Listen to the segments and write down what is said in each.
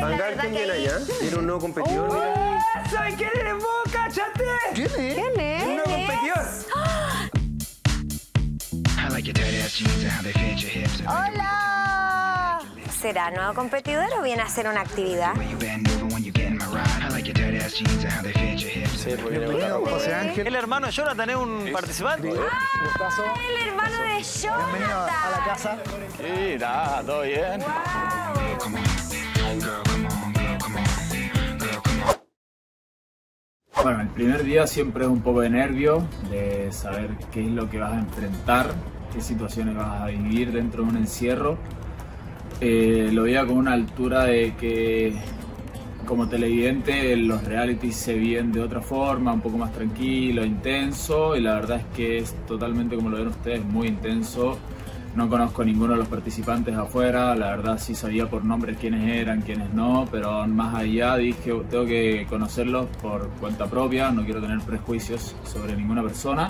Fangal, ¿quién viene allá? Tiene un nuevo competidor. Mira. ¿Sabes quién eres vos? ¡Cáchate! ¿Quién es? ¿Quién es? Un nuevo competidor. ¡Hola! ¿Será nuevo competidor o viene a hacer una actividad? Sí, porque bienvenido, José Ángel. El hermano de Jonathan es un participante. ¡Ah! El hermano de Jonathan. Bienvenido a la casa. Sí, nada, todo bien. Bueno, el primer día siempre es un poco de nervio, de saber qué es lo que vas a enfrentar, qué situaciones vas a vivir dentro de un encierro. Lo veía con una altura de que como televidente los realities se viven de otra forma, un poco más tranquilo, intenso, y la verdad es que es totalmente como lo ven ustedes, muy intenso. No conozco a ninguno de los participantes afuera, la verdad sí sabía por nombres quiénes eran, quiénes no, pero más allá dije, tengo que conocerlos por cuenta propia, no quiero tener prejuicios sobre ninguna persona.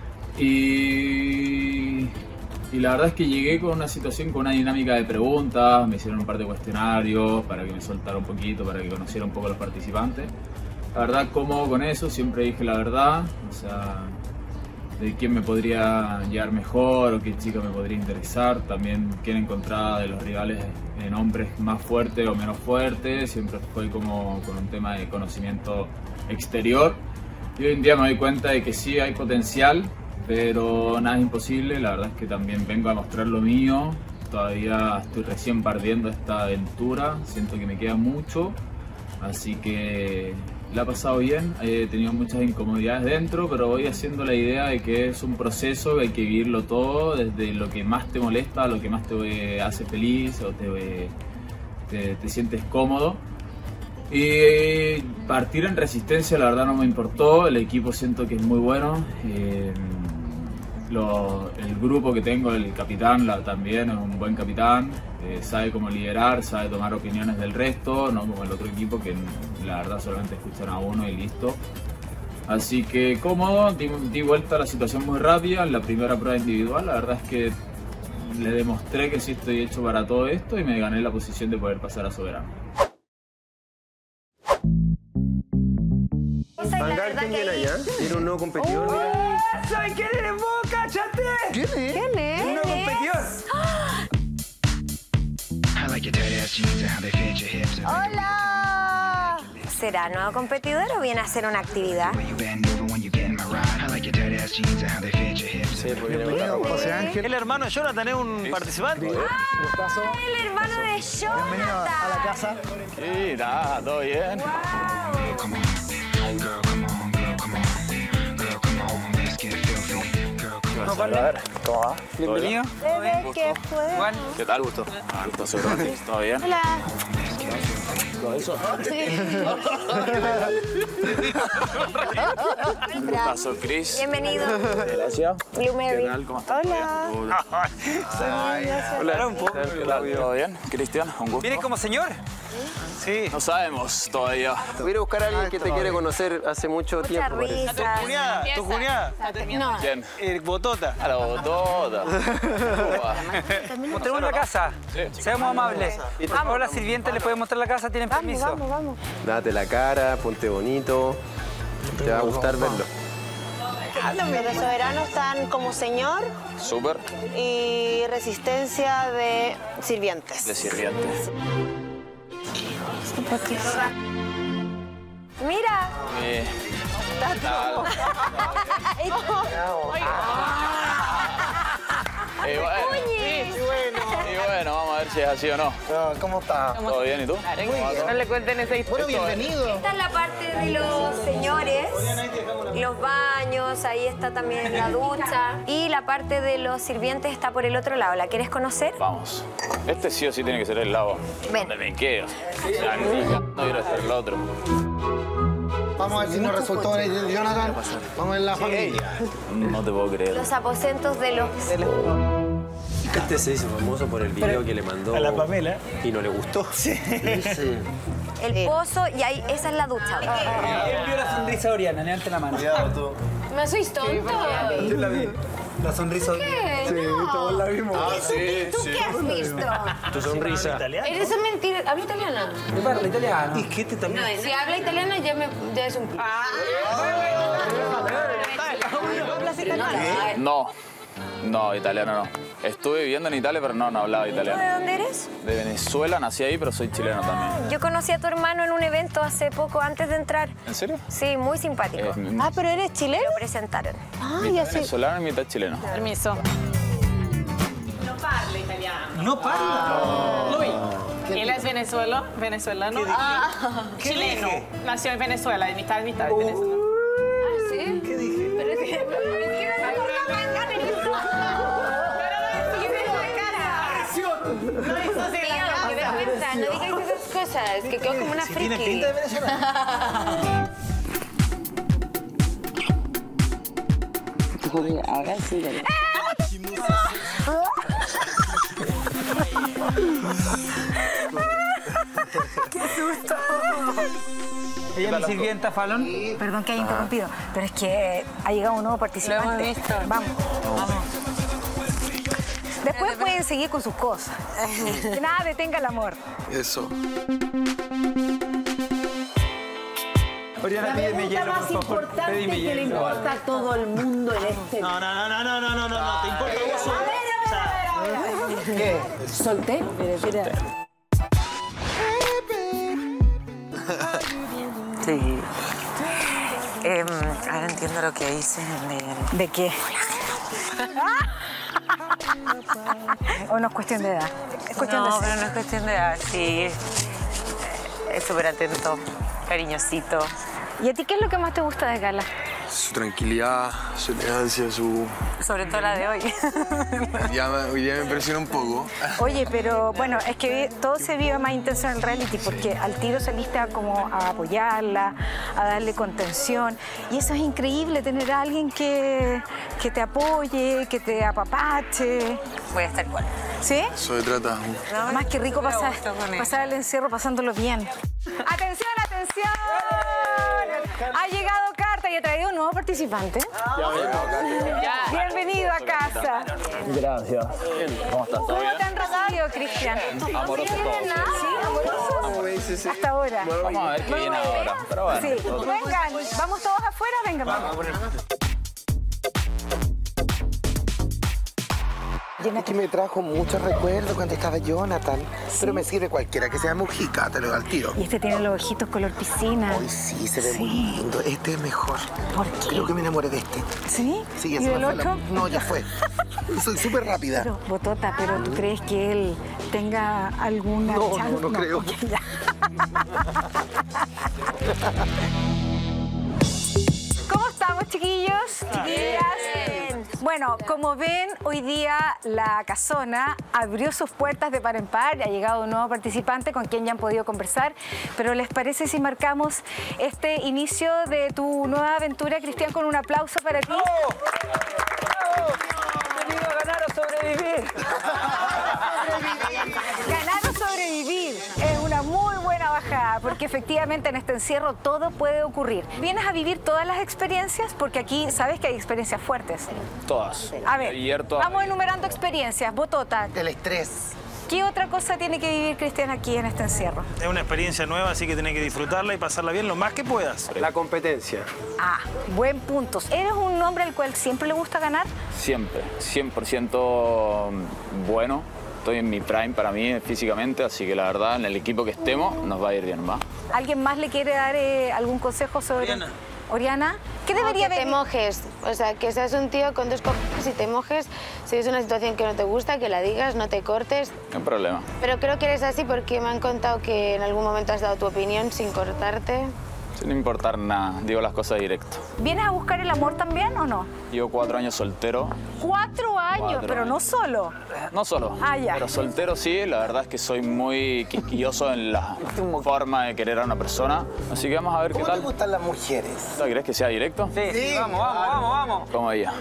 Y la verdad es que llegué con una situación, con una dinámica de preguntas, me hicieron un par de cuestionarios para que me soltara un poquito, para que conociera un poco a los participantes. La verdad, cómodo con eso, siempre dije la verdad, o sea, de quién me podría llevar mejor o qué chica me podría interesar, también quién encontraba de los rivales en hombres más fuertes o menos fuertes, siempre fue como con un tema de conocimiento exterior. Y hoy en día me doy cuenta de que sí hay potencial, pero nada es imposible. La verdad es que también vengo a mostrar lo mío, todavía estoy recién partiendo esta aventura, siento que me queda mucho, así que la he pasado bien, he tenido muchas incomodidades dentro, pero voy haciendo la idea de que es un proceso, que hay que vivirlo todo, desde lo que más te molesta a lo que más te hace feliz o te sientes cómodo. Y partir en resistencia la verdad no me importó, el equipo siento que es muy bueno. El grupo que tengo, el capitán también es un buen capitán, sabe cómo liderar, sabe tomar opiniones del resto, no como el otro equipo que la verdad solamente escuchan a uno y listo. Así que cómodo, di vuelta a la situación muy rápida en la primera prueba individual. La verdad es que le demostré que sí estoy hecho para todo esto y me gané la posición de poder pasar a soberano. Fangal, ¿quién viene allá? Tiene un nuevo competidor. Mira. ¿Sabes quién eres vos? ¡Cáchate! ¿Quién es? ¿Quién es? Un nuevo competidor. ¡Hola! ¿Será nuevo competidor o viene a hacer una actividad? Sí, porque bienvenido, José Ángel. El hermano de Jonathan es un participante. Gustazo. El hermano de Bienvenido a la Jonathan. casa. Sí, nada, todo bien. A ver, ¿cómo va? Bienvenido. Bebé, ¿qué fue? Juan. ¿Qué tal? Gusto. Gusto, ¿todo bien? Hola. Gustazo, Chris. Bienvenido. Gracias. Blueberry. ¿Qué tal? ¿Cómo estás? Hola. Hola, un poco. ¿Qué tal? ¿Todo bien? Cristian, un gusto. ¿Vienes como señor? Sí. No sabemos todavía. Voy a ir a buscar a alguien que te quiere conocer hace mucho Mucha tiempo. parece. risa. ¿Tu cuñada? No. ¿Quién? Botota. A la botota. Mostremos la casa. Seamos amables. Hola, sirviente, ¿le puede mostrar la casa? ¿Tienen Vamos, permiso? vamos. Date la cara, ponte bonito. Te va a gustar verlo. Los de Soberano están como señor Súper. y resistencia de sirvientes. De sirvientes. Mira. ¿Qué tal? Y bueno, vamos a ver si es así o no. ¿Cómo está? ¿Todo bien? ¿Y tú? No le cuenten esa historia. Bueno, bienvenido. Esta es la parte de los señores, los baños, ahí está también la ducha. Y la parte de los sirvientes está por el otro lado. ¿La quieres conocer? Vamos. Este sí o sí tiene que ser el lado Ven. donde me quedo. O sea, no quiero hacer el otro. Vamos a ver si nos resultó Jonathan. Vamos a ver la familia. No te puedo creer. Los aposentos de los... Este se hizo famoso por el video que le mandó A la Pamela. y no le gustó. Sí. El pozo y ahí, esa es la ducha. ¿Quién vio la sonrisa de Oriana? Levante la mano. Cuidado tú. mamá, sois tonto. Yo la vi. La sonrisa. ¿Qué? Sí, todos la vimos. ¿Tú qué has visto? Tu sonrisa. Eres un mentira. ¿Habla italiana? Yo parlo italiano. ¿Y qué te también? No, si habla italiano ya es un... No, italiano no. Estuve viviendo en Italia, pero no hablaba italiano. ¿De dónde eres? De Venezuela, nací ahí, pero soy chileno también. Yo conocí a tu hermano en un evento hace poco, antes de entrar. ¿En serio? Sí, muy simpático. Ah, pero eres chileno. Lo presentaron. Ah, Mitad ya sé. venezolano y mitad chileno. Permiso. No parla. Él es venezolano. Chileno. Nació en Venezuela, de mitad venezolano. ¿Ah, sí? ¿Qué dije? Pero es que no me en eso. Qué vergüenza, no digáis esas cosas, que quedo como una Si friki. tiene pinta de venezolano. Ahora sí. Ella es mi sirvienta, Fallon. Perdón que haya interrumpido, pero es que ha llegado un nuevo participante. Lo hemos visto. Vamos. Después pueden seguir con sus cosas. Que nada detenga el amor. Eso. Oriana, pídeme hielo, por favor. Pedime hielo. a todo el mundo en este... No, te importa vos solo. ¿Qué? ¿Solté? Mira. Sí. Ahora entiendo lo que dicen ¿De qué? ¿O no es cuestión de edad? Es cuestión No, de pero no es cuestión de edad, sí. Es súper atento, cariñosito. ¿Y a ti qué es lo que más te gusta de Gala? Su tranquilidad, su elegancia, su... Sobre todo la de hoy. Hoy día me impresiona un poco. Oye, pero bueno, es que todo se vive más intenso en el reality porque al tiro saliste como a apoyarla, a darle contención. Y eso es increíble, tener a alguien que te apoye, que te apapache. Voy a estar igual. ¿Sí? Eso se trata. Más que rico me gusta con él. pasar el encierro pasándolo bien. ¡Atención, atención! Ha llegado Carta y ha traído un nuevo participante. Bienvenido a casa. Gracias. ¿Cómo estás? ¿Todo ¿Cómo bien? te han recibido, Cristian? Amoroso todo. ¿Sí? ¿Amoroso? Hasta ahora. Vamos a ver qué viene ahora. Pero bueno. Sí, vengan, vamos todos afuera, vengan. Vamos. Que me trajo muchos recuerdos cuando estaba Jonathan. Pero me sirve cualquiera que sea Mujica, te lo doy al tiro. Y este tiene los ojitos color piscina. Ay, sí, se ve muy lindo. Este es mejor. ¿Por qué? Creo que me enamoré de este. ¿Sí? Sí, ¿Y ese del fue otro? No, ya fue. Soy súper rápida. Pero, Botota, ¿pero tú crees que él tenga alguna chance? No creo. Ok, ya. ¿Cómo estamos, chiquillos? Chiquillas. Bueno, como ven, hoy día la Casona abrió sus puertas de par en par y ha llegado un nuevo participante con quien ya han podido conversar. Pero ¿les parece si marcamos este inicio de tu nueva aventura, Cristian, con un aplauso para ti? Venido a ganar o sobrevivir. Ganar o sobrevivir es una muy buena bajada, porque efectivamente en este encierro todo puede ocurrir. ¿Vienes a vivir todas las experiencias? Porque aquí sabes que hay experiencias fuertes. Todas. A ver, Ayer todas. vamos enumerando experiencias. Botota, El estrés. ¿qué otra cosa tiene que vivir Cristian aquí en este encierro? Es una experiencia nueva, así que tenés que disfrutarla y pasarla bien lo más que puedas. La competencia. Ah, buen punto. ¿Eres un hombre al cual siempre le gusta ganar? Siempre. 100% bueno. Estoy en mi prime para mí físicamente, así que la verdad, en el equipo que estemos, nos va a ir bien más. ¿Alguien más le quiere dar algún consejo sobre...? Oriana. Oriana, ¿qué debería que te venir? mojes, o sea, que seas un tío con dos cojones y te mojes. Si es una situación que no te gusta, que la digas, no te cortes. No hay problema. Pero creo que eres así porque me han contado que en algún momento has dado tu opinión sin cortarte. Sin importar nada, digo las cosas directo. ¿Vienes a buscar el amor también o no? Llevo 4 años soltero. 4 años, 4 pero no años. solo. No solo, Ah, ya. pero soltero sí. La verdad es que soy muy quisquilloso en la forma de querer a una persona. Así que vamos a ver qué ¿Cómo te tal. gustan las mujeres? ¿Querés que sea directo? Sí, vamos. Como ella.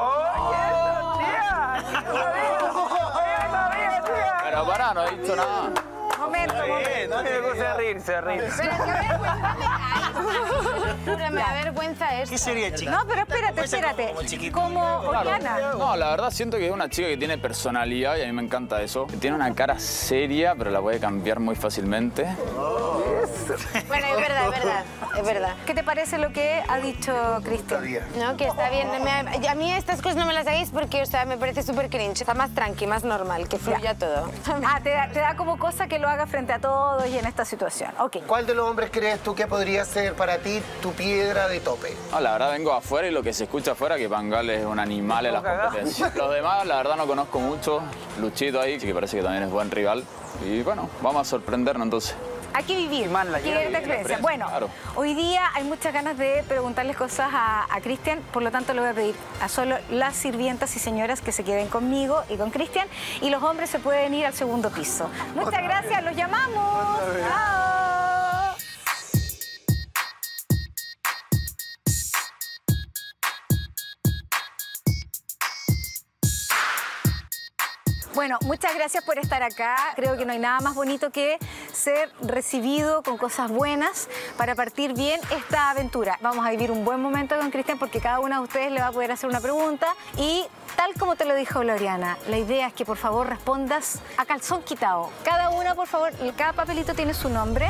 Pero pará, no he dicho nada. Momento. Me puse a reír, Pero qué vergüenza me da. Me da vergüenza esto. ¿Qué sería chica? No, pero espérate. Como Oriana. No, la verdad siento que es una chica que tiene personalidad y a mí me encanta eso. Tiene una cara seria, pero la puede cambiar muy fácilmente. Bueno, es verdad. ¿Qué te parece lo que ha dicho Cristian? No, que está bien. A mí estas cosas no me las hagáis porque, o sea, me parece súper cringe. Está más tranqui, más normal, que fluya todo. Te da como cosa que lo haga frente a todos y en esta situación. Ok. ¿Cuál de los hombres crees tú que podría ser para ti tu piedra de tope? No, la verdad vengo afuera y lo que se escucha afuera es que Pangal es un animal en las competencias. Los demás, la verdad, no conozco mucho. Luchito ahí, que parece que también es buen rival. Y bueno, vamos a sorprendernos entonces. Hay que vivir, quiere esta experiencia. Bueno, claro. Hoy día hay muchas ganas de preguntarles cosas a Cristian, por lo tanto le voy a pedir a solo las sirvientas y señoras que se queden conmigo y con Cristian, y los hombres se pueden ir al segundo piso. Muchas gracias, los llamamos. Chao. Bueno, muchas gracias por estar acá. Creo que no hay nada más bonito que ser recibido con cosas buenas para partir bien esta aventura. Vamos a vivir un buen momento con Cristian porque cada una de ustedes le va a poder hacer una pregunta y tal como te lo dijo Oriana, la idea es que por favor respondas a calzón quitado. Cada una, por favor, cada papelito tiene su nombre.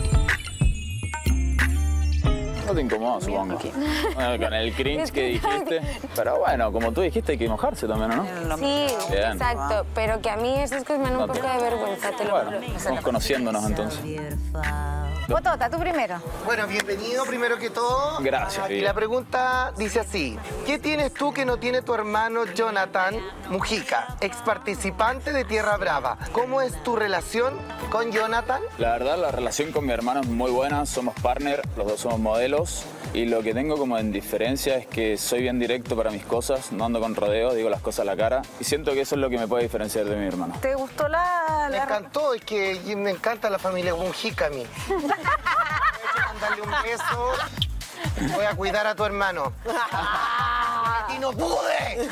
No te incomoda, supongo. Bueno, con el cringe que dijiste. Pero bueno, como tú dijiste, hay que mojarse también, ¿no? Sí, bien. exacto. Pero que a mí esas cosas me dan un poco de vergüenza, te lo juro. Bueno, vamos conociéndonos entonces. Botota, tú primero. Bueno, bienvenido primero que todo. Gracias, Y la pregunta dice así. ¿Qué tienes tú que no tiene tu hermano Jonathan Mujica, ex participante de Tierra Brava? ¿Cómo es tu relación con Jonathan? La verdad, la relación con mi hermano es muy buena. Somos partner, los dos somos modelos. Y lo que tengo como en diferencia es que soy bien directo para mis cosas. No ando con rodeos, digo las cosas a la cara. Y siento que eso es lo que me puede diferenciar de mi hermano. ¿Te gustó Me encantó, es que me encanta la familia Mujica a mí. Darle un beso. Voy a cuidar a tu hermano. ¡Y no pude!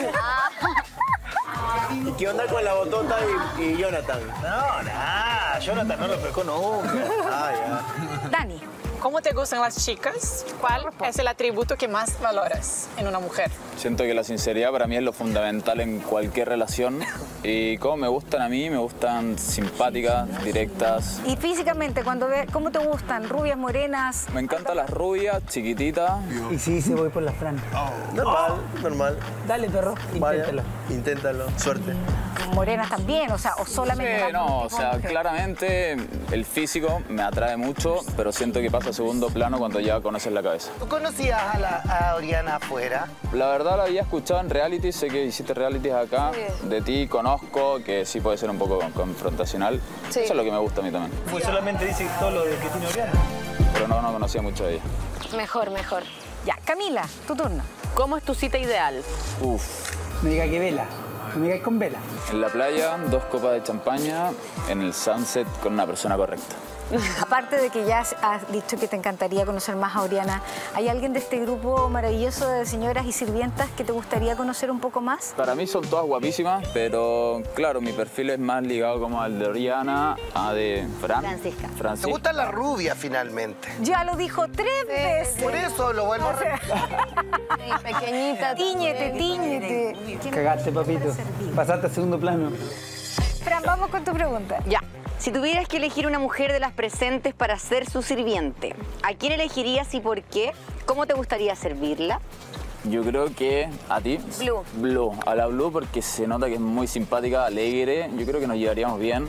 ¿Y qué onda con la Botota y Jonathan? No, Jonathan no lo pescó nunca. Dani. ¿Cómo te gustan las chicas? ¿Cuál es el atributo que más valoras en una mujer? Siento que la sinceridad para mí es lo fundamental en cualquier relación. Y como me gustan a mí, me gustan simpáticas, directas. Y físicamente, cuando ves, ¿cómo te gustan? ¿Rubias, morenas? Me encantan las rubias, chiquititas. Y sí, voy por la Fran. Normal. Dale, perro, inténtalo. Inténtalo, suerte. Morenas también, o sea, o solamente... Sí, no, o sea, claramente el físico me atrae mucho, pero siento que pasa a segundo plano cuando ya conoces la cabeza. ¿Tú conocías a Oriana afuera? La verdad la había escuchado en reality, sé que hiciste realities acá. Sí. De ti conozco que sí puede ser un poco confrontacional. Sí. Eso es lo que me gusta a mí también. Pues solamente dice todo lo de que tiene Oriana. Pero no conocía mucho de ella. Mejor. Ya, Camila, tu turno. ¿Cómo es tu cita ideal? No diga que vela. No me digáis con vela. En la playa, 2 copas de champaña, en el sunset con una persona correcta. Aparte de que ya has dicho que te encantaría conocer más a Oriana, ¿hay alguien de este grupo maravilloso de señoras y sirvientas que te gustaría conocer un poco más? Para mí son todas guapísimas, pero claro, mi perfil es más ligado como al de Oriana, a de Francisca. ¿Te gustan las rubias finalmente? Ya lo dijo 3 veces. Por eso lo vuelvo a repetir. Pequeñita. Tíñete. Cagaste, papito. Pasaste a segundo plano. Fran, vamos con tu pregunta. Ya. Si tuvieras que elegir una mujer de las presentes para ser su sirviente, ¿a quién elegirías y por qué? ¿Cómo te gustaría servirla? Yo creo que a ti. Blue. A la Blue porque se nota que es muy simpática, alegre. Yo creo que nos llevaríamos bien.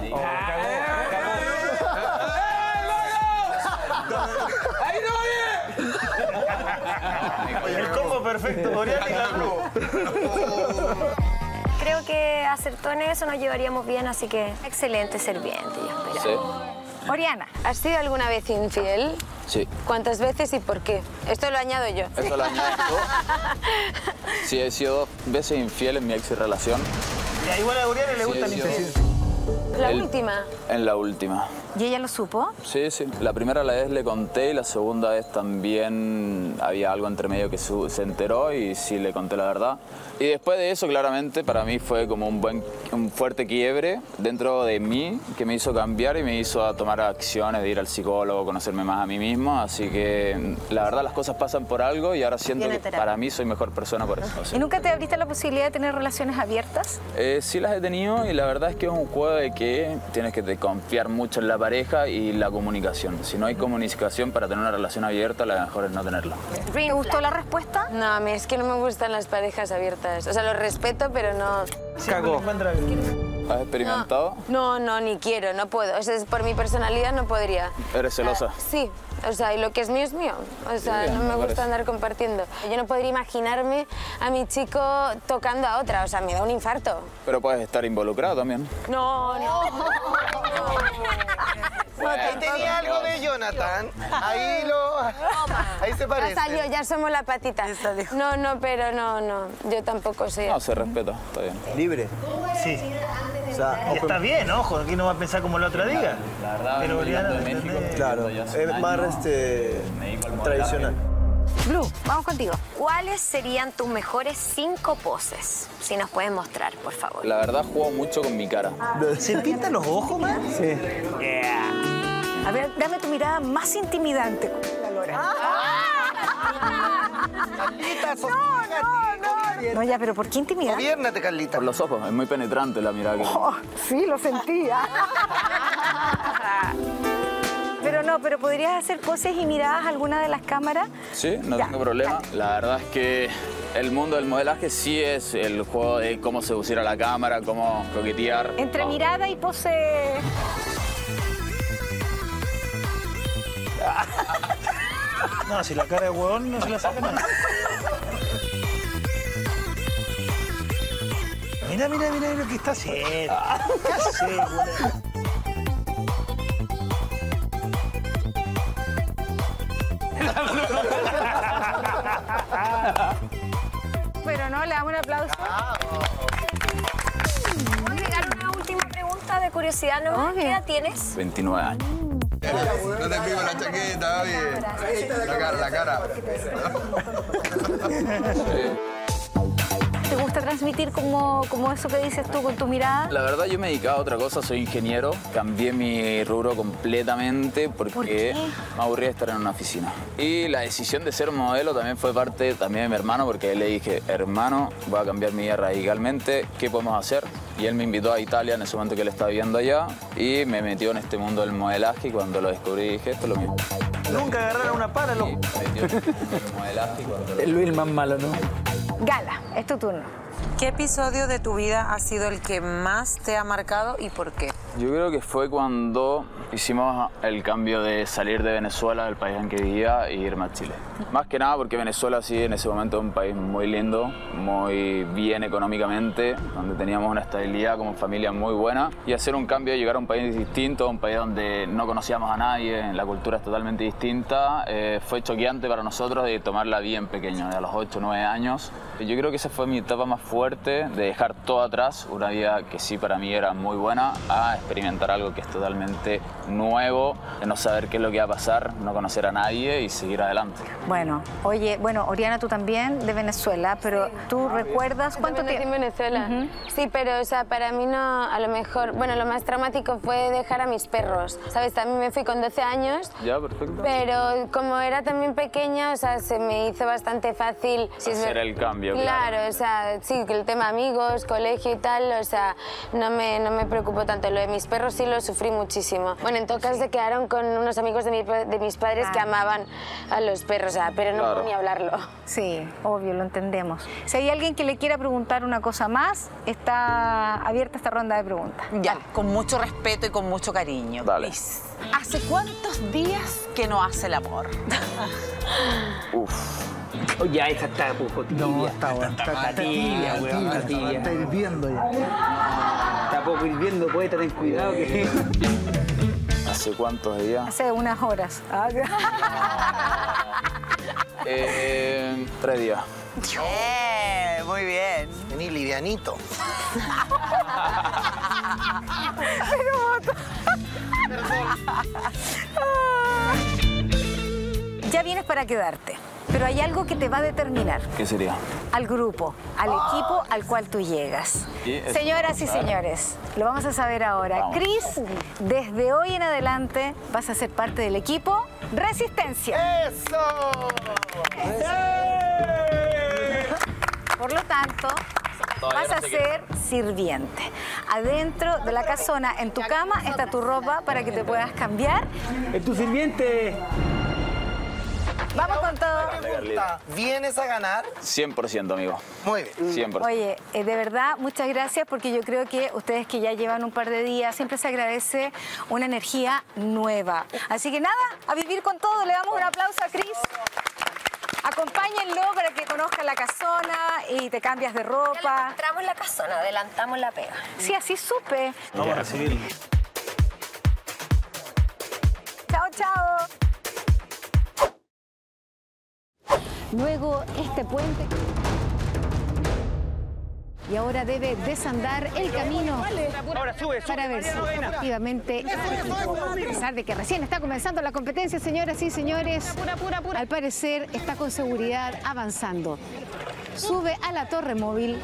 El combo perfecto, Oriana y la Blue. Creo que acertó en eso, nos llevaríamos bien, así que excelente sirviente, yo espero. Sí. Oriana. ¿Has sido alguna vez infiel? Sí. ¿Cuántas veces y por qué? Esto lo añado yo. Esto lo añado yo. Sí, he sido 2 veces infiel en mi ex relación. Y igual a Oriana le gusta la infiel. ¿La última? En la última. ¿Y ella lo supo? Sí, sí. La primera vez le conté y la segunda vez también había algo entre medio que se enteró y sí le conté la verdad. Y después de eso, claramente, para mí fue como un fuerte quiebre dentro de mí que me hizo cambiar y me hizo tomar acciones de ir al psicólogo, conocerme más a mí mismo. Así que, la verdad, las cosas pasan por algo y ahora siento que para mí soy mejor persona por eso. ¿Y nunca te abriste la posibilidad de tener relaciones abiertas? Sí las he tenido y la verdad es que es un juego de que tienes que confiar mucho en la pareja y la comunicación. Si no hay comunicación para tener una relación abierta, lo mejor es no tenerla. ¿Te gustó la respuesta? No, a mí es que no me gustan las parejas abiertas. O sea, los respeto, pero no... Cagó. ¿Has experimentado? No, ni quiero, no puedo. O sea, por mi personalidad no podría. ¿Eres celosa? Sí. O sea, y lo que es mío es mío. O sea, Bien, no me gusta parece. andar compartiendo. Yo no podría imaginarme a mi chico tocando a otra. O sea, me da un infarto. Pero puedes estar involucrado también. No. Ahí tenía algo de Jonathan. Ahí se parece. Ya salió, ya somos la patita. No, pero no. Yo tampoco sé. No, se respeta, está bien. ¿Libre? Sí. O sea, Y está bien, ojo, aquí no va a pensar como la otra diga. La verdad, Pero llegando de Oriana, México, claro, ya hace un es más año, me dedico al modelaje. tradicional. Blue, vamos contigo. ¿Cuáles serían tus mejores 5 poses? Si nos puedes mostrar, por favor. La verdad, juego mucho con mi cara. ¿Se pintan los ojos, man? Sí. A ver, dame tu mirada más intimidante. Carlita, No, ya, pero ¿por qué intimidad? Gobiérnate, Carlita. Por los ojos, es muy penetrante la mirada que Oh, sí, lo sentía. Pero ¿podrías hacer poses y miradas a alguna de las cámaras? Sí, no Ya, tengo problema. La verdad es que el mundo del modelaje sí es el juego de cómo seducir a la cámara, cómo coquetear. Entre mirada y pose... No, si la cara de huevón no se la saca nadie. Mira lo que está haciendo. ¿Qué hace, boludo? Pero no, le damos un aplauso. ¿Puedo agregar una última pregunta de curiosidad? ¿No? ¿Qué edad tienes? 29 años. No te pico la chaqueta, oye. La cara. ¿Te gusta transmitir como eso que dices tú con tu mirada? La verdad, yo me dedicaba a otra cosa, soy ingeniero. Cambié mi rubro completamente porque ¿Por qué? me aburría de estar en una oficina. Y la decisión de ser modelo también fue parte también de mi hermano, porque le dije, hermano, voy a cambiar mi vida radicalmente, ¿qué podemos hacer? Y él me invitó a Italia en ese momento que él estaba viviendo allá y me metió en este mundo del modelaje y cuando lo descubrí dije, esto es lo mío. Nunca agarraron una pala, loco. Y me metió en este mundo del modelaje y cuando lo El Luis más malo, ¿no? Gala, es tu turno. ¿Qué episodio de tu vida ha sido el que más te ha marcado y por qué? Yo creo que fue cuando hicimos el cambio de salir de Venezuela, del país en que vivía, e irme a Chile. Más que nada porque Venezuela sí en ese momento es un país muy lindo, muy bien económicamente, donde teníamos una estabilidad como familia muy buena. Y hacer un cambio, llegar a un país distinto, un país donde no conocíamos a nadie, la cultura es totalmente distinta, fue choqueante para nosotros de tomarla bien pequeño, a los 8 o 9 años. Yo creo que esa fue mi etapa más fuerte, de dejar todo atrás, una vida que sí para mí era muy buena, a experimentar algo que es totalmente nuevo, de no saber qué es lo que va a pasar, no conocer a nadie y seguir adelante. Bueno, oye, Oriana, tú también de Venezuela, pero ¿tú recuerdas cuánto tiempo en tiempo? Venezuela? Sí, pero, o sea, para mí no, a lo mejor, bueno, lo más traumático fue dejar a mis perros, ¿sabes? También me fui con 12 años, Ya, perfecto. pero como era también pequeña, o sea, se me hizo bastante fácil. Hacer el cambio, Claro, o sea, sí, que el tema amigos, colegio y tal, o sea, no me preocupó tanto. Lo de mis perros sí lo sufrí muchísimo. Bueno, en todo caso se quedaron con unos amigos de mis padres que amaban a los perros, o sea, pero no puedo ni hablarlo. Sí, obvio, lo entendemos. Si hay alguien que le quiera preguntar una cosa más, está abierta esta ronda de preguntas. Ya, con mucho respeto y con mucho cariño. Dale. Please. ¿Hace cuántos días que no hace el amor? Uf. Oh, ya, esa está poco tibia. No, está tibia, weón. Está tibia. Está hirviendo ya. Está poco hirviendo, poeta, ten cuidado que... ¿Hace cuántos días? Hace unas horas. 3 días. Muy bien. Vení livianito. Pero, Ya vienes para quedarte, pero hay algo que te va a determinar. ¿Qué sería? Al grupo, al equipo al cual tú llegas. Señoras y señores, lo vamos a saber ahora. Vamos. Cris, desde hoy en adelante vas a ser parte del equipo Resistencia. ¡Eso! Por lo tanto, vas a ser sirviente. Adentro de la casona, en tu cama, está tu ropa para que te puedas cambiar. ¡Es tu sirviente! Vamos con todo. ¿Vienes a ganar? 100%, amigo. Muy bien. 100%. Oye, de verdad, muchas gracias porque yo creo que ustedes que ya llevan un par de días, siempre se agradece una energía nueva. Así que nada, a vivir con todo. Le damos un aplauso a Cris. Acompáñenlo para que conozca la casona y te cambias de ropa. Entramos la casona, adelantamos la pega. Sí, así supe. Vamos a recibirlo. Chao, chao. Luego este puente. Y ahora debe desandar el camino para ver si efectivamente, a pesar de que recién está comenzando la competencia, señoras y señores, al parecer está con seguridad avanzando. Sube a la torre móvil.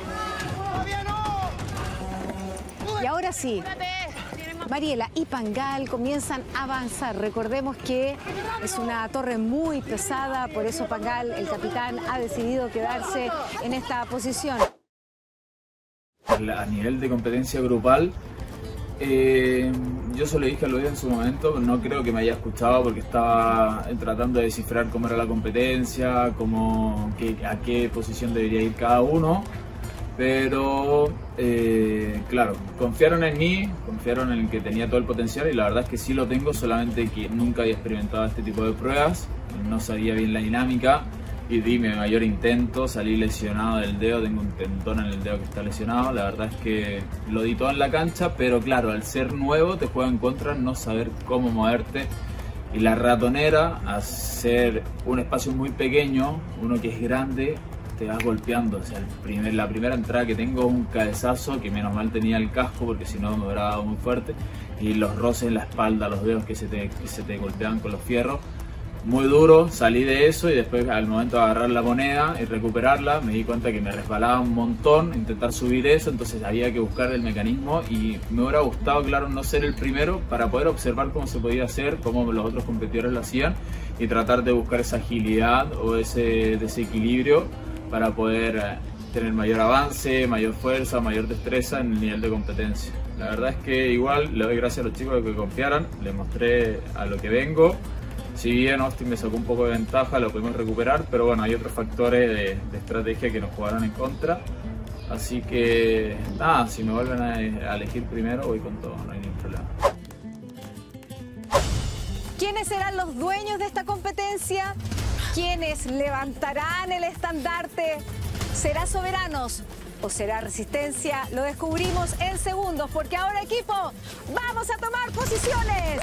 Y ahora sí, Mariela y Pangal comienzan a avanzar. Recordemos que es una torre muy pesada, por eso Pangal, el capitán, ha decidido quedarse en esta posición. A nivel de competencia grupal, yo se lo dije a Luis en su momento, no creo que me haya escuchado porque estaba tratando de descifrar cómo era la competencia, a qué posición debería ir cada uno, pero claro, confiaron en mí, confiaron en que tenía todo el potencial y la verdad es que sí lo tengo, solamente que nunca había experimentado este tipo de pruebas, no sabía bien la dinámica. Y di mi mayor intento, salí lesionado del dedo, tengo un tendón en el dedo que está lesionado, la verdad es que lo di todo en la cancha, pero claro, al ser nuevo te juega en contra no saber cómo moverte. Y la ratonera, al ser un espacio muy pequeño, uno que es grande, te vas golpeando. O sea, la primera entrada que tengo un cabezazo, que menos mal tenía el casco porque si no me hubiera dado muy fuerte, y los roces en la espalda, los dedos que se te golpeaban con los fierros. Muy duro, salí de eso y después al momento de agarrar la moneda y recuperarla me di cuenta que me resbalaba un montón intentar subir eso, entonces había que buscar el mecanismo y me hubiera gustado, claro, no ser el primero para poder observar cómo se podía hacer, cómo los otros competidores lo hacían y tratar de buscar esa agilidad o ese desequilibrio para poder tener mayor avance, mayor fuerza, mayor destreza en el nivel de competencia. La verdad es que igual le doy gracias a los chicos que confiaran, les mostré a lo que vengo. Si bien Austin me sacó un poco de ventaja, lo pudimos recuperar, pero bueno, hay otros factores de estrategia que nos jugaron en contra. Así que nada, si me vuelven a elegir primero, voy con todo, no hay ningún problema. ¿Quiénes serán los dueños de esta competencia? ¿Quiénes levantarán el estandarte? ¿Será Soberanos o será Resistencia? Lo descubrimos en segundos, porque ahora, equipo, ¡vamos a tomar posiciones!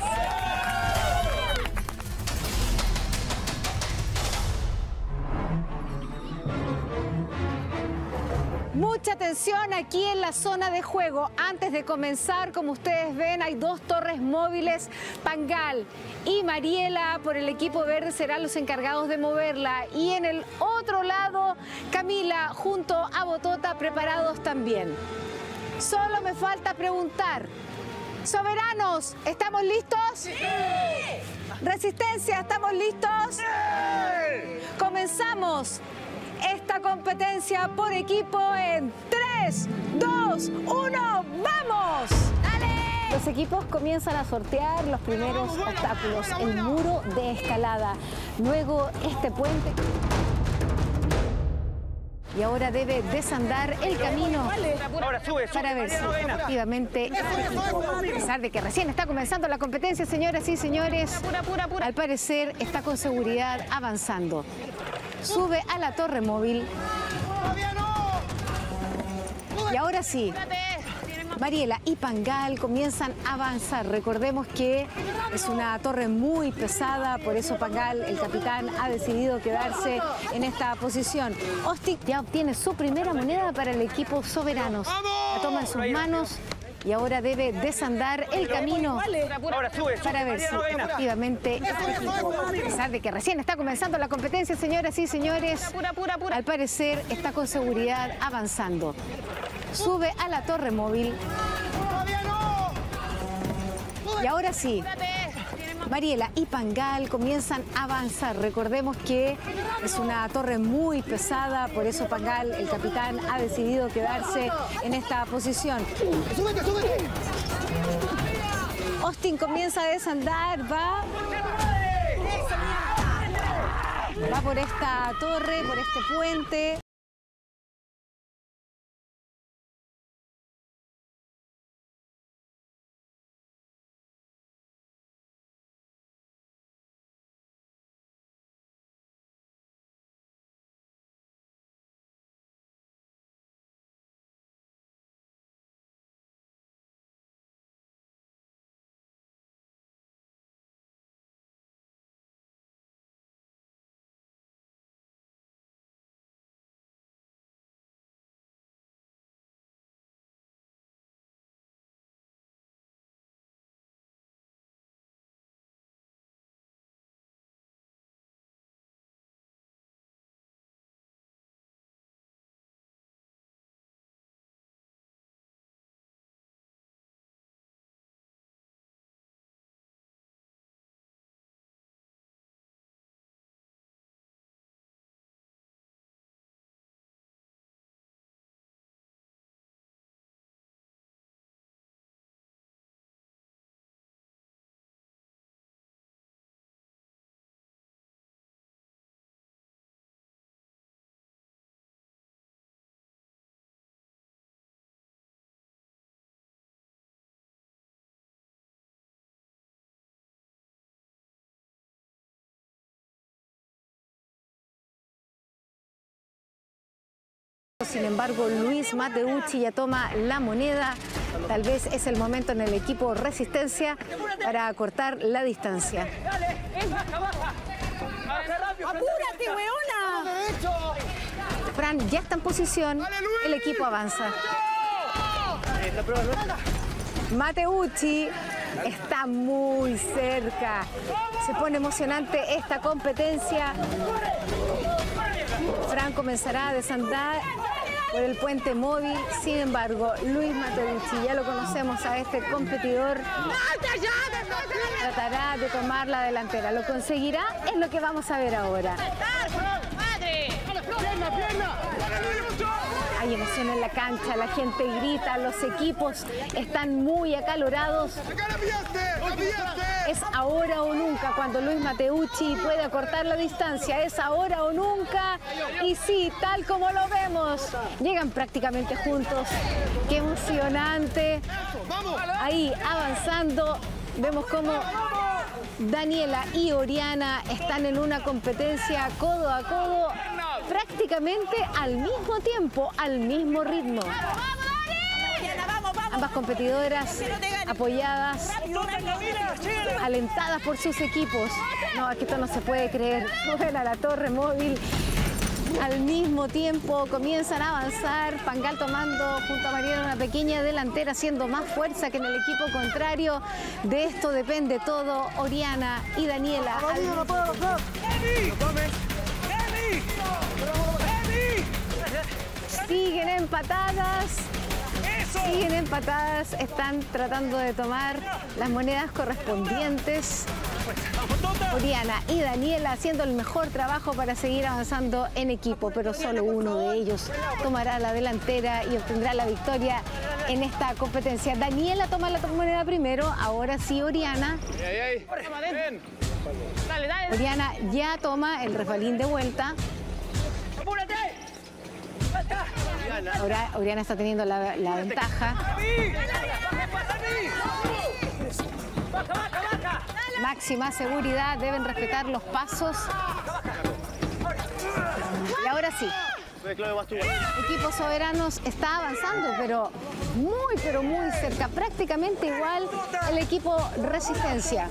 Mucha atención aquí en la zona de juego. Antes de comenzar, como ustedes ven, hay dos torres móviles. Pangal y Mariela por el equipo verde serán los encargados de moverla. Y en el otro lado, Camila junto a Botota preparados también. Solo me falta preguntar. Soberanos, ¿estamos listos? ¡Sí! Resistencia, ¿estamos listos? ¡Sí! Comenzamos esta competencia por equipo en 3, 2, 1, ¡vamos! ¡Dale! Los equipos comienzan a sortear los primeros obstáculos, el muro de escalada, luego este puente. Y ahora debe desandar el camino para ver si efectivamente, a pesar de que recién está comenzando la competencia, señoras y señores, al parecer está con seguridad avanzando. Sube a la torre móvil. Y ahora sí, Mariela y Pangal comienzan a avanzar. Recordemos que es una torre muy pesada, por eso Pangal, el capitán, ha decidido quedarse en esta posición. Austin ya obtiene su primera moneda para el equipo Soberanos. La toma en sus manos y ahora debe desandar el camino para ver si efectivamente, a pesar de que recién está comenzando la competencia, señoras y señores, al parecer está con seguridad avanzando. Sube a la torre móvil. Y ahora sí, Mariela y Pangal comienzan a avanzar. Recordemos que es una torre muy pesada, por eso Pangal, el capitán, ha decidido quedarse en esta posición. Austin comienza a desandar, va por esta torre, por este puente. Sin embargo, Luis Mateucci ya toma la moneda. Tal vez es el momento en el equipo Resistencia para acortar la distancia. ¡Apúrate, weona! Fran ya está en posición. El equipo avanza. Mateucci está muy cerca. Se pone emocionante esta competencia. Fran comenzará a desandar por el puente móvil. Sin embargo, Luis Mateucci, ya lo conocemos a este competidor, tratará de tomar la delantera. ¿Lo conseguirá? Es lo que vamos a ver ahora. Hay emoción en la cancha, la gente grita, los equipos están muy acalorados. Es ahora o nunca cuando Luis Mateucci puede acortar la distancia. Es ahora o nunca. Y sí, tal como lo vemos, llegan prácticamente juntos. ¡Qué emocionante! Ahí avanzando, vemos cómo Daniela y Oriana están en una competencia codo a codo, prácticamente al mismo tiempo, al mismo ritmo. Ambas competidoras apoyadas, alentadas por sus equipos. No, aquí esto no se puede creer. Suben a la torre móvil. Al mismo tiempo comienzan a avanzar, Pangal tomando junto a Mariela una pequeña delantera, haciendo más fuerza que en el equipo contrario. De esto depende todo. Oriana y Daniela. Siguen empatadas. Siguen empatadas, están tratando de tomar las monedas correspondientes. Oriana y Daniela haciendo el mejor trabajo para seguir avanzando en equipo, pero solo uno de ellos tomará la delantera y obtendrá la victoria en esta competencia. Daniela toma la moneda primero, ahora sí Oriana. Oriana ya toma el resbalín de vuelta. Ahora Oriana está teniendo la ventaja. Máxima seguridad, deben respetar los pasos. Y ahora sí, Equipo Soberanos está avanzando, pero muy cerca. Prácticamente igual el equipo Resistencia.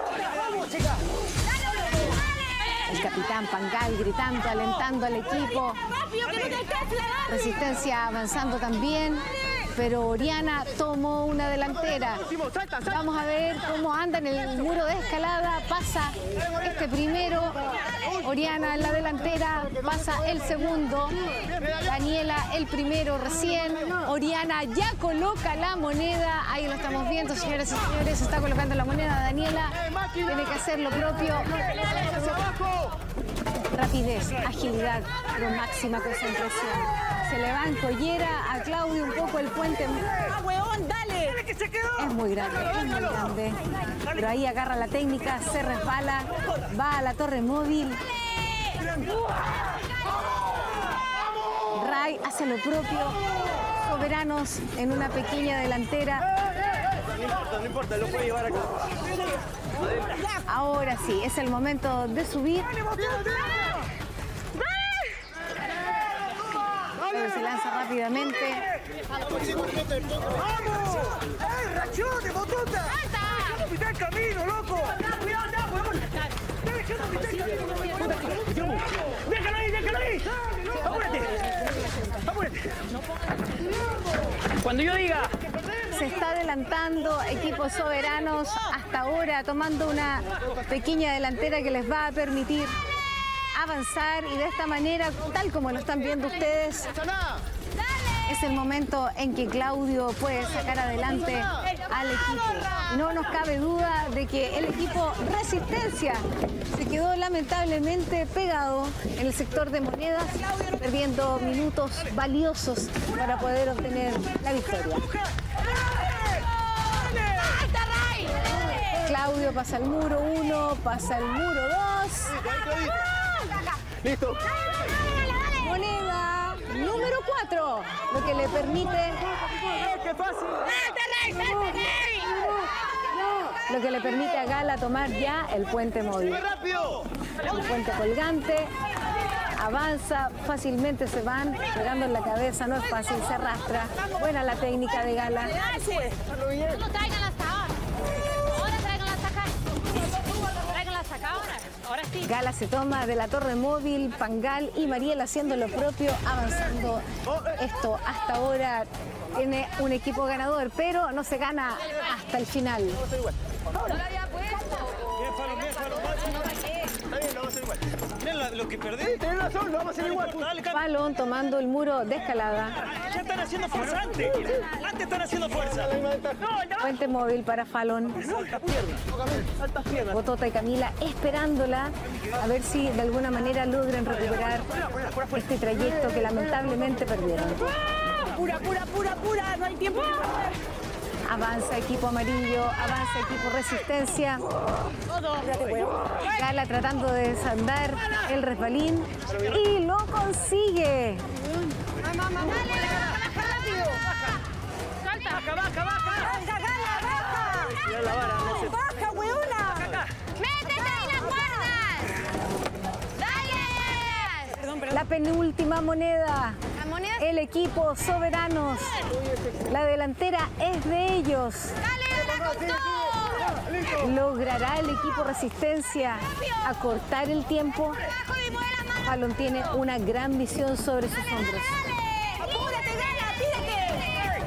El capitán Pangal gritando, alentando al equipo. Resistencia avanzando también. pero Oriana tomó una delantera. Vamos a ver cómo anda en el muro de escalada. Pasa este primero, Oriana en la delantera, pasa el segundo, Daniela el primero recién. Oriana ya coloca la moneda, ahí lo estamos viendo, señoras y señores, se está colocando la moneda. Daniela tiene que hacer lo propio. Rapidez, agilidad, pero máxima concentración. Se le va en collera a Claudio un poco el puente. ¡Ah, huevón, dale! Es muy grande, es muy grande. Pero ahí agarra la técnica, se resbala, va a la torre móvil. Ray hace lo propio. Soberanos en una pequeña delantera. No importa, lo puede llevar acá. Ahora sí, es el momento de subir. Pero se lanza rápidamente. ¡Vamos! ¡Ey, rachote, botota! ¡Déjame pitar el camino, loco! ¡Cuidado, huevón! ¡Déjame pitar el camino! ¡Déjalo ahí, déjalo ahí! ¡Apúrate! ¡Apúrate! Cuando yo diga... Se está adelantando equipos soberanos hasta ahora, tomando una pequeña delantera que les va a permitir avanzar y de esta manera, tal como lo están viendo ustedes, es el momento en que Claudio puede sacar adelante al equipo. No nos cabe duda de que el equipo Resistencia se quedó lamentablemente pegado en el sector de monedas, perdiendo minutos valiosos para poder obtener la victoria. Claudio pasa el muro 1, pasa el muro 2. ¡Listo! Moneda número 4, lo que le permite... ¡Qué fácil! Lo que le permite a Gala tomar ya el puente móvil. El puente colgante. Avanza, fácilmente se van, pegando en la cabeza, no es fácil, se arrastra. Buena la técnica de Gala. ¡No traigan hasta ahora! ¡Ahora traigan hasta acá! ¡Tráiganla hasta acá ahora! ¡Ahora sí! Gala se toma de la torre móvil, Pangal y Mariel haciendo lo propio, avanzando. Esto hasta ahora tiene un equipo ganador, pero no se gana hasta el final. ¡No la había puesto! Bien, Fallon, bien, Fallon. Está bien, lo vamos a hacer igual. Miren lo que perdí. Sí, tenés razón, lo vamos a hacer igual. Fallon tomando el muro de escalada. Ya están haciendo fuerza antes. Antes están haciendo fuerza. Puente móvil para Fallon. Altas piernas. Botota y Camila esperándola a ver si de alguna manera logran recuperar este trayecto que lamentablemente perdieron. ¡Pura, pura, pura, pura! ¡No hay tiempo! Avanza equipo amarillo, avanza equipo Resistencia. Gala tratando de desandar el resbalín y lo consigue. ¡Baja, baja, baja! ¡Baja, Gala, baja! ¡Baja, weona! ¡Métete en las cuerdas! ¡Dale! La penúltima moneda. La moneda... El equipo Soberanos. La delantera es de ellos. ¡Dale, la costó! ¿Logrará el equipo Resistencia acortar el tiempo? Fallon tiene una gran visión sobre sus hombros. ¡Apúrate, Gala! ¡Tírate!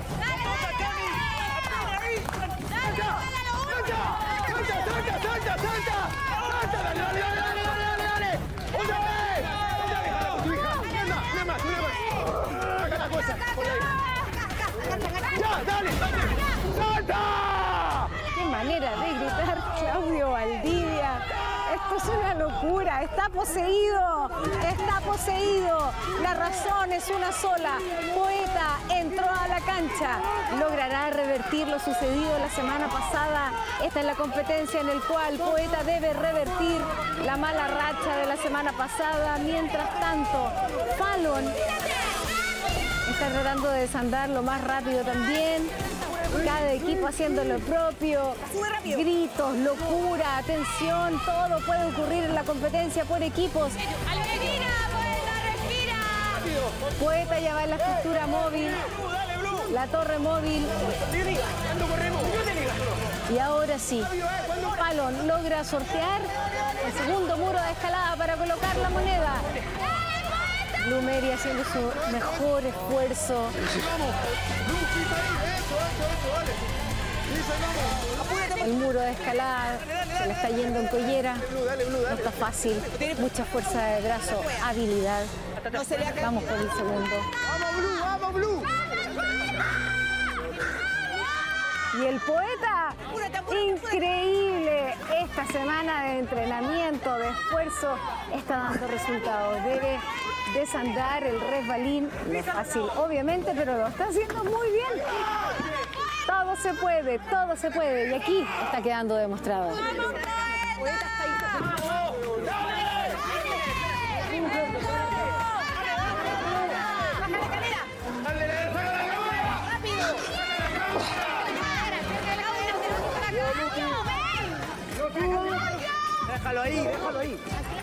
¡Salta! ¡Dale, dale, dale, dale, dale! ¡Otra vez! ¡Una más! ¡Saca la cosa! ¡Ya, dale! ¡Salta! ¡Qué manera de gritar Claudio Valdivia! Esto es una locura, está poseído, está poseído. La razón es una sola. Poeta entró a la cancha. ¿Logrará revertir lo sucedido la semana pasada? Esta es la competencia en la cual Poeta debe revertir la mala racha de la semana pasada. Mientras tanto, Fallon está tratando de desandar lo más rápido también. Cada equipo haciendo lo propio, gritos, locura, atención, todo puede ocurrir en la competencia por equipos. ¡Respira, Poeta, respira! Poeta ya va en la estructura móvil, la torre móvil. Y ahora sí, Fallon logra sortear el segundo muro de escalada para colocar la moneda. Lumeri haciendo su mejor esfuerzo. El muro de escalada se le está yendo en collera. No está fácil. Mucha fuerza de brazo, habilidad. Vamos por el segundo. ¡Vamos, Blue! ¡Vamos, Blue! Y el poeta, increíble, esta semana de entrenamiento, de esfuerzo, está dando resultados. Debe desandar el resbalín, no es fácil, obviamente, pero lo está haciendo muy bien. Todo se puede, y aquí está quedando demostrado. Déjalo ahí, déjalo ahí.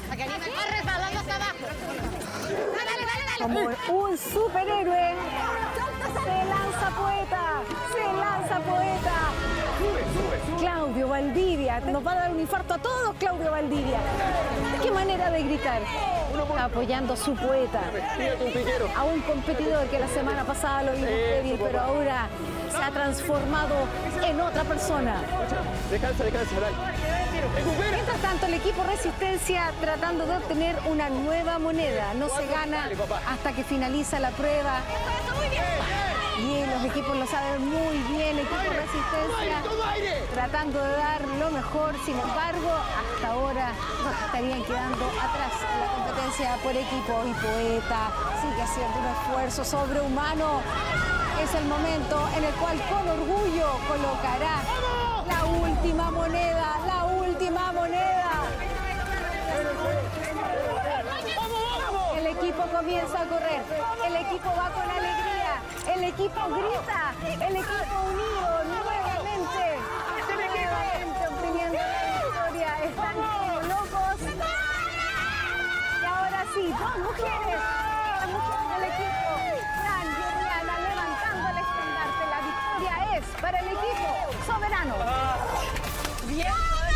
Como un superhéroe, se lanza poeta. Claudio Valdivia, nos va a dar un infarto a todos, Claudio Valdivia. Qué manera de gritar. Apoyando a su poeta, a un competidor que la semana pasada lo vimos débil, pero ahora se ha transformado en otra persona. Descansa, dale. Mientras tanto, el equipo Resistencia tratando de obtener una nueva moneda. No se gana hasta que finaliza la prueba. Y los equipos lo saben muy bien. Equipo Resistencia tratando de dar lo mejor. Sin embargo, hasta ahora estarían quedando atrás en la competencia por equipo. Y Poeta sigue haciendo un esfuerzo sobrehumano. Es el momento en el cual con orgullo colocará la última moneda. El equipo comienza a correr, el equipo va con alegría, el equipo grita, el equipo unido nuevamente obteniendo la victoria. Están como locos. Y ahora sí, dos mujeres del equipo, Fran y Oriana, levantando el estandarte. La victoria es para el equipo soberano. ¡Bien!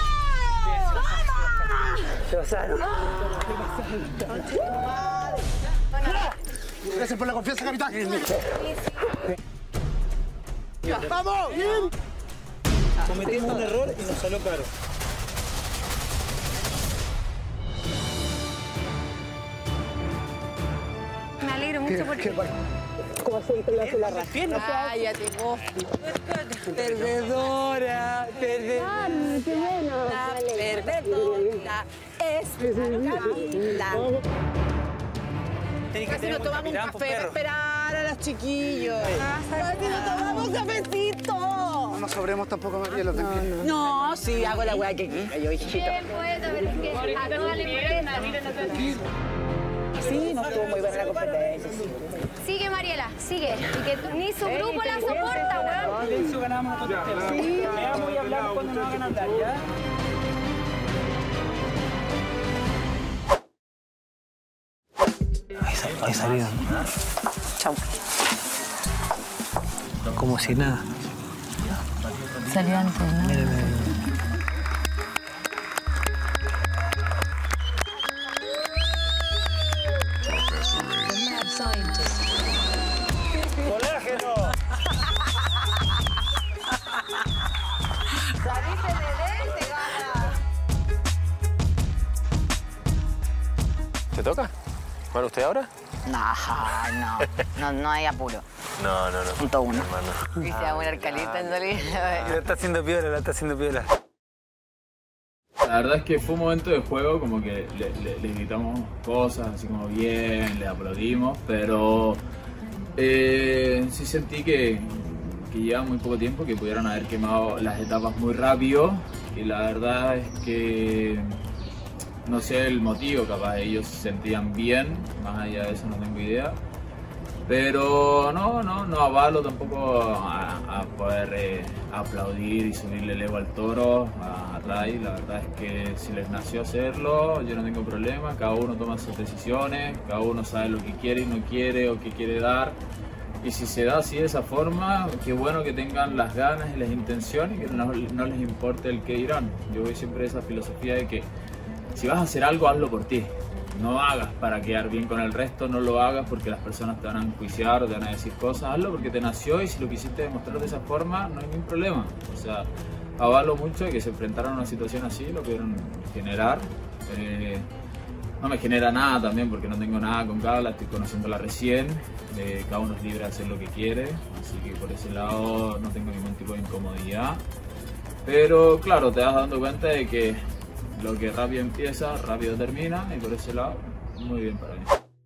Gracias por la confianza, capitán. ¡Vamos! ¡Bien! Cometimos un error y nos salió caro. Me alegro mucho porque... ¿Cómo se le hace la ración? Cállate, vos. Perdedora. ¡Ah, qué bueno! Perdedora. Es capitán. Casi nos tomamos un café para esperar a los chiquillos. Casi nos tomamos un cafecito. No nos sobremos tampoco, Mariela. No, sí, hago la weá que quiera, yo, hijito. Bien, poeta, pero es que a todas les molesta. Sí, no estuvo muy buena la competencia. Sigue, Mariela, sigue. Y que ni su grupo la soporta, weón. De eso ganamos nosotros. Sí. Veamos y hablamos cuando nos hagan andar, ¿ya? Ahí salieron. Chau. Como si nada. Salió antes, ¿no? Mira. ¡Colágeno! Saliste de te gana. ¿Te toca? ¿Para usted ahora? No hay apuro. No. Punto uno. Viste a una arcalita en salir. La está haciendo piola, La verdad es que fue un momento de juego, como que le gritamos cosas, así como bien, le aplaudimos, pero sí sentí que lleva muy poco tiempo, que pudieron haber quemado las etapas muy rápido, y la verdad es que no sé el motivo, capaz ellos se sentían bien, más allá de eso no tengo idea. Pero no avalo tampoco a poder aplaudir y subirle el ego al toro, a Ray. La verdad es que si les nació hacerlo, yo no tengo problema. Cada uno toma sus decisiones, cada uno sabe lo que quiere y no quiere o qué quiere dar. Y si se da así de esa forma, qué bueno que tengan las ganas y las intenciones y que no les importe el qué dirán. Yo voy siempre a esa filosofía de que si vas a hacer algo, hazlo por ti. no hagas para quedar bien con el resto, no lo hagas porque las personas te van a enjuiciar, te van a decir cosas, hazlo porque te nació y si lo quisiste demostrar de esa forma no hay ningún problema. O sea, avalo mucho de que se enfrentaron a una situación así, lo pudieron generar. No me genera nada también porque no tengo nada con Carla, estoy conociéndola recién, cada uno es libre de hacer lo que quiere, así que por ese lado no tengo ningún tipo de incomodidad. Pero claro, te vas dando cuenta de que lo que rápido empieza, rápido termina y por ese lado, muy bien para mí.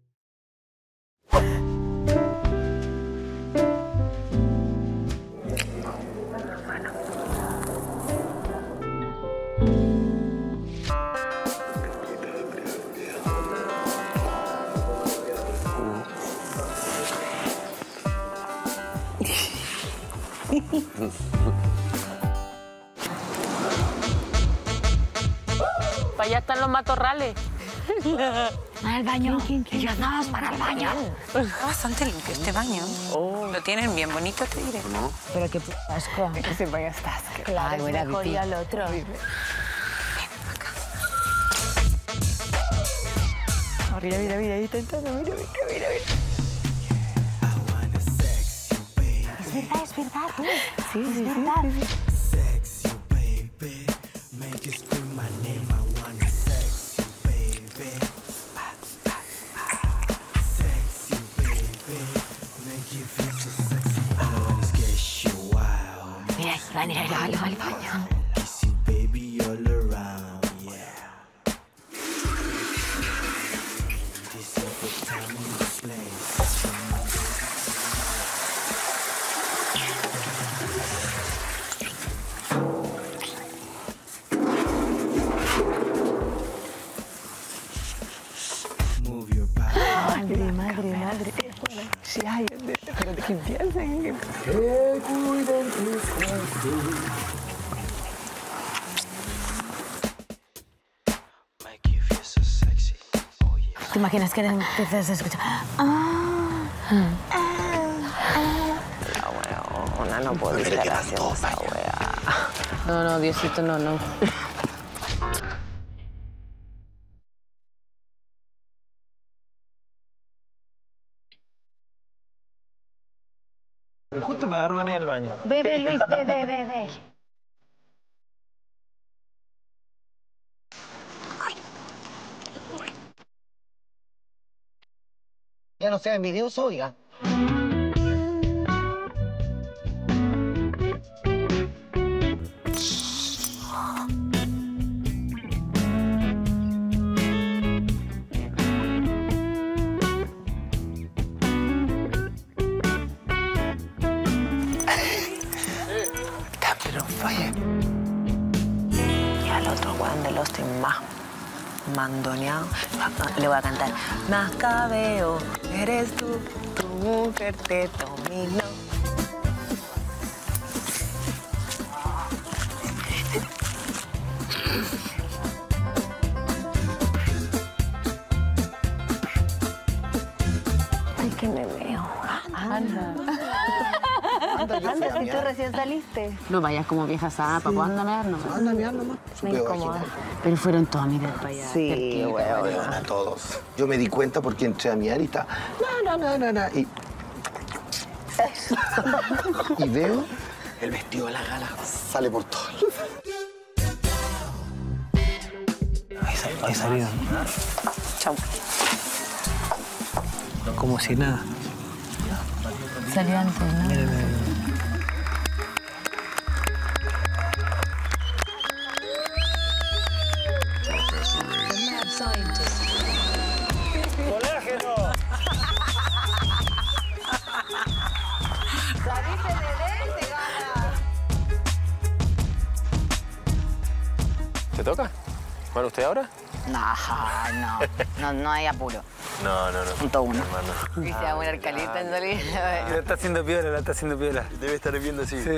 Para allá están los matorrales. Para el baño. Ellos dos para el baño. Está bastante limpio este baño. Lo tienen bien bonito, te diré. ¿No? Pero qué asco. Ese baño está asco. Claro, era mejor ir al otro. Mira, mira, mira, ahí está entrando, mira, mira, mira, mira. Es verdad, tú. Sí, es sí, verdad. sí, sí. Mira, vale, vale, vale. Madre. Sí, ay, pero que empiecen. Que cuiden tus cuerpos. ¿Te imaginas que empiezas a escuchar? La weona no puede estar haciendo esa wea. No, Diosito, no. Justo me agarro en el baño. Ve, Luis, ve. Ya no sea envidioso, oiga. Pero falla. Y al otro weón de los estoy más mandoneado. Le voy a cantar. Mascabeo, eres tú, tu mujer te dominó. Ay, que me veo. Anda. Anda, si tú recién saliste. No vayas como vieja zapa, pues anda a mear nomás. Anda a mear nomás. Me incomoda. Pero fueron todos a mirar para allá. Sí, weón, a todos. Yo me di cuenta porque entré a miar y está. No. Y veo el vestido de la gala. Sale por todo. Ahí salió. Chau. Como si nada. Salió antes, ¿no? Mira. ¡Colágeno! ¡Saliste de dente, gana! ¿Te toca? ¿Bueno, usted ahora? No hay apuro. No. Punto uno. Y se va a poner caliente en salir. La está haciendo piola, Debe estar viendo así. Sí.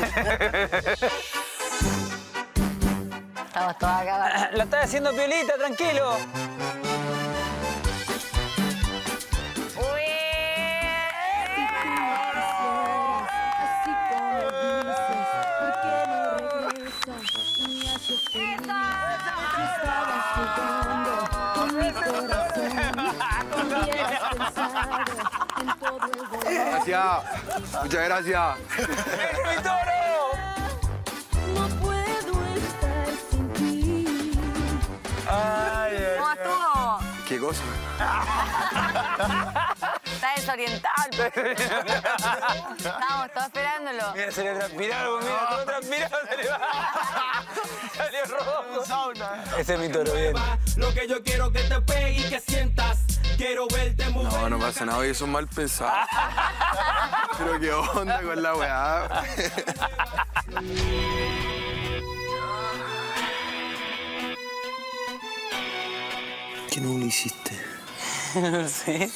Estamos todos acá. La está haciendo piolita, tranquilo. ¡Eso! Gracias. Muchas gracias. ¡Es mi toro! No puedo estar sin ti. ¿Cómo estuvo? ¿Qué cosa? Está desorientado. Estábamos todos esperándolo. Mira, se le transpiraron, mira, todo transpirado, se le va. Salió rojo. Ese es mi toro, bien. Lo que yo quiero que te pegue y que sientas. Quiero verte mover. No, no pasa nada, hoy son mal pensados. Pero qué onda con la weá. ¿Qué no lo hiciste? Sí.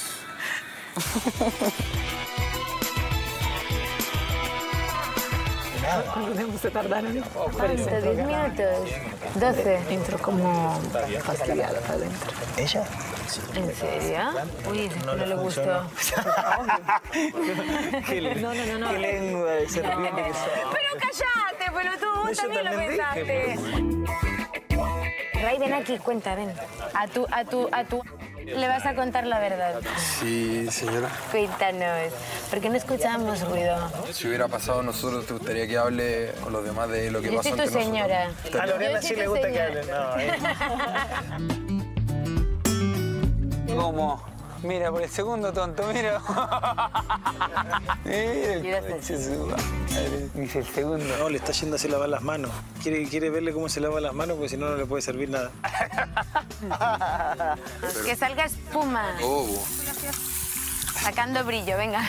¿Cuánto tiempo se tardaron? ¿Cuánto? ¿10 minutos? 12. Entró como fastidiada para adentro. ¿Ella? ¿En serio? Uy, no le gustó. No. Qué lengua de serpiente que sos. Pero cállate, pelotudo, vos también lo pensaste. Ray, ven aquí, cuenta, ven. A tú. Le vas a contar la verdad. Sí, señora. Cuéntanos, porque no escuchamos ruido. Si hubiera pasado a nosotros, ¿te gustaría que hable con los demás de lo que Yo pasó soy tu entre nosotros? señora. A Lorena sí le gusta que hablen. No, ¿Cómo? Mira, por el segundo tonto, mira. Mira, dice el segundo. no, le está yendo a se lavar las manos. Quiere verle cómo se lava las manos porque si no, no le puede servir nada. Que salga espuma. Oh. Sacando brillo, venga.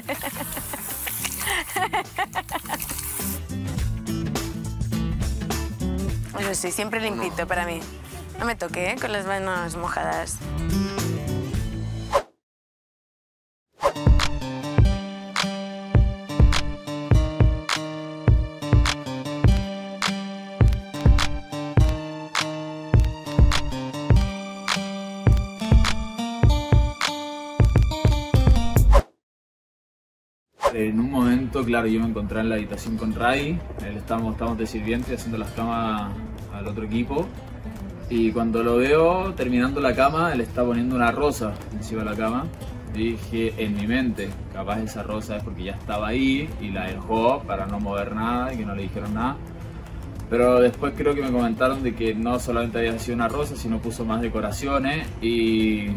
Eso sí, siempre limpito para mí. No me toque, ¿eh? Con las manos mojadas. En un momento, claro, yo me encontré en la habitación con Ray, estábamos de sirviente haciendo las camas al otro equipo, y cuando lo veo terminando la cama, él está poniendo una rosa encima de la cama. Dije en mi mente, capaz esa rosa es porque ya estaba ahí y la dejó para no mover nada y que no le dijeron nada. Pero después creo que me comentaron de que no solamente había sido una rosa, sino puso más decoraciones, y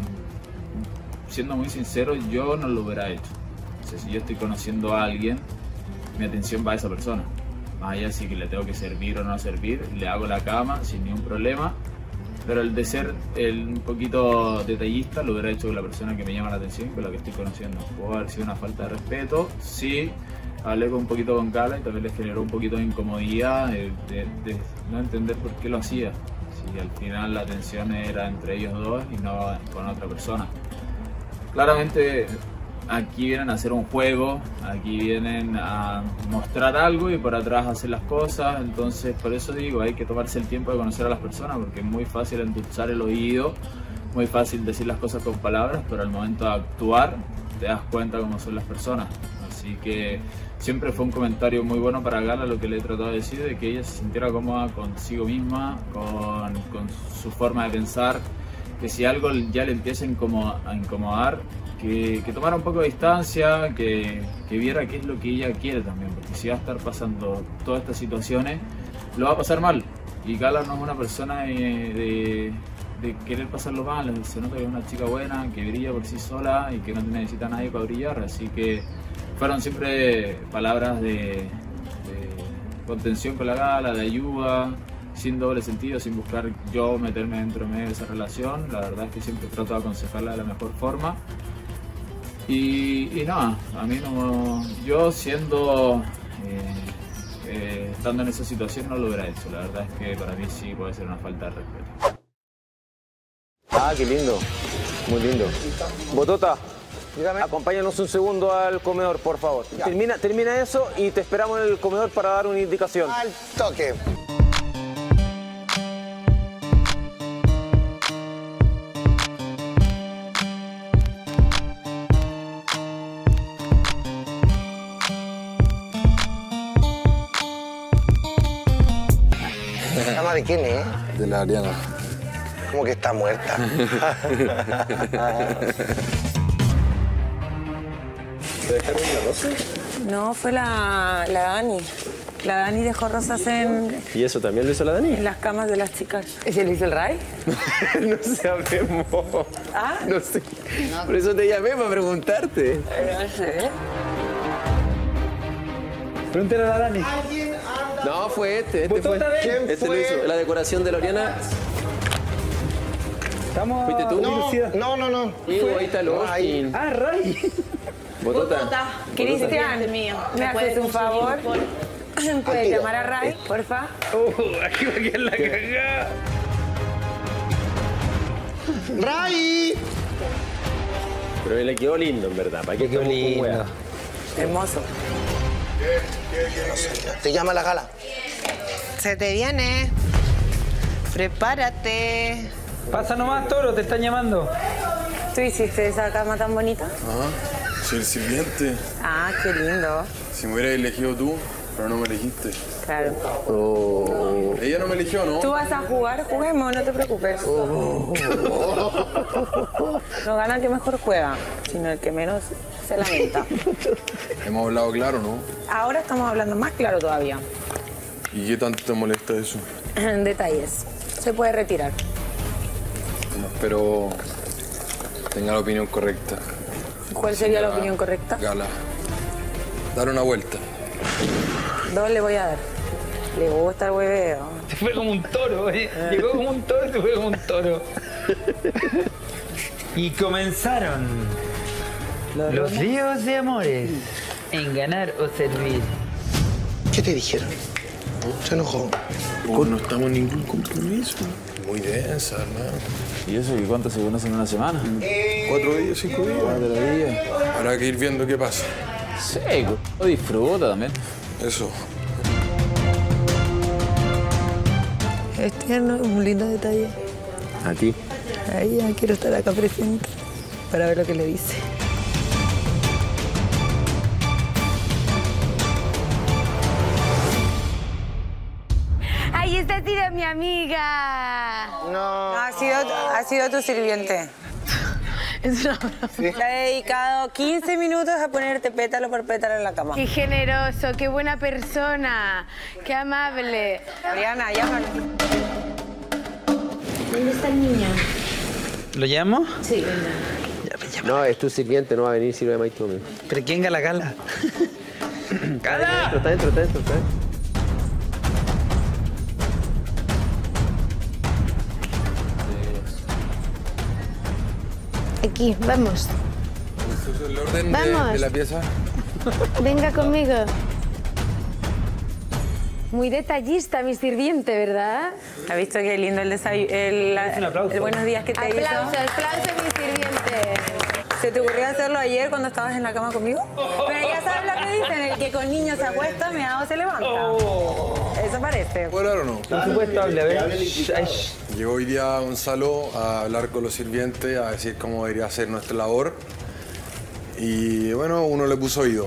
siendo muy sincero, yo no lo hubiera hecho. O sea, si yo estoy conociendo a alguien, mi atención va a esa persona. Más allá de si le tengo que servir o no servir, le hago la cama sin ningún problema. Pero el de ser un poquito detallista lo hubiera hecho con la persona que me llama la atención, con la que estoy conociendo. Puede haber sido una falta de respeto, sí. Hablé un poquito con Carla y también les generó un poquito de incomodidad de no entender por qué lo hacía. Si al final la atención era entre ellos dos y no con otra persona. Claramente aquí vienen a hacer un juego, aquí vienen a mostrar algo y por atrás hacer las cosas. Entonces por eso digo, hay que tomarse el tiempo de conocer a las personas, porque es muy fácil endulzar el oído, muy fácil decir las cosas con palabras, pero al momento de actuar te das cuenta cómo son las personas. Así que siempre fue un comentario muy bueno para Gala lo que le he tratado de decir, de que ella se sintiera cómoda consigo misma, con su forma de pensar, que si algo ya le empieza a incomodar, que tomara un poco de distancia, que viera qué es lo que ella quiere también, porque si va a estar pasando todas estas situaciones, lo va a pasar mal. Y Gala no es una persona de querer pasarlo mal, se nota que es una chica buena, que brilla por sí sola y que no necesita a nadie para brillar, así que fueron siempre palabras de contención con la Gala, de ayuda, sin doble sentido, sin buscar yo meterme dentro de esa relación. La verdad es que siempre trato de aconsejarla de la mejor forma. Y nada, a mí no, yo estando en esa situación no lo hubiera hecho. La verdad es que para mí sí puede ser una falta de respeto. Ah, qué lindo, muy lindo. Botota, acompáñanos un segundo al comedor, por favor. Termina eso y te esperamos en el comedor para dar una indicación. Al toque. ¿Cama de quién, De la Ariana. Como que está muerta. ¿Te dejaron la rosa? No, fue la Dani. La Dani dejó rosas en ¿Y eso también lo hizo la Dani? las camas de las chicas. ¿Ese lo hizo el Ray? No sabemos. ¿Ah? No sé. Por eso te llamé para preguntarte. No sé. Pregúntale a la Dani. No, fue este fue. ¿Quién Este lo fue? hizo. La decoración de la Oriana. ¿Estamos? ¿Fuiste tú? No. Y ahí está el Austin. Ah, Ray. Botota. Cristian, ¿me haces un favor? ¿Puedes llamar a Ray, porfa? Aquí va a quedar la cagada. ¡Ray! Pero le quedó lindo, en verdad. ¿Para qué quedó lindo? Hermoso. Te llama la gala. Se te viene. Prepárate. Pasa nomás, Toro, te están llamando. ¿Tú hiciste esa cama tan bonita? Ajá. Soy el sirviente. Ah, qué lindo. Si me hubieras elegido tú, pero no me elegiste. Claro. Ella no me eligió, ¿no? Tú vas a jugar, juguemos, no te preocupes. No gana el que mejor juega, sino el que menos se lamenta. Hemos hablado claro, ¿no? Ahora estamos hablando más claro todavía. ¿Y qué tanto te molesta eso? Detalles. Se puede retirar. No espero tenga la opinión correcta. ¿Cuál sería la opinión correcta? Gala. Dar una vuelta. 2 le voy a dar. Le gusta el hueveo. Se fue como un toro, ¿eh? Llegó como un toro y se fue como un toro. Y comenzaron los ríos de amores en ganar o servir. ¿Qué te dijeron? Se enojó. No estamos en ningún compromiso. Muy densa, hermano. ¿Y eso? ¿Y cuánto se conocen en una semana? 4 días, 5 días. 4 días. Habrá que ir viendo qué pasa. Sí, disfruta también. Eso. Es tierno, un lindo detalle. ¿A ti? A ella quiero estar acá presente para ver lo que le dice. ¡Ay, esta ha sido mi amiga! No. Ha sido tu sirviente. Es una broma. Te ha dedicado 15 minutos a ponerte pétalo por pétalo en la cama. Qué generoso, qué buena persona, qué amable. Oriana, llámalo. ¿Dónde está el niño? ¿Lo llamo? Sí, venga. No, es tu sirviente, no va a venir si lo llamáis tú. ¿Pero quién gala Gala? ¡Gala! Está dentro. Aquí, vamos. ¿Eso es el orden Vamos. de la pieza? Venga conmigo. Muy detallista mi sirviente, ¿verdad? ¿Has visto qué lindo el desayuno? El buenos días que te hizo. Aplauso a mi sirviente. ¿Se te ocurrió hacerlo ayer cuando estabas en la cama conmigo? Pero ya sabes lo que dicen, el que con niños se acuesta, meado se levanta. Eso parece. ¿Puedo hablar o no? Por supuesto, hable, a ver. Llegó hoy día Gonzalo a hablar con los sirvientes, a decir cómo debería ser nuestra labor. Y bueno, uno le puso oído.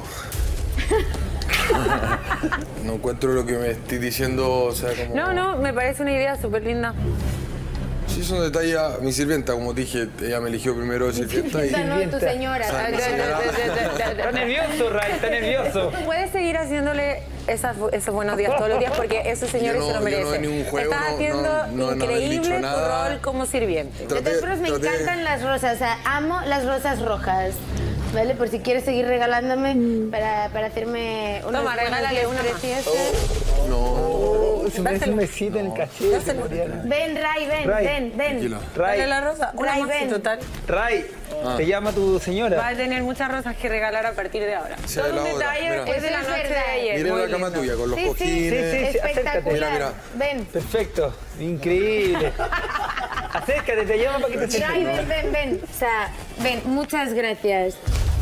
No encuentro lo que me estoy diciendo, o sea, como... No, me parece una idea súper linda. Sí, son detalles. Mi sirvienta, como dije, ella me eligió primero de sirvienta y... No, tu señora. Está nervioso, Ray, está nervioso. Puedes seguir haciéndole esos buenos días todos los días porque esos señores se lo merecen. Yo no en ningún juego, Estás haciendo no haber increíble dicho nada. tu rol como sirviente. De todas formas, me encantan las rosas. O sea, amo las rosas rojas. ¿Vale? Por si quieres seguir regalándome para hacerme unos Toma, regálale una preciosos. No. Se merece un besito en el cachete, Oriana. Ven, Ray, ven. Tranquila. Ray, Dale la rosa. Una Ray, más, ven. total. Ray, te llama tu señora. Va a tener muchas rosas que regalar a partir de ahora. Sí, Todo la un otra, detalle mira. es de la Eso es noche de verdad. ayer. Miren Muy la cama lindo. tuya con los Sí, cojines. Sí, Espectacular. Mira, mira. Ven. Perfecto, increíble. Acércate, te llama para que te sientes. Ray, ven. O sea, ven, muchas gracias.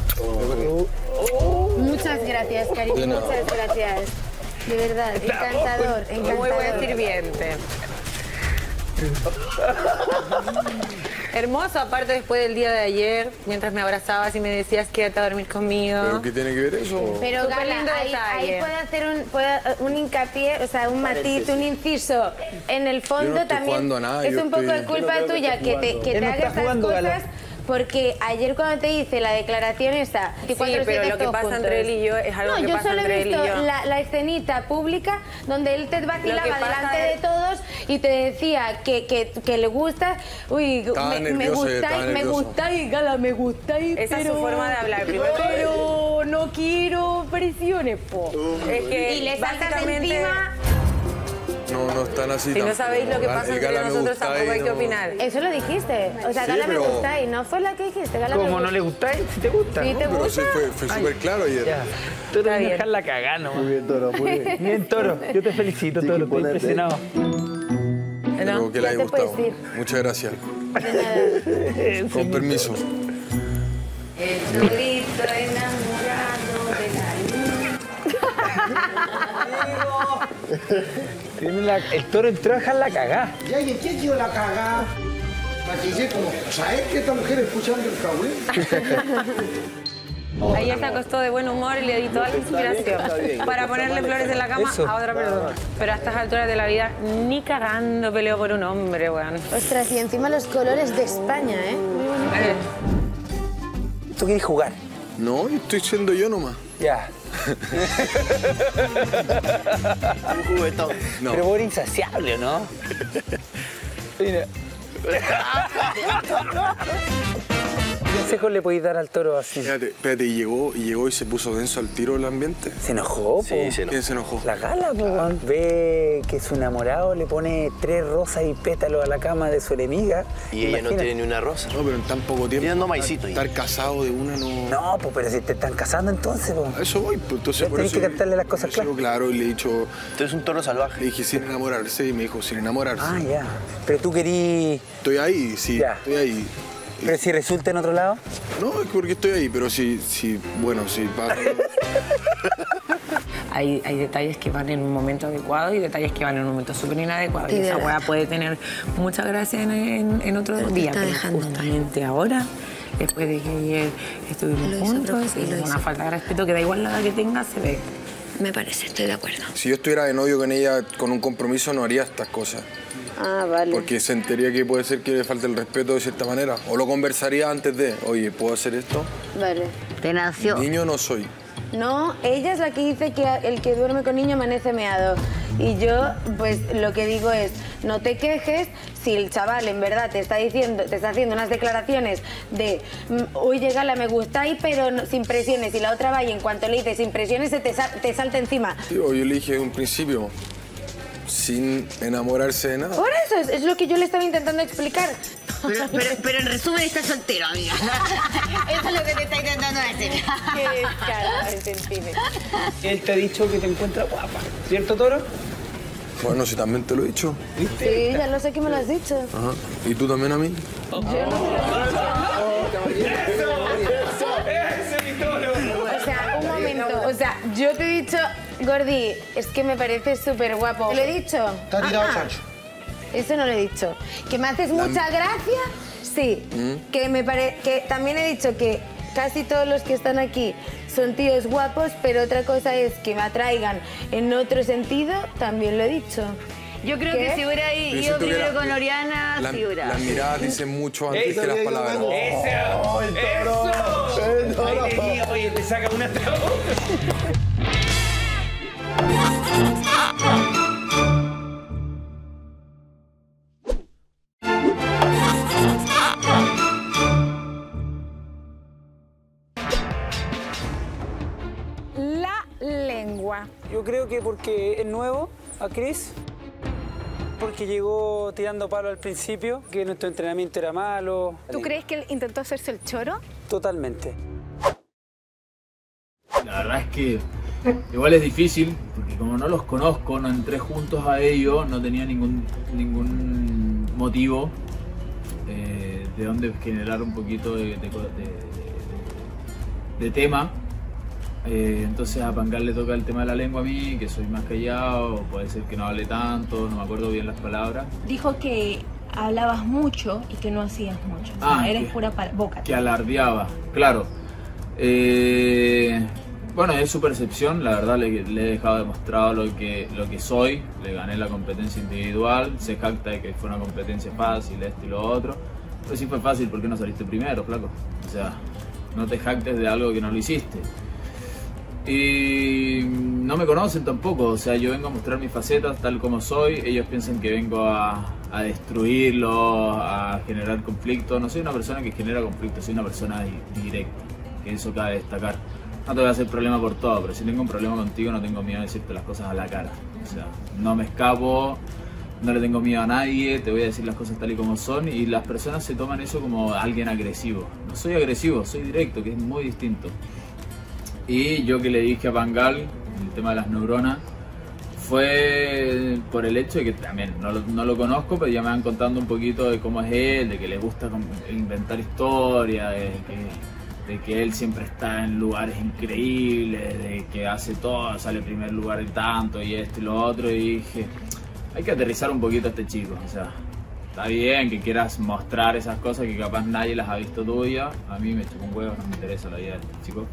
Muchas gracias, cariño. De nada. Muchas gracias. De verdad, encantador, Muy buen encantador. sirviente. Hermoso, aparte después del día de ayer, mientras me abrazabas y me decías quédate a dormir conmigo. ¿Pero qué tiene que ver eso? Pero Súper Gala, lindo ahí detalle. puede hacer un hincapié, o sea, un matiz, un inciso. En el Yo fondo no estoy también jugando a nada, es yo un poco estoy- de culpa Yo no creo que tuya esté que jugando. te Él no haga está estas jugando, cosas. Gala. Porque ayer cuando te hice la declaración esta... Sí, pero lo que pasa entre él y yo es algo no, que yo pasa solo entre he él y visto yo. la escenita pública donde él te Lo vacilaba que pasa delante de es- todos y te decía que le gusta. Uy, Estaba me nervioso, estaba gustáis, me nervioso. gustáis, Gala, me gustáis, Esa es su pero... forma de hablar, primero. Pero no quiero presiones, po. Es que y le saltas básicamente- encima... No están así. Si no tampoco. sabéis lo que pasa El entre Gala me nosotros, gusta tampoco y hay que no- opinar. Eso lo dijiste. O sea, Sí, Gala me pero- gustáis. ¿No fue la que dijiste? Gala me ¿Cómo no gusta. le gustáis? Si te gusta. Sí, ¿no? te Pero sí gusta. fue súper claro ayer. Ya. Tú Está te bien. dejar la cagada nomás. Muy bien, Toro, muy bien. Bien, Toro. Yo te felicito, Toro. Estoy impresionado. Pero que le Ya haya te puedes gustado. ir. Muchas gracias. De nada. Con permiso. El chorrito enamorado de El Toro entró a dejar la cagada. Ya, ¿y en qué quiero la cagada? Maquillé como, ¿sabes que esta mujer escuchando el cahué? Ayer se acostó de buen humor y le di toda la inspiración para ponerle flores en la cama Eso. a otra persona. Pero a estas alturas de la vida, ni cagando peleo por un hombre, weón. Ostras, y encima los colores de España, ¿eh? Muy bonito. ¿Tú quieres jugar? No, yo estoy siendo yo nomás. Ya. Un juguetón. No. Pero vos eres insaciable, ¿no? Mira. ¿Qué consejo le podéis dar al Toro así? Espérate, y llegó y se puso denso al tiro el ambiente. ¿Se enojó, po? Sí, se enojó. ¿Quién se enojó? La Gala, po, weón. Ve que su enamorado le pone 3 rosas y pétalos a la cama de su enemiga. Y ella no Imagínate. tiene ni una rosa. No, pero en tan poco tiempo. Tiene maicito ahí. Estar casado de una no. No, pues, pero si te están casando entonces, po. A eso voy, pues entonces por Tenés eso. que cantarle las cosas claro. Claro, y le he dicho. Tú eres un toro salvaje. Le dije sin enamorarse y me dijo sin enamorarse. Ah, ya. Pero tú querías... Estoy ahí, sí, Ya. estoy ahí. Pero si resulta en otro lado. No, es porque estoy ahí, pero bueno, sí, pasa. Hay detalles que van en un momento adecuado y detalles que van en un momento súper inadecuado. Y esa weá puede tener mucha gracia en otro día. Pero justamente ahora, después de que ayer estuvimos juntos, y una falta de respeto que da igual la edad que tenga, se ve. Me parece, estoy de acuerdo. Si yo estuviera de novio con ella con un compromiso, no haría estas cosas. Ah, vale. Porque sentiría que puede ser que le falte el respeto de cierta manera. O lo conversaría antes de, oye, ¿puedo hacer esto? Vale. Te nació. Niño no soy. No, ella es la que dice que el que duerme con niño amanece meado. Y yo, pues, lo que digo es, no te quejes si el chaval en verdad te está haciendo unas declaraciones de, oye, Gala, me gustáis, pero sin presiones. Y la otra va y en cuanto le dices sin presiones, te salta encima. Tío, yo le dije en un principio, sin enamorarse de nada. Por eso, es lo que yo le estaba intentando explicar. Pero en resumen está soltero, amiga. Eso es lo que te está intentando decir. Qué descarado el centímetro. Él te ha dicho que te encuentra guapa, ¿cierto, Toro? Bueno, si también te lo he dicho. Sí, ya lo sé que me lo has dicho. Ajá. ¿Y tú también a mí? O sea, un momento. O sea, yo te he dicho, Gordi, es que me pareces súper guapo. ¿Te lo he dicho? Te ha tirado chancho. Eso no lo he dicho. ¿Que me haces mucha gracia? Sí. Que también he dicho que casi todos los que están aquí son tíos guapos, pero otra cosa es que me atraigan en otro sentido, también lo he dicho. Yo creo ¿Qué? que si hubiera Pero ido siento que primero la- con Oriana, sí hubiera. Las miradas dicen mucho antes que las palabras. Oye, te saca una tras La lengua. Yo creo que porque es nuevo a Chris, porque llegó tirando palo al principio, que nuestro entrenamiento era malo. ¿Tú crees que él intentó hacerse el choro? Totalmente. La verdad es que igual es difícil, porque como no los conozco, no entré juntos a ellos, no tenía ningún motivo de donde generar un poquito de tema. Entonces a Pangal le toca el tema de la lengua a mí, que soy más callado, puede ser que no hable tanto, no me acuerdo bien las palabras. Dijo que hablabas mucho y que no hacías mucho. O sea, eres pura boca. Que alardeaba, claro. Bueno, es su percepción, la verdad le he dejado demostrado lo que soy, le gané la competencia individual, se jacta de que fue una competencia fácil, esto y lo otro. Pero si fue fácil, ¿por qué no saliste primero, flaco? O sea, no te jactes de algo que no lo hiciste. Y no me conocen tampoco, o sea, yo vengo a mostrar mis facetas tal como soy, ellos piensan que vengo a destruirlo, a generar conflicto. No soy una persona que genera conflicto, soy una persona directa, que eso cabe destacar. No te voy a hacer problema por todo, pero si tengo un problema contigo no tengo miedo de decirte las cosas a la cara. O sea, no me escapo, no le tengo miedo a nadie, te voy a decir las cosas tal y como son, y las personas se toman eso como alguien agresivo. No soy agresivo, soy directo, que es muy distinto. Y yo que le dije a Pangal, el tema de las neuronas, fue por el hecho de que también no lo conozco, pero ya me van contando un poquito de cómo es él, de que le gusta inventar historias, de que él siempre está en lugares increíbles, de que hace todo, sale en primer lugar el tanto y esto y lo otro, y dije, hay que aterrizar un poquito a este chico, o sea, está bien que quieras mostrar esas cosas que capaz nadie las ha visto tuya, a mí me chupa un huevo, no me interesa la vida de este chico.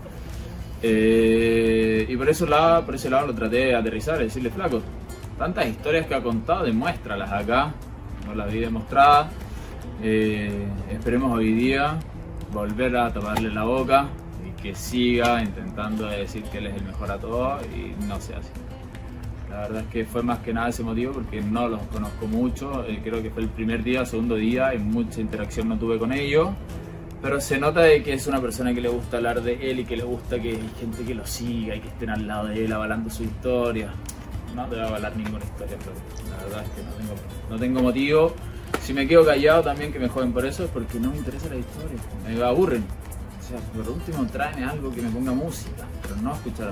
Y por ese lado lo traté de aterrizar, de decirle, flaco, tantas historias que ha contado, demuéstralas acá, no las vi demostradas, esperemos hoy día volver a taparle la boca y que siga intentando decir que él es el mejor a todos y no sea así. La verdad es que fue más que nada ese motivo porque no los conozco mucho, creo que fue el primer día, segundo día y mucha interacción no tuve con ellos. Pero se nota de que es una persona que le gusta hablar de él y que le gusta que hay gente que lo siga y que estén al lado de él avalando su historia. No te va a avalar ninguna historia, pero la verdad es que no tengo motivo. Si me quedo callado también que me joden por eso es porque no me interesa la historia, me aburren. O sea, por último tráeme algo que me ponga música, pero no escuchar.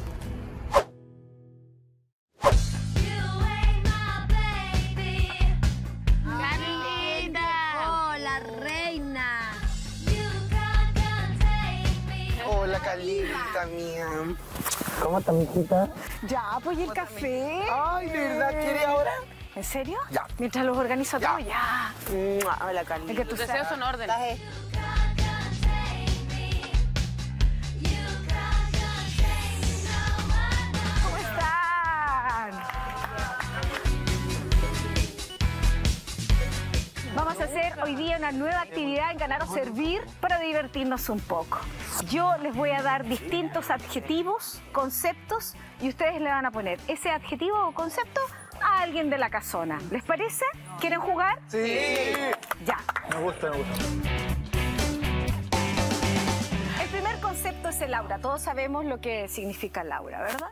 Carlita mía. ¿Cómo está, mijita? Ya, pues, ¿y el café? Ay, ¿de verdad quiere ahora? ¿En serio? Ya. Mientras los organizo todo, ya. Hola, Carlita. Es que tus deseos son órdenes. ¿Cómo están? Vamos a hacer hoy día una nueva actividad en Ganar o Servir para divertirnos un poco. Yo les voy a dar distintos adjetivos, conceptos, y ustedes le van a poner ese adjetivo o concepto a alguien de la casona. ¿Les parece? ¿Quieren jugar? Sí. Ya. Me gusta. El primer concepto es el aura. Todos sabemos lo que significa el aura, ¿verdad?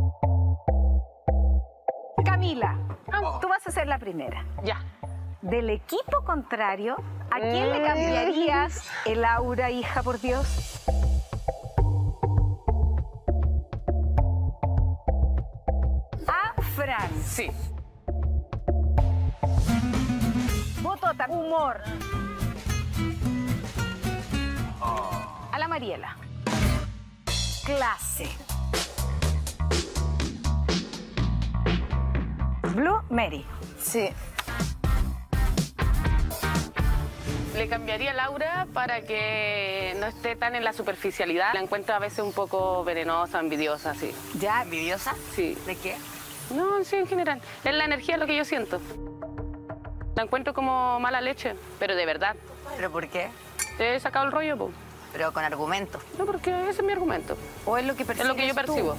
Camila, tú vas a ser la primera. Ya. Del equipo contrario, ¿a quién le cambiarías el aura, hija, por Dios? A Fran. Sí. Botota, humor. A la Mariela. Clase. Blue, Mary. Sí. Le cambiaría a Laura para que no esté tan en la superficialidad. La encuentro a veces un poco venenosa, envidiosa, sí. ¿Ya? ¿Envidiosa? Sí. ¿De qué? No, sí, en general. Es la energía lo que yo siento. La encuentro como mala leche, pero de verdad. ¿Pero por qué? Te he sacado el rollo, pues. Pero con argumentos. No, porque ese es mi argumento. ¿O es lo que percibes Es lo que yo percibo.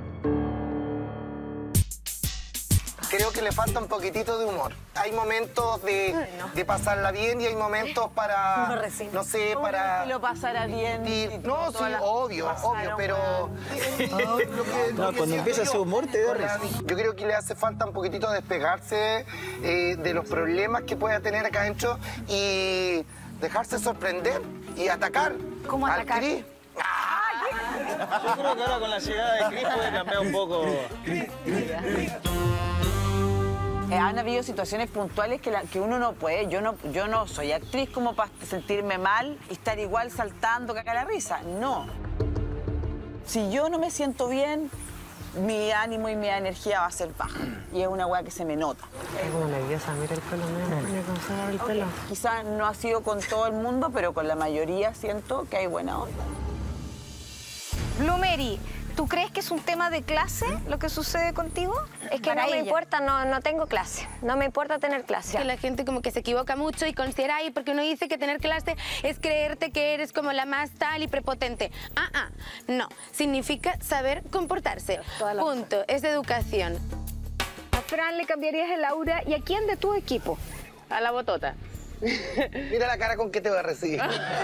Creo que le falta un poquitito de humor. Hay momentos de pasarla bien y hay momentos para, no sé, para... lo pasará bien. No, sí, obvio, pero... No, cuando empieza ese humor te da risa. Yo creo que le hace falta un poquitito despegarse de los problemas que pueda tener acá adentro y dejarse sorprender y atacar. ¿Cómo al atacar? Cris. Yo creo que ahora con la llegada de Cris puede cambiar un poco. Han habido situaciones puntuales que uno no puede. Yo no soy actriz como para sentirme mal y estar igual saltando, cagar la risa. No. Si yo no me siento bien, mi ánimo y mi energía va a ser baja. Y es una weá que se me nota. Es como nerviosa, mira el pelo, me consola el pelo. Quizás no ha sido con todo el mundo, pero con la mayoría siento que hay buena onda. Blumeri, ¿tú crees que es un tema de clase lo que sucede contigo? Es que no me importa, no tengo clase. No me importa tener clase. Que la gente como que se equivoca mucho y considera, ay, porque uno dice que tener clase es creerte que eres como la más tal y prepotente. No. Significa saber comportarse. Punto. Es educación. A Fran le cambiarías el aura. ¿Y a quién de tu equipo? A la botota. Mira la cara con que te voy a recibir.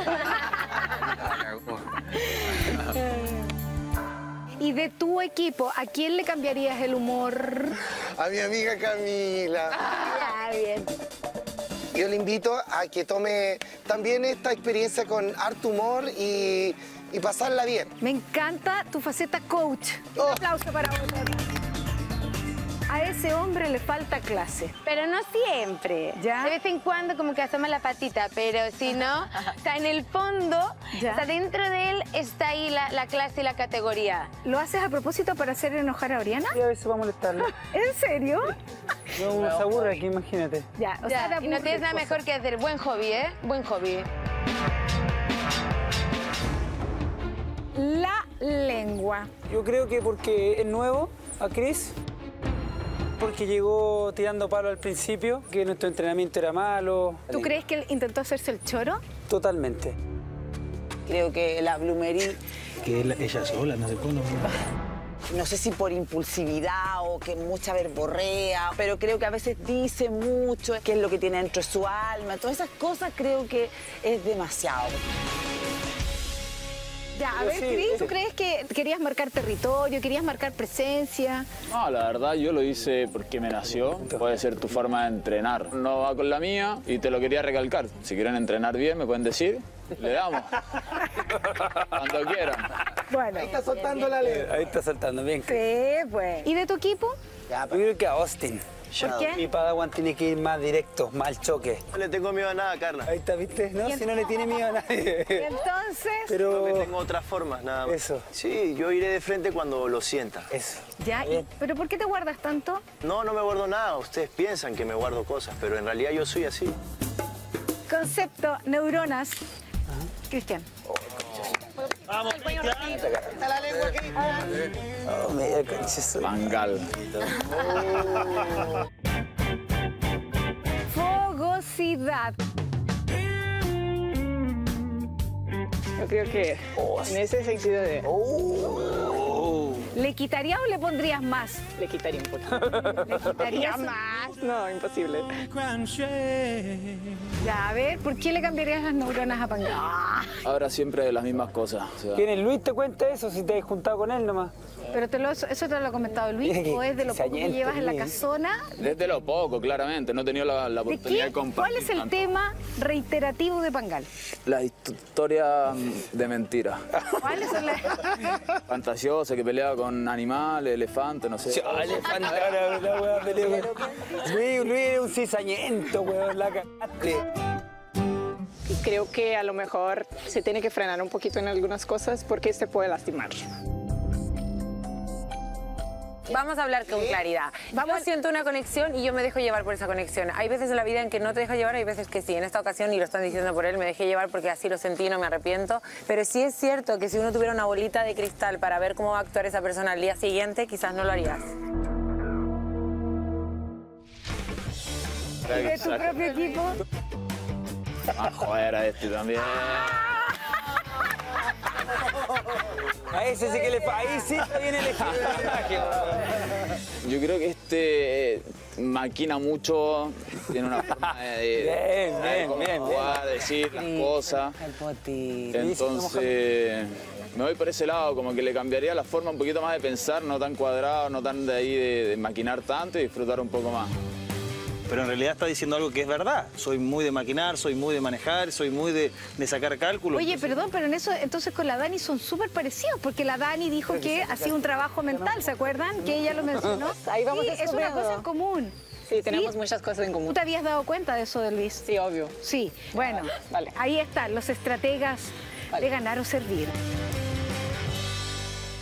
Y de tu equipo, ¿a quién le cambiarías el humor? A mi amiga Camila. Bien. Yo le invito a que tome también esta experiencia con harto humor y pasarla bien. Me encanta tu faceta coach. Un aplauso para vos. A ese hombre le falta clase. Pero no siempre. ¿Ya? De vez en cuando como que asoma la patita, pero si no, o sea, en el fondo, o sea, dentro de él está ahí la clase y la categoría. ¿Lo haces a propósito para hacer enojar a Oriana? Sí, a veces va a molestarlo. ¿En serio? No, uno se aburre aquí, imagínate. Ya, o sea, y no tienes nada mejor que hacer. Buen hobby, ¿eh? Buen hobby. La lengua. Yo creo que porque es nuevo a Chris, porque llegó tirando palo al principio, que nuestro entrenamiento era malo. ¿Tú crees que él intentó hacerse el choro? Totalmente. Creo que la Blumeri... Que ella sola, no se pone. No sé si por impulsividad o que mucha verborrea, pero creo que a veces dice mucho qué es lo que tiene dentro de su alma. Todas esas cosas creo que es demasiado. Ya, a ver, Cris, ¿tú crees que querías marcar territorio, querías marcar presencia? No, la verdad yo lo hice porque me nació. Puede ser tu forma de entrenar. No va con la mía y te lo quería recalcar. Si quieren entrenar bien, me pueden decir. Le damos. Cuando quieran. Bueno. Ahí está soltando la ley. Ahí está soltando bien. Sí, pues. ¿Y de tu equipo? Yo creo que a Austin. ¿Por qué? Mi Padawan tiene que ir más directo, más al choque. No le tengo miedo a nada, Carla. Ahí está, ¿viste? No, si no le tiene miedo a nadie. ¿Y entonces? Pero que tengo otras formas, nada más. Eso. Sí, yo iré de frente cuando lo sienta. Eso. Ya, ¿pero por qué te guardas tanto? No, no me guardo nada. Ustedes piensan que me guardo cosas, pero en realidad yo soy así. Concepto, neuronas. Cristian. Vamos, Está la lengua aquí. Oh, media concha. Mangal. Fogosidad. Yo creo que en ese sentido de... ¿Le quitaría o le pondrías más? Le quitaría un poquito. ¿Le quitarías más? No, imposible. Ya, a ver, ¿por qué le cambiarías las neuronas a Pangal? Ahora siempre de las mismas cosas. O sea, ¿Quién es Luis? ¿Te cuenta eso si te has juntado con él nomás? ¿Pero eso te lo ha comentado Luis o es de lo poco que llevas en la casona? desde lo poco, claramente. No he tenido la ¿De oportunidad qué? de compartir. ¿Cuál es el tanto. tema reiterativo de Pangal? La historia de mentira. ¿Cuál es el...? Fantasiosa, que peleaba con animales, elefantes, no sé. Elefante, ahora la weá pelea con... Luis es un cizañento, weón, la cagaste. Creo que a lo mejor se tiene que frenar un poquito en algunas cosas porque se puede lastimar. Vamos a hablar con claridad. Yo siento una conexión y yo me dejo llevar por esa conexión. Hay veces en la vida en que no te dejas llevar, hay veces que sí. En esta ocasión, y lo están diciendo por él, me dejé llevar porque así lo sentí y no me arrepiento. Pero sí es cierto que si uno tuviera una bolita de cristal para ver cómo va a actuar esa persona al día siguiente, quizás no lo harías. ¿Y de tu propio equipo? Joder, a este también. A ese sí que le ahí sí está bien elegido. Yo creo que este maquina mucho, tiene una forma de jugar, decir las cosas. Entonces, me voy por ese lado, como que le cambiaría la forma un poquito más de pensar, no tan cuadrado, no tan de ahí de maquinar tanto y disfrutar un poco más. Pero en realidad está diciendo algo que es verdad. Soy muy de maquinar, soy muy de manejar, soy muy de sacar cálculos. Oye, perdón, pero en eso entonces con la Dani son súper parecidos, porque la Dani dijo que hacía un trabajo mental, ¿se acuerdan? Que ella lo mencionó. Ahí vamos sí, es una cosa en común. Sí, tenemos muchas cosas en común. ¿Tú te habías dado cuenta de eso de Luis? Sí, obvio. Sí, bueno, ahí están los estrategas de ganar o servir.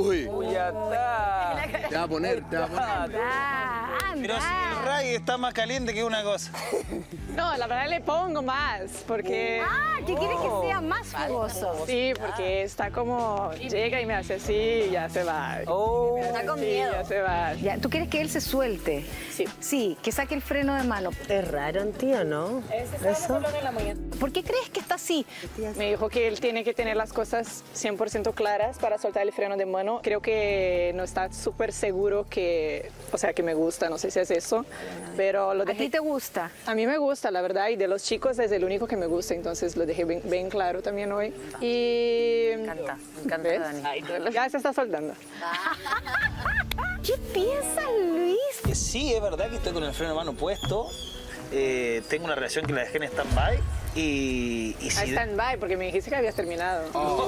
Uy. Ya está. Te va a poner, te va a poner. Pero si el Ray está más caliente que una cosa. No, la verdad le pongo más, porque... ¿qué quieres que sea más fogoso? Sí, porque está como... Llega y me hace así y ya se va. Está con miedo. Ya se va. Ya, ¿tú quieres que él se suelte? Sí. Sí, que saque el freno de mano. Es raro, tío, ¿no? Eso. ¿Por qué crees que está así? Me dijo que él tiene que tener las cosas 100% claras para soltar el freno de mano. Creo que no está súper seguro que... O sea, que me gusta, no sé si es eso, pero lo dejé... ¿A ti te gusta? A mí me gusta, la verdad, y de los chicos es el único que me gusta, entonces lo dejé bien claro también hoy. Y... Me encanta, ¿ves? Dani. Ya se está soltando. ¿Qué piensas, Luis? Sí, es verdad que estoy con el freno de mano puesto. Tengo una relación que la dejé en stand-by y si... Stand-by, porque me dijiste que habías terminado.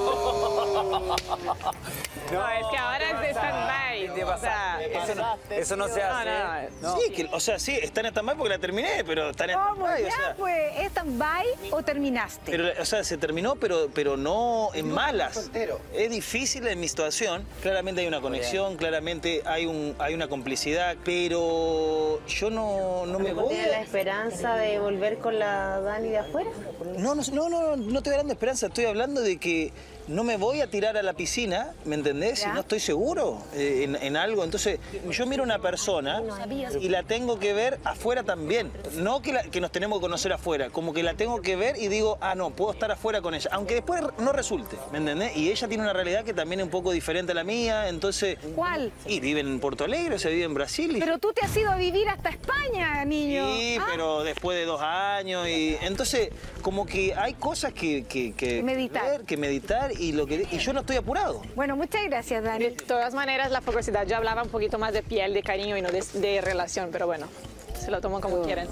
No, es que ahora es de stand-by. O sea, eso no se hace. No. Sí, que, o sea, sí, está en stand-by porque la terminé, pero está en ¿Cómo? stand-by. ¿Ya O sea, fue stand-by o terminaste? pero, o sea, se terminó, pero no en malas. Es difícil en mi situación. Claramente hay una conexión, claramente hay una complicidad, pero yo no me voy. ¿Tienes la esperanza de volver con la Dani de afuera? No estoy hablando de esperanza, estoy hablando de que no me voy a tirar a la piscina, ¿me entendés? Si no estoy seguro en algo. Entonces, yo miro a una persona y la tengo que ver afuera también. No que nos tenemos que conocer afuera, como que la tengo que ver y digo, no, puedo estar afuera con ella. Aunque después no resulte, ¿me entendés? Y ella tiene una realidad que también es un poco diferente a la mía, entonces... ¿Cuál? Y vive en Porto Alegre, o sea, vive en Brasil. Pero tú te has ido a vivir hasta España, niño. Sí, pero después de 2 años y... Entonces, como que hay cosas que meditar y yo no estoy apurado. Bueno, muchas gracias, Dani. De todas maneras, la fogosidad, yo hablaba un poquito más de piel, de cariño y no de relación, pero bueno, se lo tomo como quieren.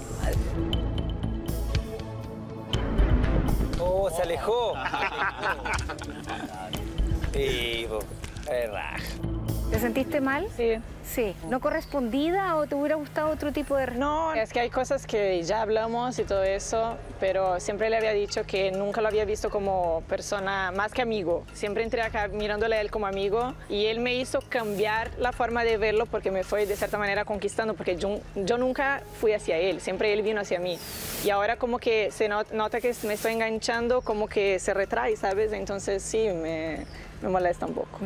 Se alejó. ¿Te sentiste mal? Sí. Sí. ¿No correspondida o te hubiera gustado otro tipo de... No, es que hay cosas que ya hablamos y todo eso, pero siempre le había dicho que nunca lo había visto como persona más que amigo. Siempre entré acá mirándole a él como amigo y él me hizo cambiar la forma de verlo porque me fue de cierta manera conquistando, porque yo nunca fui hacia él, siempre él vino hacia mí. Y ahora como que se nota que me estoy enganchando, como que se retrae, ¿sabes? Entonces sí, me molesta un poco.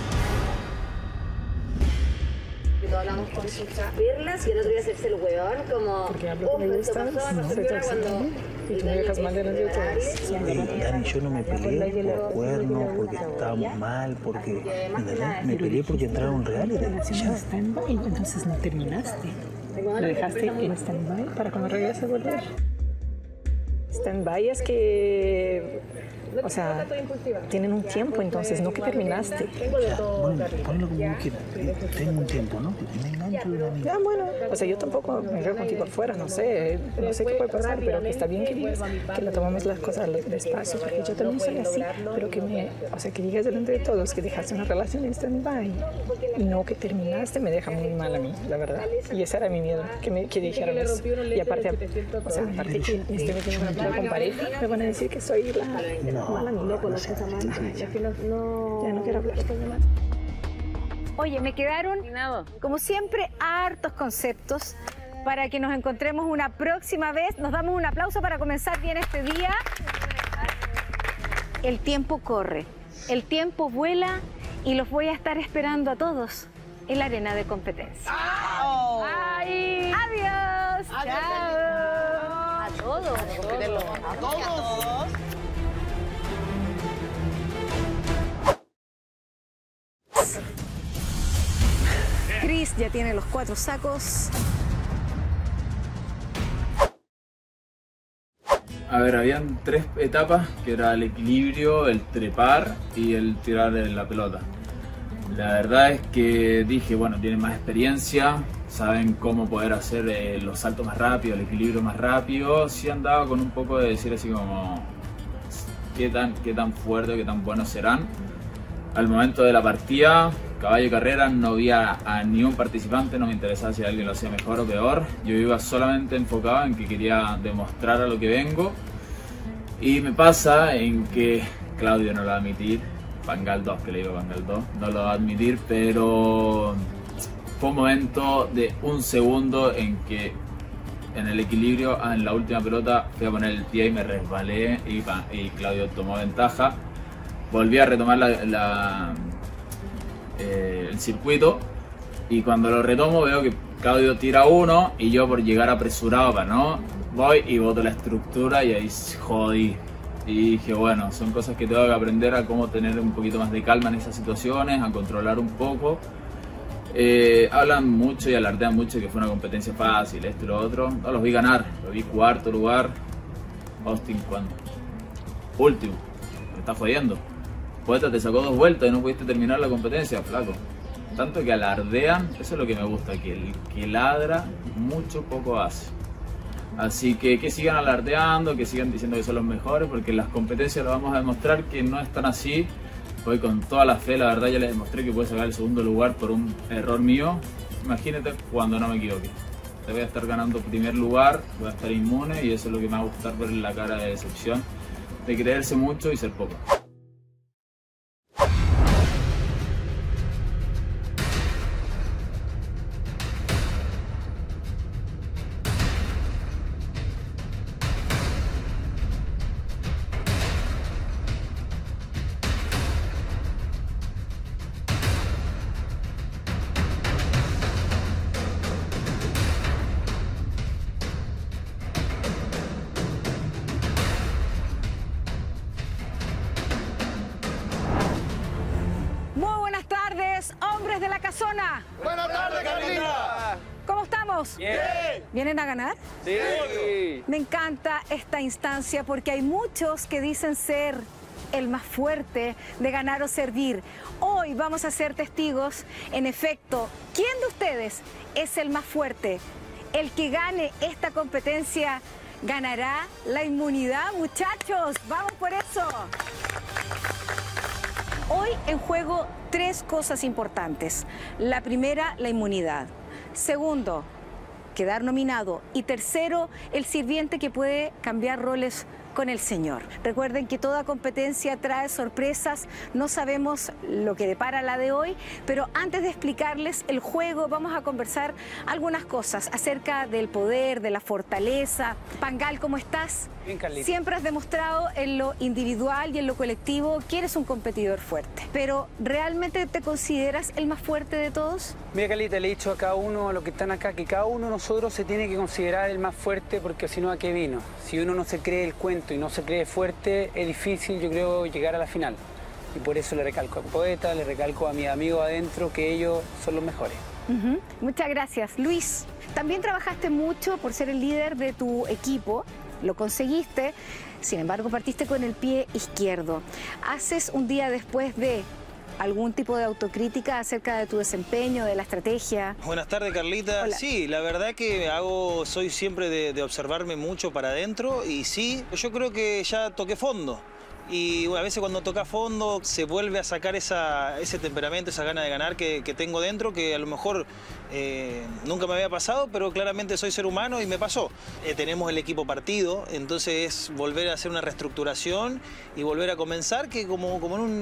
Hablamos con sus perlas y el otro día hacerse el hueón, como... Porque hablo que me gustas, no se te cuando... Y tú me dejas mal delante de todos. Dani, yo no me peleé por cuernos, porque estábamos mal, porque... Me peleé porque entraron un reality. Ya stand-by, entonces no terminaste. Lo dejaste en stand-by para cuando regreses a volver. Stand-by es que... O sea, tienen un tiempo, entonces, no que terminaste. Bueno, ponlo como vos quieras. Tengo un tiempo, ¿no? Me engancho de una amiga. Ya, bueno. O sea, yo tampoco me veo contigo afuera, no sé qué puede pasar, pero que está bien que digas que le tomamos las cosas despacio, porque yo también soy así, pero que que digas delante de todos que dejaste una relación en stand-by y no que terminaste, me deja muy mal a mí, la verdad. Y ese era mi miedo, que dijeran eso. Y aparte que estoy metiendo una pelea con pareja, me van a decir que soy la... mala amiga, con las cosas malas. Ya no quiero hablar de más. Oye, me quedaron, como siempre, hartos conceptos para que nos encontremos una próxima vez. Nos damos un aplauso para comenzar bien este día. El tiempo corre, el tiempo vuela y los voy a estar esperando a todos en la arena de competencia. ¡Ay! ¡Adiós! ¡Chao! A todos. A todos. Chris ya tiene los 4 sacos. A ver, habían 3 etapas, que era el equilibrio, el trepar y el tirar la pelota. La verdad es que dije, bueno, tienen más experiencia, saben cómo poder hacer los saltos más rápido, el equilibrio más rápido. Sí andaba con un poco de decir así como, qué tan fuerte, qué tan buenos serán. Al momento de la partida, caballo y carrera, no vi a ni un participante, no me interesaba si alguien lo hacía mejor o peor. Yo iba solamente enfocado en que quería demostrar a lo que vengo. Y me pasa en que Claudio no lo va a admitir, Pangal 2, que le digo Pangal 2, no lo va a admitir, pero fue un momento de un segundo en que en el equilibrio, en la última pelota, fui a poner el pie y me resbalé y Claudio tomó ventaja. Volví a retomar el circuito y cuando lo retomo veo que Claudio tira uno y yo por llegar apresurado para no, voy y boto la estructura y ahí jodí. Y dije, bueno, son cosas que tengo que aprender a cómo tener un poquito más de calma en esas situaciones, a controlar un poco. Hablan mucho y alardean mucho que fue una competencia fácil, esto y lo otro. No los vi ganar, lo vi cuarto lugar. Austin, ¿cuándo? Último, me está jodiendo. Poeta, te sacó 2 vueltas y no pudiste terminar la competencia, flaco. Tanto que alardean, eso es lo que me gusta, que el que ladra mucho poco hace. Así que sigan alardeando, que sigan diciendo que son los mejores, porque en las competencias lo vamos a demostrar que no es tan así. Voy con toda la fe, la verdad ya les demostré que puedo sacar el segundo lugar por un error mío. Imagínate cuando no me equivoque. Te voy a estar ganando primer lugar, voy a estar inmune y eso es lo que me va a gustar ver en la cara de decepción, de creerse mucho y ser poco. Hombres de la casona. Buenas tardes, Carlita. ¿Cómo estamos? Bien. ¿Vienen a ganar? Sí. Me encanta esta instancia porque hay muchos que dicen ser el más fuerte de ganar o servir. Hoy vamos a ser testigos, en efecto, ¿quién de ustedes es el más fuerte? El que gane esta competencia ganará la inmunidad, muchachos. Vamos por eso. Hoy en juego 3 cosas importantes. La primera, la inmunidad. Segundo, quedar nominado. Y tercero, el sirviente que puede cambiar roles con el señor. Recuerden que toda competencia trae sorpresas, no sabemos lo que depara la de hoy, pero antes de explicarles el juego vamos a conversar algunas cosas acerca del poder, de la fortaleza. Pangal, ¿cómo estás? Bien, Carlita. Siempre has demostrado en lo individual y en lo colectivo que eres un competidor fuerte, pero ¿realmente te consideras el más fuerte de todos? Mira, Carlita, le he dicho a cada uno, a los que están acá, que cada uno de nosotros se tiene que considerar el más fuerte porque si no, ¿a qué vino? Si uno no se cree el cuento y no se cree fuerte, es difícil, yo creo, llegar a la final. Y por eso le recalco a Poeta, le recalco a mis amigos adentro que ellos son los mejores. Muchas gracias. Luis, también trabajaste mucho por ser el líder de tu equipo, lo conseguiste, sin embargo partiste con el pie izquierdo. ¿Haces un día después de algún tipo de autocrítica acerca de tu desempeño, de la estrategia? Buenas tardes, Carlita. Hola. Sí, la verdad que soy siempre de observarme mucho para adentro y sí, yo creo que ya toqué fondo. Y bueno, a veces cuando toca fondo se vuelve a sacar ese temperamento, esa gana de ganar que tengo dentro, que a lo mejor nunca me había pasado, pero claramente soy ser humano y me pasó. Tenemos el equipo partido, entonces es volver a hacer una reestructuración y volver a comenzar, que como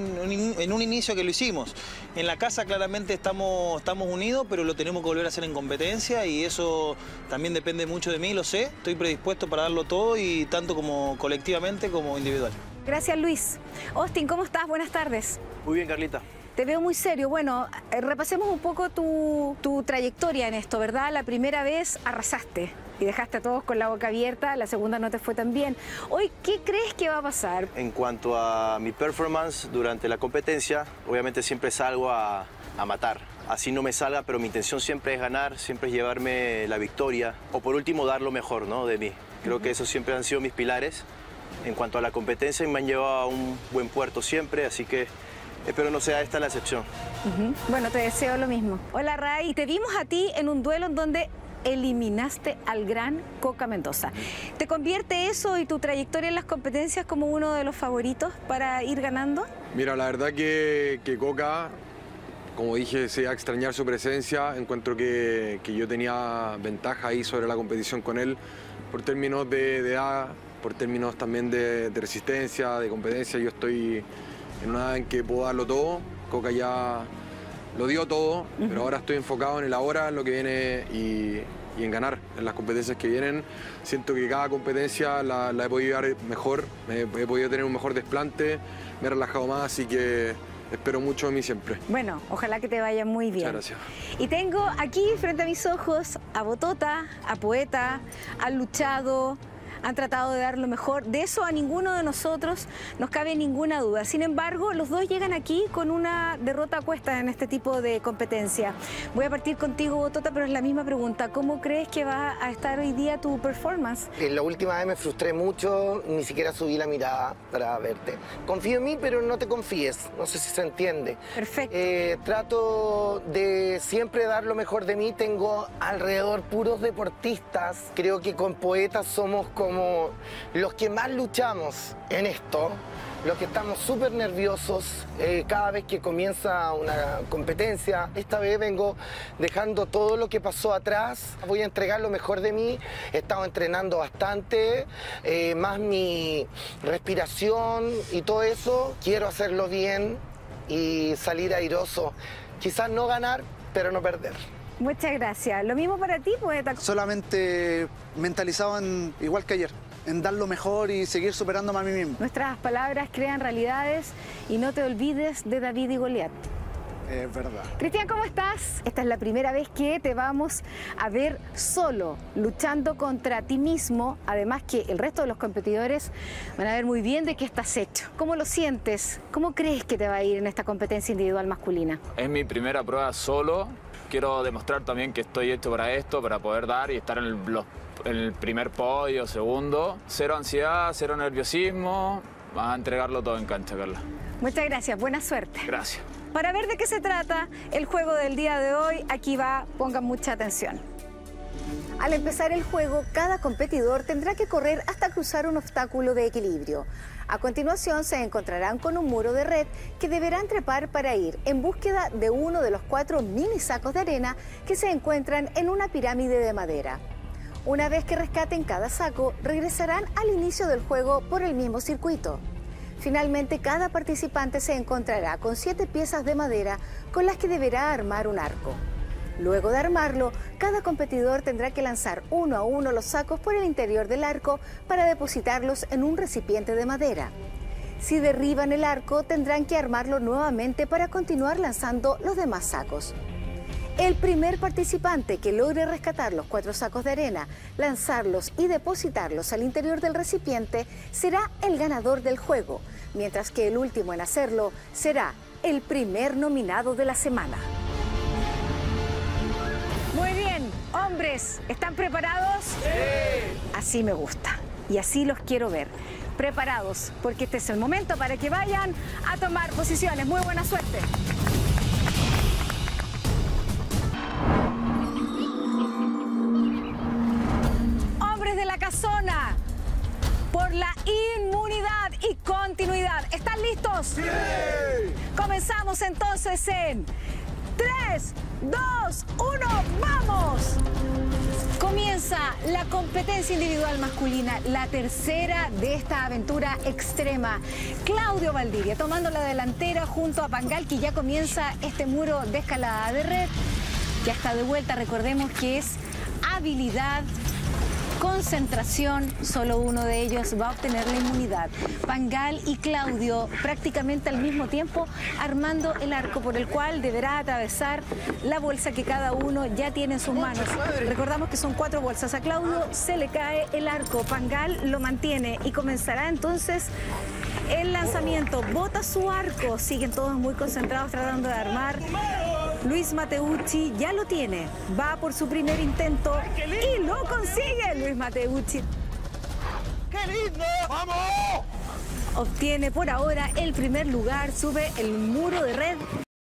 en un inicio que lo hicimos. En la casa claramente estamos unidos, pero lo tenemos que volver a hacer en competencia y eso también depende mucho de mí, lo sé. Estoy predispuesto para darlo todo y tanto como colectivamente como individual. Gracias, Luis. Austin, ¿cómo estás? Buenas tardes. Muy bien, Carlita. Te veo muy serio. Bueno, repasemos un poco tu trayectoria en esto, ¿verdad? La primera vez arrasaste y dejaste a todos con la boca abierta, la segunda no te fue tan bien. Hoy, ¿qué crees que va a pasar? En cuanto a mi performance durante la competencia, obviamente siempre salgo a matar. Así no me salga, pero mi intención siempre es ganar, siempre es llevarme la victoria o por último dar lo mejor, ¿no?, de mí. Creo que esos siempre han sido mis pilares. En cuanto a la competencia, me han llevado a un buen puerto siempre, así que espero no sea esta la excepción. Bueno, te deseo lo mismo. Hola, Ray. Te vimos a ti en un duelo en donde eliminaste al gran Coca Mendoza. ¿Te convierte eso y tu trayectoria en las competencias como uno de los favoritos para ir ganando? Mira, la verdad que Coca, como dije, se iba a extrañar su presencia. Encuentro que yo tenía ventaja ahí sobre la competición con él por términos de edad, por términos también de resistencia, de competencia. Yo estoy en una en que puedo darlo todo. Coca ya lo dio todo, pero ahora estoy enfocado en el ahora, en lo que viene y en ganar en las competencias que vienen. Siento que cada competencia la he podido llevar mejor, he podido tener un mejor desplante, me he relajado más, así que espero mucho de mí siempre. Bueno, ojalá que te vaya muy bien. Muchas gracias. Y tengo aquí frente a mis ojos a Botota, a Poeta, han luchado, han tratado de dar lo mejor. De eso a ninguno de nosotros nos cabe ninguna duda. Sin embargo, los dos llegan aquí con una derrota a cuesta en este tipo de competencia. Voy a partir contigo, Botota, pero es la misma pregunta. ¿Cómo crees que va a estar hoy día tu performance? La última vez me frustré mucho, ni siquiera subí la mirada para verte. Confío en mí, pero no te confíes. No sé si se entiende. Perfecto. Trato de siempre dar lo mejor de mí. Tengo alrededor puros deportistas. Creo que con Poetas somos como los que más luchamos en esto, los que estamos súper nerviosos cada vez que comienza una competencia. Esta vez vengo dejando todo lo que pasó atrás, voy a entregar lo mejor de mí, he estado entrenando bastante, más mi respiración y todo eso, quiero hacerlo bien y salir airoso, quizás no ganar, pero no perder. Muchas gracias. Lo mismo para ti, Poeta. Solamente mentalizado igual que ayer, en dar lo mejor y seguir superándome a mí mismo. Nuestras palabras crean realidades y no te olvides de David y Goliat. Es verdad. Cristian, ¿cómo estás? Esta es la primera vez que te vamos a ver solo, luchando contra ti mismo. Además que el resto de los competidores van a ver muy bien de qué estás hecho. ¿Cómo lo sientes? ¿Cómo crees que te va a ir en esta competencia individual masculina? Es mi primera prueba solo. Quiero demostrar también que estoy hecho para esto, para poder dar y estar en el primer podio, segundo. Cero ansiedad, cero nerviosismo. Vas a entregarlo todo en cancha, Carla. Muchas gracias, buena suerte. Gracias. Para ver de qué se trata el juego del día de hoy, aquí va, pongan mucha atención. Al empezar el juego, cada competidor tendrá que correr hasta cruzar un obstáculo de equilibrio. A continuación se encontrarán con un muro de red que deberán trepar para ir en búsqueda de uno de los 4 mini sacos de arena que se encuentran en una pirámide de madera. Una vez que rescaten cada saco, regresarán al inicio del juego por el mismo circuito. Finalmente, cada participante se encontrará con 7 piezas de madera con las que deberá armar un arco. Luego de armarlo, cada competidor tendrá que lanzar uno a uno los sacos por el interior del arco para depositarlos en un recipiente de madera. Si derriban el arco, tendrán que armarlo nuevamente para continuar lanzando los demás sacos. El primer participante que logre rescatar los 4 sacos de arena, lanzarlos y depositarlos al interior del recipiente será el ganador del juego, mientras que el último en hacerlo será el primer nominado de la semana. Muy bien, hombres, ¿están preparados? ¡Sí! Así me gusta y así los quiero ver. Preparados, porque este es el momento para que vayan a tomar posiciones. Muy buena suerte. Hombres de la casona, por la inmunidad y continuidad. ¿Están listos? ¡Sí! Comenzamos entonces en 3, 2, 1, ¡vamos! Comienza la competencia individual masculina, la tercera de esta aventura extrema. Claudio Valdivia tomando la delantera junto a Pangal, que ya comienza este muro de escalada de red. Ya está de vuelta, recordemos que es habilidad, concentración, solo uno de ellos va a obtener la inmunidad. Pangal y Claudio prácticamente al mismo tiempo armando el arco por el cual deberá atravesar la bolsa que cada uno ya tiene en sus manos. Recordamos que son 4 bolsas. A Claudio se le cae el arco, Pangal lo mantiene y comenzará entonces el lanzamiento. Bota su arco, siguen todos muy concentrados tratando de armar. Luis Mateucci ya lo tiene, va por su primer intento y lo consigue Luis Mateucci. ¡Qué lindo! ¡Vamos! Obtiene por ahora el primer lugar, sube el muro de red.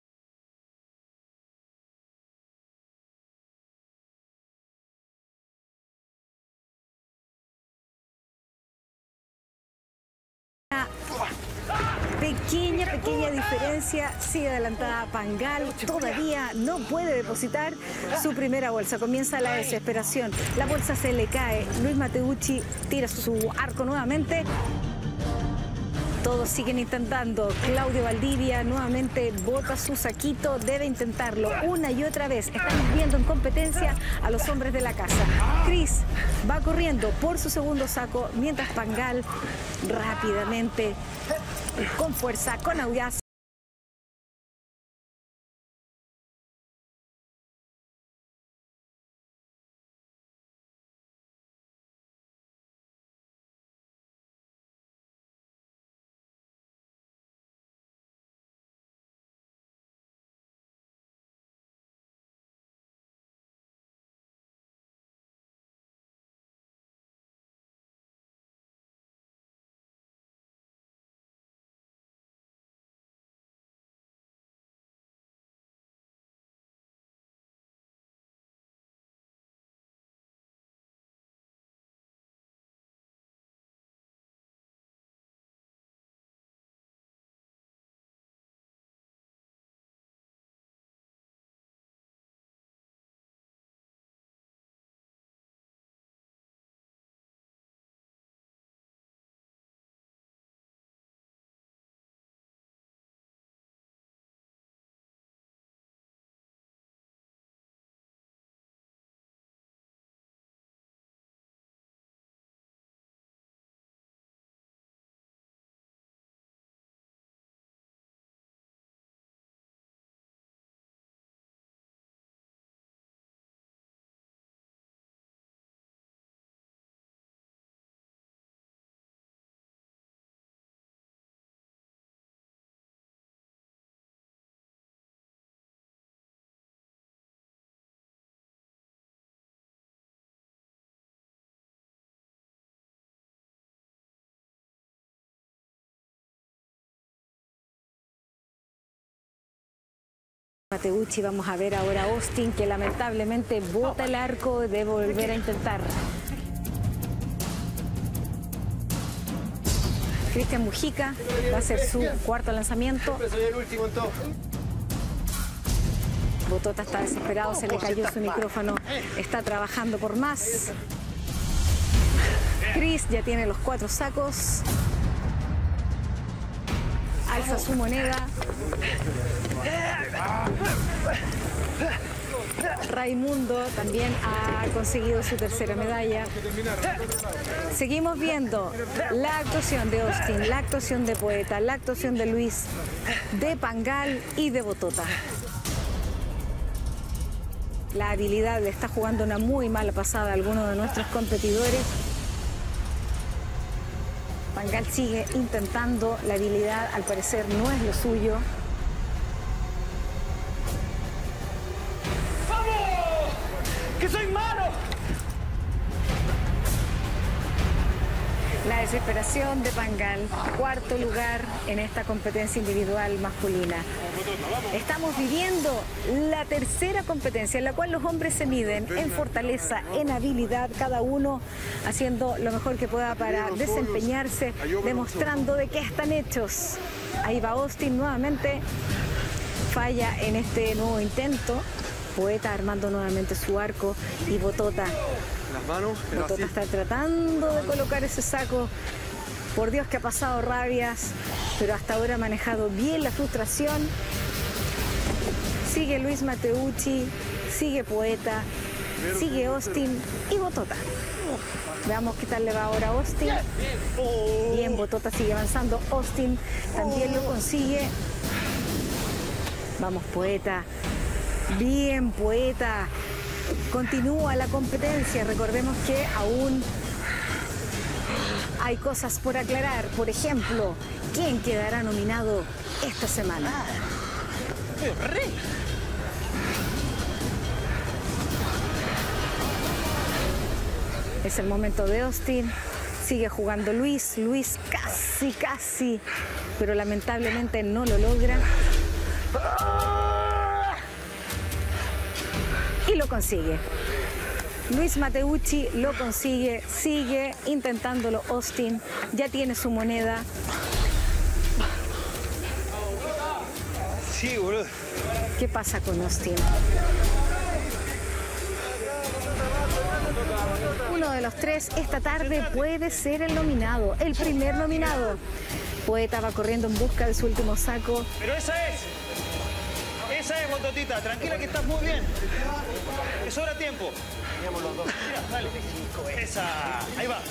Pequeña diferencia, sigue adelantada Pangal, todavía no puede depositar su primera bolsa, comienza la desesperación, la bolsa se le cae, Luis Mateucci tira su arco nuevamente, Todos siguen intentando. Claudio Valdivia nuevamente bota su saquito, debe intentarlo una y otra vez. Estamos viendo en competencia a los hombres de la casa. Chris va corriendo por su segundo saco, mientras Pangal rápidamente, con fuerza, con audacia. Mateucci, vamos a ver ahora a Austin, que lamentablemente bota el arco, debe volver a intentar. Cristian Mujica va a hacer su cuarto lanzamiento. Botota está desesperado, se le cayó su micrófono, está trabajando por más. Chris ya tiene los 4 sacos. Alza su moneda. Raimundo también ha conseguido su tercera medalla. Seguimos viendo la actuación de Austin, la actuación de Poeta, la actuación de Luis, de Pangal y de Botota. La habilidad le está jugando una muy mala pasada a alguno de nuestros competidores. Pangal sigue intentando, la habilidad al parecer no es lo suyo. ¡Que soy malo! La desesperación de Pangal, cuarto lugar en esta competencia individual masculina. Estamos viviendo la tercera competencia en la cual los hombres se miden en fortaleza, en habilidad, cada uno haciendo lo mejor que pueda para desempeñarse, demostrando de qué están hechos. Ahí va Austin nuevamente, falla en este nuevo intento. Poeta armando nuevamente su arco y Botota. Las manos, Botota está tratando de colocar ese saco. Por Dios que ha pasado rabias, pero hasta ahora ha manejado bien la frustración. Sigue Luis Mateucci, sigue Poeta, sigue Austin y Botota. Veamos qué tal le va ahora a Austin. Bien, Botota sigue avanzando. Austin también lo consigue. Vamos, Poeta. Bien, Poeta. Continúa la competencia. Recordemos que aún hay cosas por aclarar. Por ejemplo, ¿quién quedará nominado esta semana? Es el momento de Austin. Sigue jugando Luis. Luis casi, pero lamentablemente no lo logra. Y lo consigue. Luis Mateucci lo consigue, sigue intentándolo Austin, ya tiene su moneda. Sí, boludo. ¿Qué pasa con Austin? Uno de los tres esta tarde puede ser el nominado, el primer nominado. Poeta va corriendo en busca de su último saco. Pero esa es, Bototita. Tranquila que estás muy bien. Que sobra tiempo. Teníamos los dos. Mira, dale. Esa. Ahí va.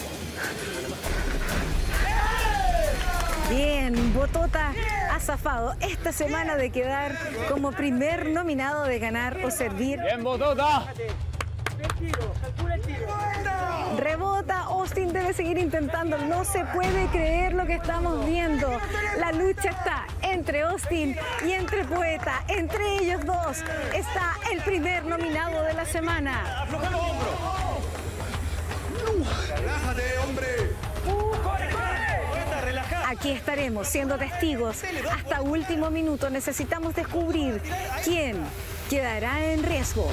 Bien, Botota ha zafado esta semana de quedar como primer nominado de Ganar o Servir. ¡Bien, Botota! Rebota, Austin debe seguir intentando. No se puede creer lo que estamos viendo. La lucha está entre Austin y entre Poeta. Entre ellos dos está el primer nominado de la semana. ¡Afloja los hombros! ¡Relájate, hombre! Aquí estaremos siendo testigos hasta último minuto. Necesitamos descubrir quién quedará en riesgo.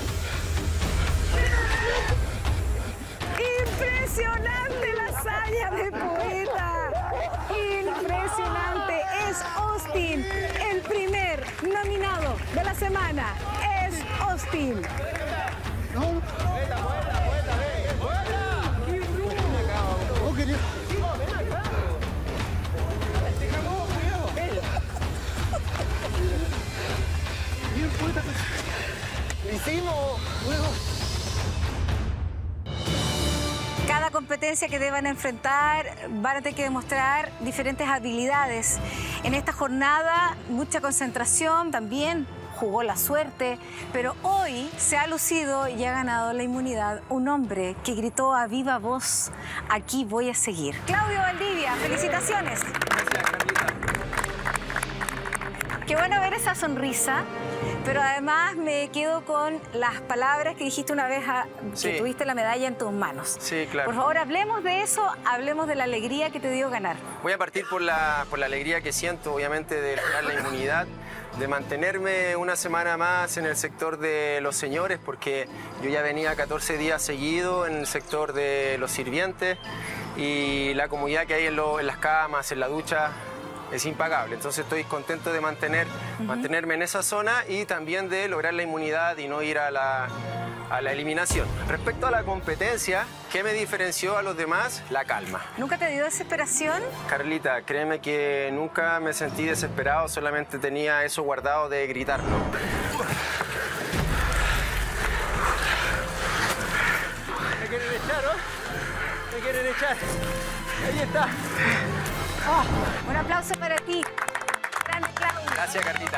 ¡Impresionante la hazaña de Poeta! ¡Impresionante! Es Austin, el primer nominado de la semana. Es Austin. ¡Hicimos! Cada competencia que deban enfrentar van a tener que demostrar diferentes habilidades. En esta jornada, mucha concentración, también jugó la suerte, pero hoy se ha lucido y ha ganado la inmunidad un hombre que gritó a viva voz: aquí voy a seguir. Claudio Valdivia, felicitaciones. Gracias, Carlita. Qué bueno ver esa sonrisa, pero además me quedo con las palabras que dijiste una vez que tuviste la medalla en tus manos. Sí, claro. Por favor, hablemos de eso, hablemos de la alegría que te dio ganar. Voy a partir por la alegría que siento, obviamente, de lograr la inmunidad, de mantenerme una semana más en el sector de los señores, porque yo ya venía 14 días seguidos en el sector de los sirvientes y la comodidad que hay en las camas, en la ducha, es impagable. Entonces estoy contento de mantenerme en esa zona y también de lograr la inmunidad y no ir a la eliminación. Respecto a la competencia, ¿qué me diferenció a los demás? La calma. ¿Nunca te dio desesperación? Carlita, créeme que nunca me sentí desesperado, solamente tenía eso guardado de gritarlo. Me quieren echar, ¿no? Me quieren echar. Ahí está. Un aplauso para ti. Grande, Claudio. Gracias, Carlita.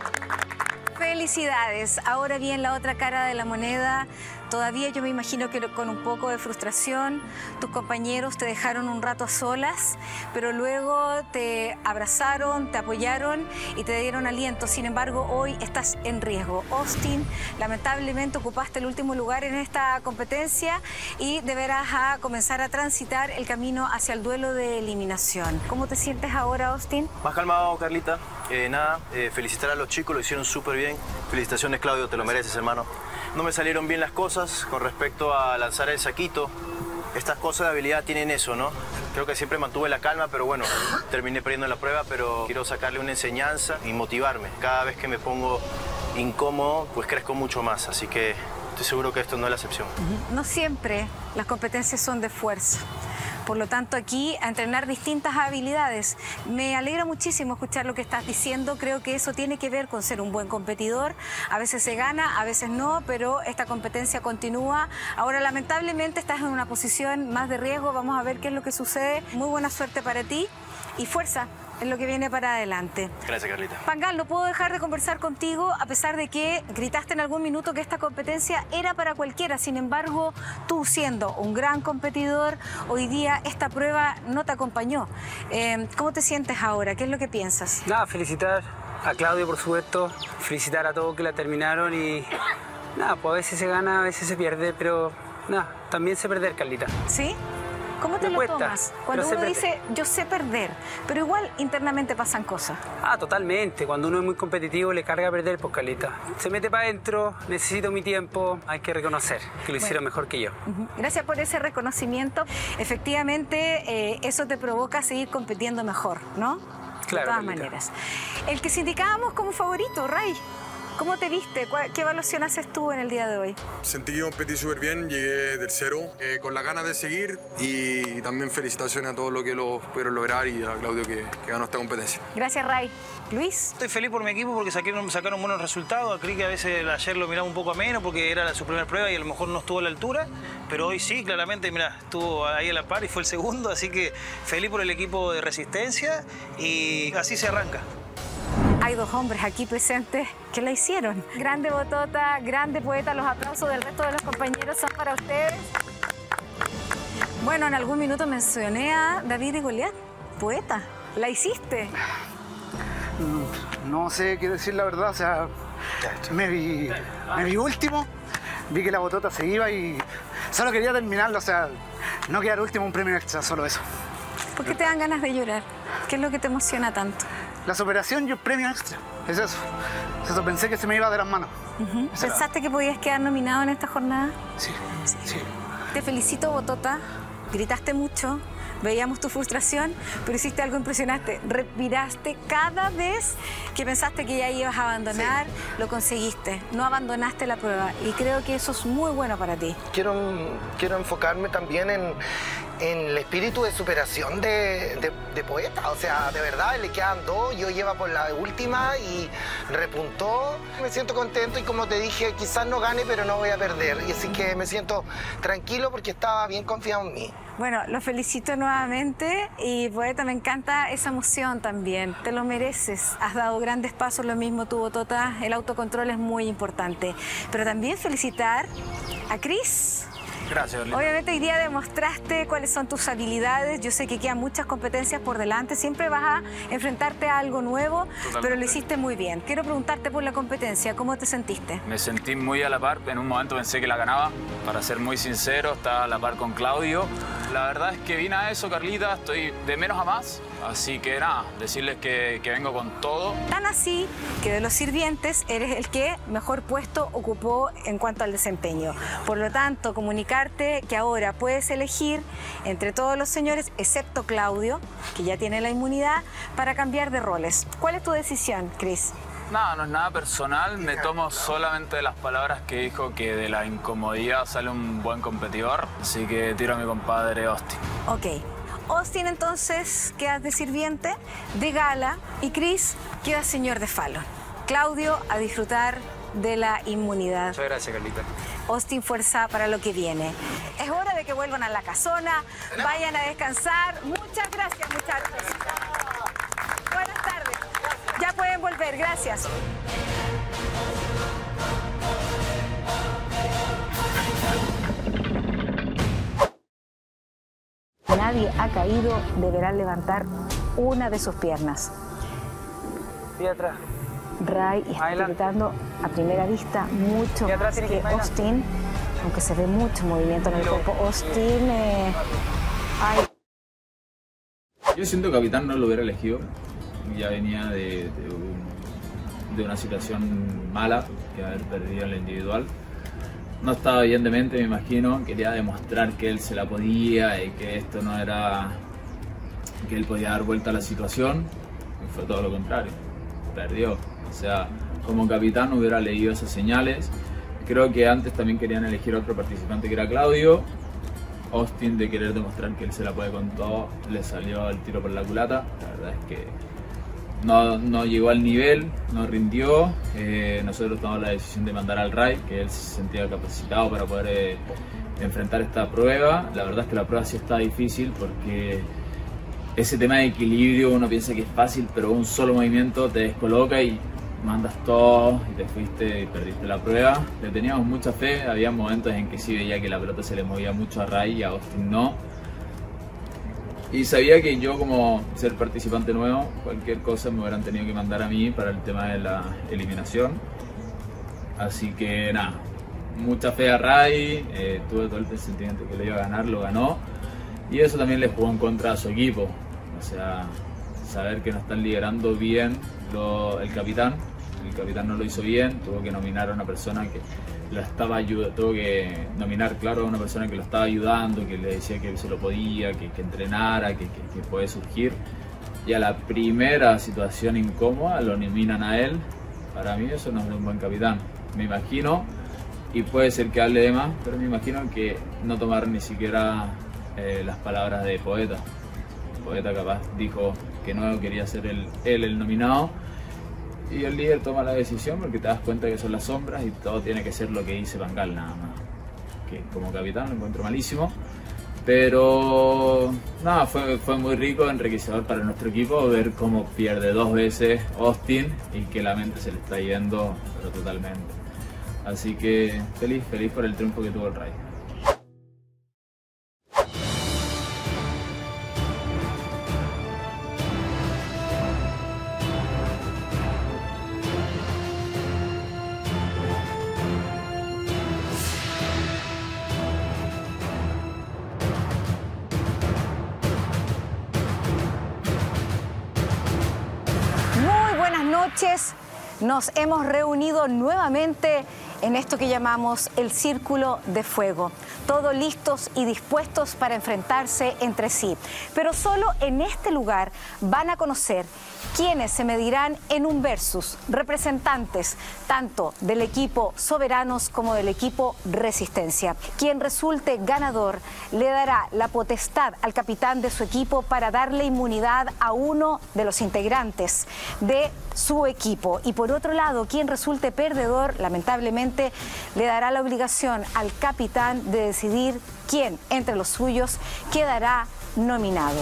Felicidades. Ahora bien, la otra cara de la moneda. Todavía yo me imagino que con un poco de frustración, tus compañeros te dejaron un rato a solas, pero luego te abrazaron, te apoyaron y te dieron aliento. Sin embargo, hoy estás en riesgo. Austin, lamentablemente ocupaste el último lugar en esta competencia y deberás comenzar a transitar el camino hacia el duelo de eliminación. ¿Cómo te sientes ahora, Austin? Más calmado, Carlita. Felicitar a los chicos, lo hicieron súper bien. Felicitaciones, Claudio, te lo mereces, hermano. No me salieron bien las cosas con respecto a lanzar el saquito. Estas cosas de habilidad tienen eso, ¿no? Creo que siempre mantuve la calma, pero bueno, terminé perdiendo la prueba, pero quiero sacarle una enseñanza y motivarme. Cada vez que me pongo incómodo, pues crezco mucho más, así que estoy seguro que esto no es la excepción. No siempre las competencias son de fuerza. Por lo tanto, aquí a entrenar distintas habilidades. Me alegra muchísimo escuchar lo que estás diciendo. Creo que eso tiene que ver con ser un buen competidor. A veces se gana, a veces no, pero esta competencia continúa. Ahora, lamentablemente, estás en una posición más de riesgo. Vamos a ver qué es lo que sucede. Muy buena suerte para ti y fuerza en lo que viene para adelante. Gracias, Carlita. Pangal, no puedo dejar de conversar contigo, a pesar de que gritaste en algún minuto que esta competencia era para cualquiera. Sin embargo, tú siendo un gran competidor, hoy día esta prueba no te acompañó. ¿Cómo te sientes ahora? ¿Qué es lo que piensas? Nada, felicitar a Claudio, por supuesto, felicitar a todos que la terminaron y nada, pues a veces se gana, a veces se pierde, pero nada, también sé perder, Carlita. ¿Sí? ¿Cómo te lo tomas? Cuando uno dice, yo sé perder, pero igual internamente pasan cosas. Ah, totalmente. Cuando uno es muy competitivo le carga perder, pues, Carlita. Se mete para adentro, necesito mi tiempo, hay que reconocer que lo hicieron mejor que yo. Gracias por ese reconocimiento. Efectivamente, eso te provoca seguir compitiendo mejor, ¿no? Claro, de todas maneras. El que sindicábamos como favorito, Ray. ¿Cómo te viste? ¿Qué evaluación haces tú en el día de hoy? Sentí que competí súper bien, llegué tercero, con las ganas de seguir y también felicitaciones a todos los que lo pudieron lograr y a Claudio que ganó esta competencia. Gracias, Ray. Luis. Estoy feliz por mi equipo porque sacaron buenos resultados. Creí que a veces ayer lo miraba un poco a menos porque era su primera prueba y a lo mejor no estuvo a la altura, pero hoy sí, claramente, mira, estuvo ahí a la par y fue el segundo, así que feliz por el equipo de Resistencia y así se arranca. Hay dos hombres aquí presentes que la hicieron. Grande Botota, grande poeta, los aplausos del resto de los compañeros son para ustedes. Bueno, en algún minuto mencioné a David y Goliat, poeta. ¿La hiciste? No sé qué decir la verdad, o sea, me vi último, vi que la Botota se iba y solo quería terminarlo, o sea, no quedar último, un premio extra, solo eso. ¿Por qué te dan ganas de llorar? ¿Qué es lo que te emociona tanto? La superación y un premio extra, es eso. Eso pensé que se me iba de las manos. ¿Pensaste que podías quedar nominado en esta jornada? Sí. Te felicito, Botota. Gritaste mucho, veíamos tu frustración, pero hiciste algo impresionante. Respiraste cada vez que pensaste que ya ibas a abandonar, lo conseguiste. No abandonaste la prueba y creo que eso es muy bueno para ti. Quiero enfocarme también en el espíritu de superación de poeta. O sea, de verdad, le quedan dos, yo llevo por la última y repuntó. Me siento contento y como te dije, quizás no gane, pero no voy a perder. Y así que me siento tranquilo porque estaba bien confiado en mí. Bueno, lo felicito nuevamente y poeta, me encanta esa emoción también. Te lo mereces. Has dado grandes pasos, lo mismo tú, Botota. El autocontrol es muy importante. Pero también felicitar a Cris. Gracias, Orlando. Obviamente hoy día demostraste cuáles son tus habilidades. Yo sé que quedan muchas competencias por delante. Siempre vas a enfrentarte a algo nuevo, pero lo hiciste muy bien. Quiero preguntarte por la competencia. ¿Cómo te sentiste? Me sentí muy a la par. En un momento pensé que la ganaba. Para ser muy sincero, estaba a la par con Claudio. La verdad es que vine a eso, Carlita. Estoy de menos a más. Así que nada, decirles que vengo con todo. Tan así que de los sirvientes eres el que mejor puesto ocupó en cuanto al desempeño. Por lo tanto, comunicarte que ahora puedes elegir entre todos los señores, excepto Claudio, que ya tiene la inmunidad, para cambiar de roles. ¿Cuál es tu decisión, Cris? Nada, no es nada personal, me tomo solamente de las palabras que dijo que de la incomodidad sale un buen competidor, así que tiro a mi compadre Austin. Ok. Austin entonces queda de sirviente, de gala, y Cris queda señor de Fallon. Claudio a disfrutar de la inmunidad. Muchas gracias, Carlita. Austin, fuerza para lo que viene. Es hora de que vuelvan a la casona, vayan a descansar. Muchas gracias, muchachos. Buenas tardes. Ya pueden volver, gracias. Nadie ha caído, deberá levantar una de sus piernas. Y atrás. Ray está gritando a primera vista mucho más que Austin, aunque se ve mucho movimiento en el cuerpo. Austin, Yo siento que Capitán no lo hubiera elegido. Ya venía de una situación mala, que haber perdido en la individual. No estaba bien de mente, me imagino. Quería demostrar que él se la podía y que esto no era... que él podía dar vuelta a la situación. Y fue todo lo contrario. Perdió. O sea, como capitán hubiera leído esas señales. Creo que antes también querían elegir a otro participante que era Claudio. Austin, de querer demostrar que él se la puede con todo, le salió el tiro por la culata. La verdad es que no llegó al nivel, no rindió. Nosotros tomamos la decisión de mandar al Ray, que él se sentía capacitado para poder enfrentar esta prueba. La verdad es que la prueba sí está difícil porque ese tema de equilibrio uno piensa que es fácil, pero un solo movimiento te descoloca y mandas todo y te fuiste y perdiste la prueba. Le teníamos mucha fe, había momentos en que sí veía que la pelota se le movía mucho a Ray y a Austin no. Y sabía que yo, como ser participante nuevo, cualquier cosa me hubieran tenido que mandar a mí para el tema de la eliminación. Así que nada, mucha fe a Ray, tuve todo el sentimiento que lo iba a ganar, lo ganó. Y eso también le jugó en contra a su equipo. O sea, saber que no están liderando bien el capitán no lo hizo bien, tuvo que nominar a una persona que lo estaba ayudando, tuvo que nominar, claro, a una persona que lo estaba ayudando, que le decía que se lo podía, que entrenara, que puede surgir. Y a la primera situación incómoda lo nominan a él Para mí eso no es un buen capitán. Me imagino, y puede ser que hable de más, pero me imagino que no tomar ni siquiera las palabras de Poeta. Poeta capaz dijo que no quería ser él el nominado, y el líder toma la decisión porque te das cuenta que son las sombras y todo tiene que ser lo que dice Pangal nada más. Que como capitán lo encuentro malísimo, pero nada, fue muy rico, enriquecedor para nuestro equipo ver cómo pierde 2 veces Austin y que la mente se le está yendo, pero totalmente. Así que feliz por el triunfo que tuvo el Rayo. Nos hemos reunido nuevamente en esto que llamamos el Círculo de Fuego. Todos listos y dispuestos para enfrentarse entre sí. Pero solo en este lugar van a conocer quiénes se medirán en un versus, representantes tanto del equipo Soberanos como del equipo Resistencia. Quien resulte ganador le dará la potestad al capitán de su equipo para darle inmunidad a uno de los integrantes de su equipo. Y por otro lado, quien resulte perdedor, lamentablemente, le dará la obligación al capitán de decidir quién entre los suyos quedará nominado.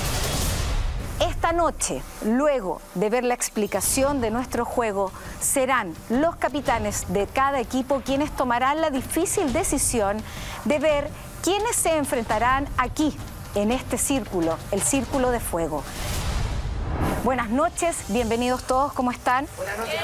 Esta noche, luego de ver la explicación de nuestro juego, serán los capitanes de cada equipo quienes tomarán la difícil decisión de ver quiénes se enfrentarán aquí, en este círculo, el Círculo de Fuego. Buenas noches, bienvenidos todos, ¿cómo están? Buenas noches.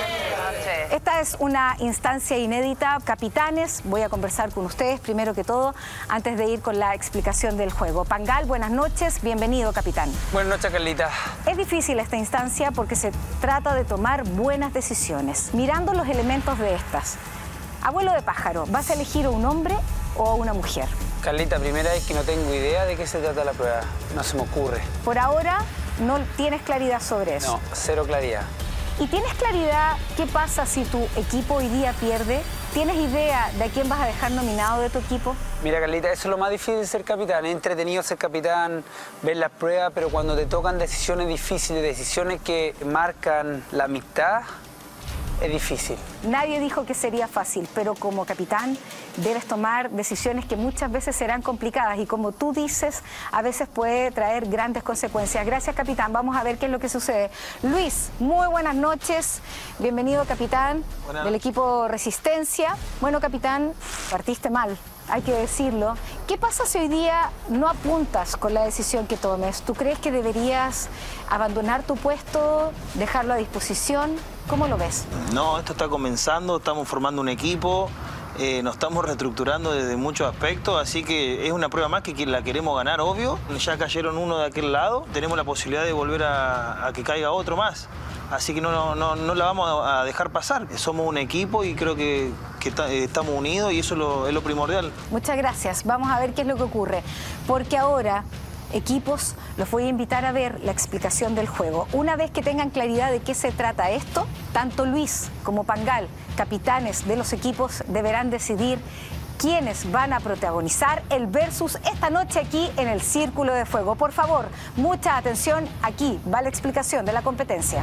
Esta es una instancia inédita. Capitanes, voy a conversar con ustedes primero que todo, antes de ir con la explicación del juego. Pangal, buenas noches, bienvenido, capitán. Buenas noches, Carlita. Es difícil esta instancia porque se trata de tomar buenas decisiones. Mirando los elementos de estas, abuelo de pájaro, ¿vas a elegir a un hombre o a una mujer? Carlita, primera vez que no tengo idea de qué se trata la prueba. No se me ocurre. Por ahora, no tienes claridad sobre eso. No, cero claridad. ¿Y tienes claridad qué pasa si tu equipo hoy día pierde? ¿Tienes idea de a quién vas a dejar nominado de tu equipo? Mira, Carlita, eso es lo más difícil de ser capitán. Es entretenido ser capitán, ver las pruebas, pero cuando te tocan decisiones difíciles, decisiones que marcan la amistad, es difícil. Nadie dijo que sería fácil, pero como capitán debes tomar decisiones que muchas veces serán complicadas y como tú dices, a veces puede traer grandes consecuencias. Gracias, capitán. Vamos a ver qué es lo que sucede. Luis, muy buenas noches. Bienvenido, capitán del equipo Resistencia. Bueno, capitán, partiste mal. Hay que decirlo. ¿Qué pasa si hoy día no apuntas con la decisión que tomes? ¿Tú crees que deberías abandonar tu puesto, dejarlo a disposición? ¿Cómo lo ves? No, esto está comenzando, estamos formando un equipo, nos estamos reestructurando desde muchos aspectos, así que es una prueba más que la queremos ganar, obvio. Ya cayeron uno de aquel lado, tenemos la posibilidad de volver a que caiga otro más. Así que no la vamos a dejar pasar. Somos un equipo y creo que estamos unidos y eso es lo primordial. Muchas gracias. Vamos a ver qué es lo que ocurre. Porque ahora, equipos, los voy a invitar a ver la explicación del juego. Una vez que tengan claridad de qué se trata esto, tanto Luis como Pangal, capitanes de los equipos, deberán decidir quiénes van a protagonizar el versus esta noche aquí en el Círculo de Fuego. Por favor, mucha atención, aquí va la explicación de la competencia.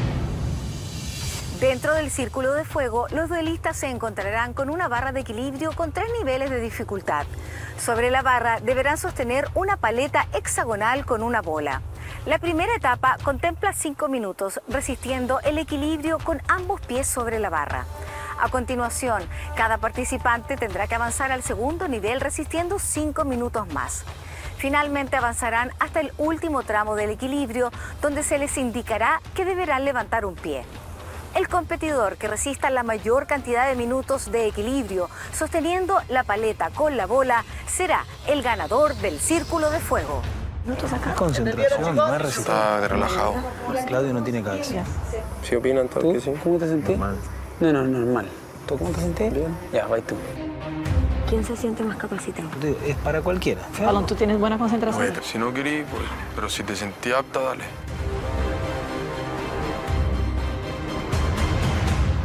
Dentro del Círculo de Fuego, los duelistas se encontrarán con una barra de equilibrio con 3 niveles de dificultad. Sobre la barra deberán sostener una paleta hexagonal con una bola. La primera etapa contempla 5 minutos, resistiendo el equilibrio con ambos pies sobre la barra. A continuación, cada participante tendrá que avanzar al segundo nivel resistiendo 5 minutos más. Finalmente avanzarán hasta el último tramo del equilibrio, donde se les indicará que deberán levantar un pie. El competidor que resista la mayor cantidad de minutos de equilibrio sosteniendo la paleta con la bola será el ganador del Círculo de Fuego. Es concentración, no es resistencia. Está relajado. Claudio no tiene cabeza. ¿Sí opinan todos que sí? ¿Cómo te sentís? Normal. No, normal. ¿Tú cómo te sentís? Bien. Ya, vas tú. ¿Quién se siente más capacitado? Es para cualquiera. Alon, ¿tú tienes buena concentración? Oye, si no querís, pues, pero si te sentís apta, dale.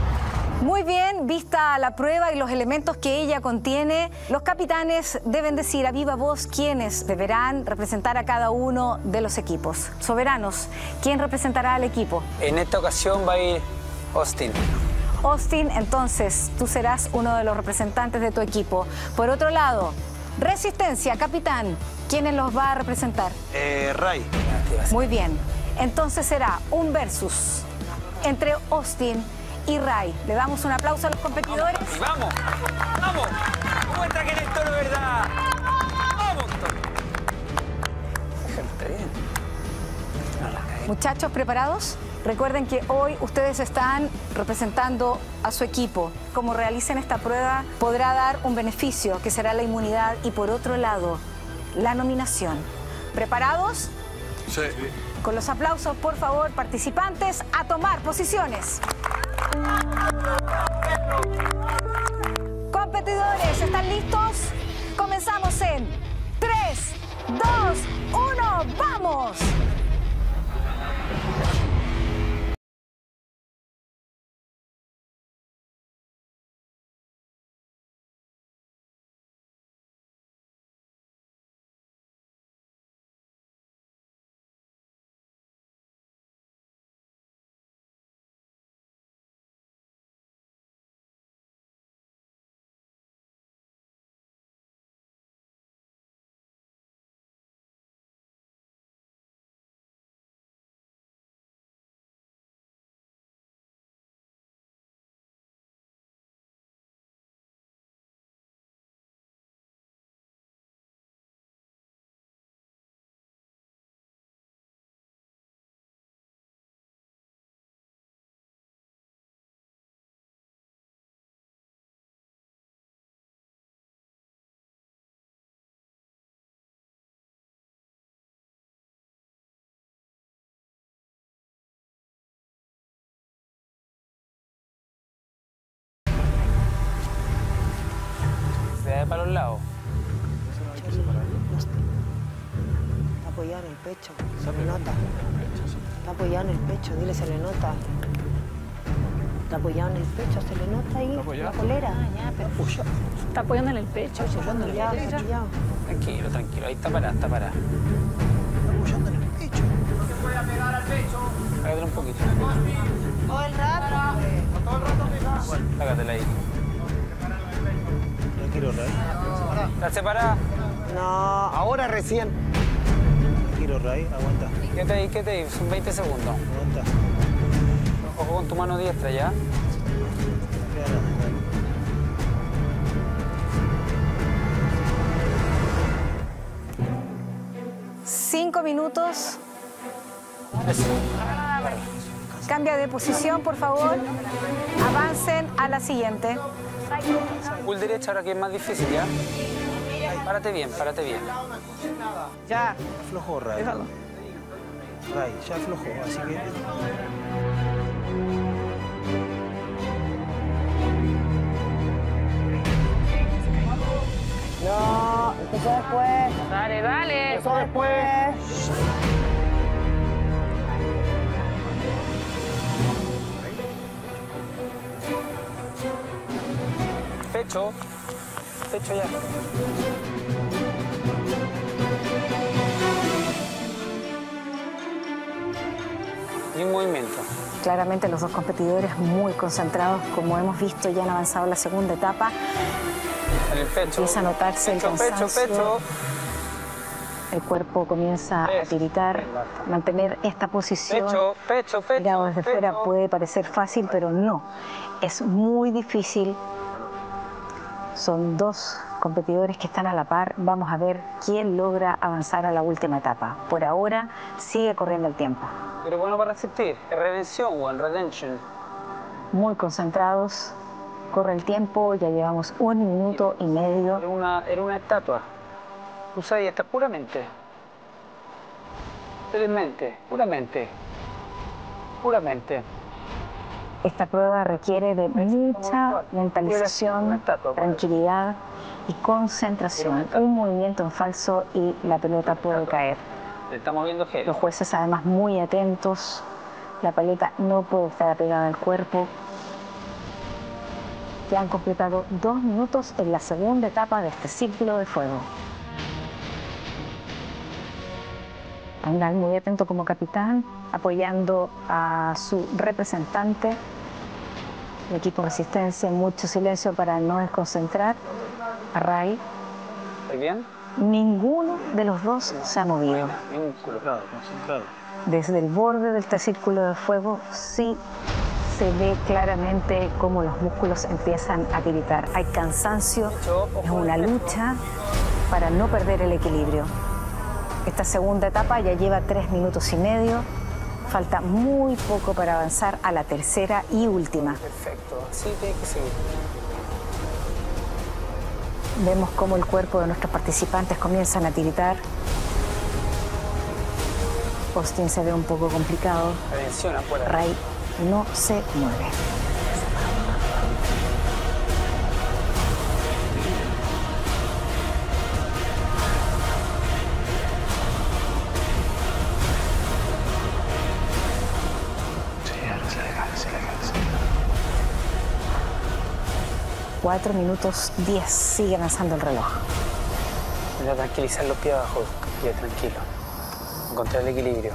Muy bien, vista la prueba y los elementos que ella contiene, los capitanes deben decir a viva voz quiénes deberán representar a cada uno de los equipos. Soberanos, ¿quién representará al equipo? En esta ocasión va a ir Austin. Austin, entonces tú serás uno de los representantes de tu equipo. Por otro lado, Resistencia, capitán, ¿quiénes los va a representar? Ray. Muy bien, entonces será un versus entre Austin y Ray. Le damos un aplauso a los competidores. ¡Vamos! ¡Vamos! ¡Muestra que eres todo verdad! ¡Vamos! Está bien. Muchachos, ¿preparados? Recuerden que hoy ustedes están representando a su equipo. Como realicen esta prueba, podrá dar un beneficio, que será la inmunidad, y por otro lado, la nominación. ¿Preparados? Sí. Con los aplausos, por favor, participantes, a tomar posiciones. Competidores, ¿están listos? Comenzamos en 3, 2, 1, ¡vamos! Para los lados. Está apoyado en el pecho, se le nota. Está apoyado en el pecho, dile, se le nota. Está apoyado en el pecho, se le nota ahí la polera. Está apoyando en el pecho. Está apoyado. Tranquilo, tranquilo. Ahí está parada, está parada. Está apoyando en el pecho. No se puede pegar al pecho. Sácatela un poquito. Todo el rato. Todo el rato pegado. Sácatela ahí. Tranquilo, Ray. ¿Está separada? No. Ahora recién. Tranquilo, Ray. Aguanta. Quédate ahí. Son 20 segundos. Aguanta. Ojo con tu mano diestra, ¿ya? 5 minutos. Cambia de posición, por favor. Avancen a la siguiente. Full derecha, ahora que es más difícil, ¿ya? Párate bien, párate bien. Ya. Aflojó, Ray. Déjalo. Ray, ya aflojó, así que... No, empezó después. Dale, dale. Empezó después. Pecho. Pecho ya. Y un movimiento. Claramente los dos competidores muy concentrados, como hemos visto, ya han avanzado la segunda etapa. En el pecho. Empieza a notarse pecho, el cansancio. pecho. El cuerpo comienza a tiritar. Mantener esta posición. Pecho. Mirado desde fuera puede parecer fácil, pero no. Es muy difícil. Son dos competidores que están a la par. Vamos a ver quién logra avanzar a la última etapa. Por ahora sigue corriendo el tiempo. Pero bueno para resistir. Es redención, One Redemption. Muy concentrados. Corre el tiempo. Ya llevamos 1 minuto y medio. Era una estatua. Usa ahí, está puramente. Puramente. Esta prueba requiere de mucha mentalización, tranquilidad y concentración. Un movimiento en falso y la pelota puede caer. Estamos viendo que Los jueces además muy atentos. La paleta no puede estar apegada al cuerpo. que han completado 2 minutos en la segunda etapa de este círculo de fuego. Andar muy atento como capitán, apoyando a su representante. El equipo de resistencia, mucho silencio para no desconcentrar a Ray. ¿Muy bien? Ninguno de los dos se ha movido. Concentrado. Desde el borde de este círculo de fuego sí se ve claramente cómo los músculos empiezan a tiritar. Hay cansancio, es una lucha para no perder el equilibrio. Esta segunda etapa ya lleva 3 minutos y medio. Falta muy poco para avanzar a la tercera y última. Perfecto, así tiene que seguir. Vemos cómo el cuerpo de nuestros participantes comienzan a tiritar. Austin se ve un poco complicado. Atención, afuera. Ray no se mueve. Se le 4 minutos 10, sigue avanzando el reloj. Voy a tranquilizar los pies abajo, ya tranquilo. Encontrar el equilibrio.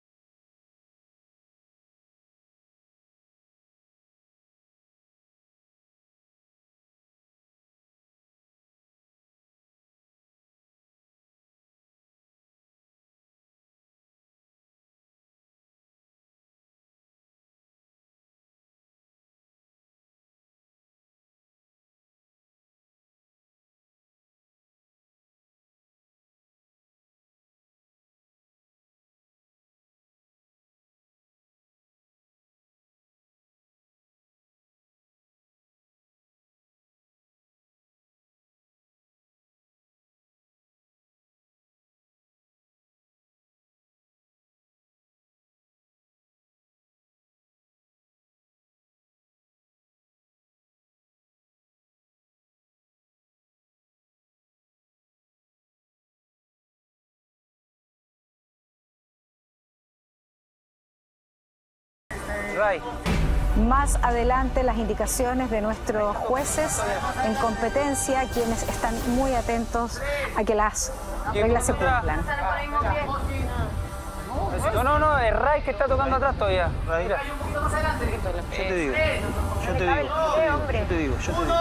Ray. Más adelante las indicaciones de nuestros jueces en competencia, quienes están muy atentos a que las reglas se cumplan. No, es Ray que está tocando atrás todavía. Mira. Yo te digo.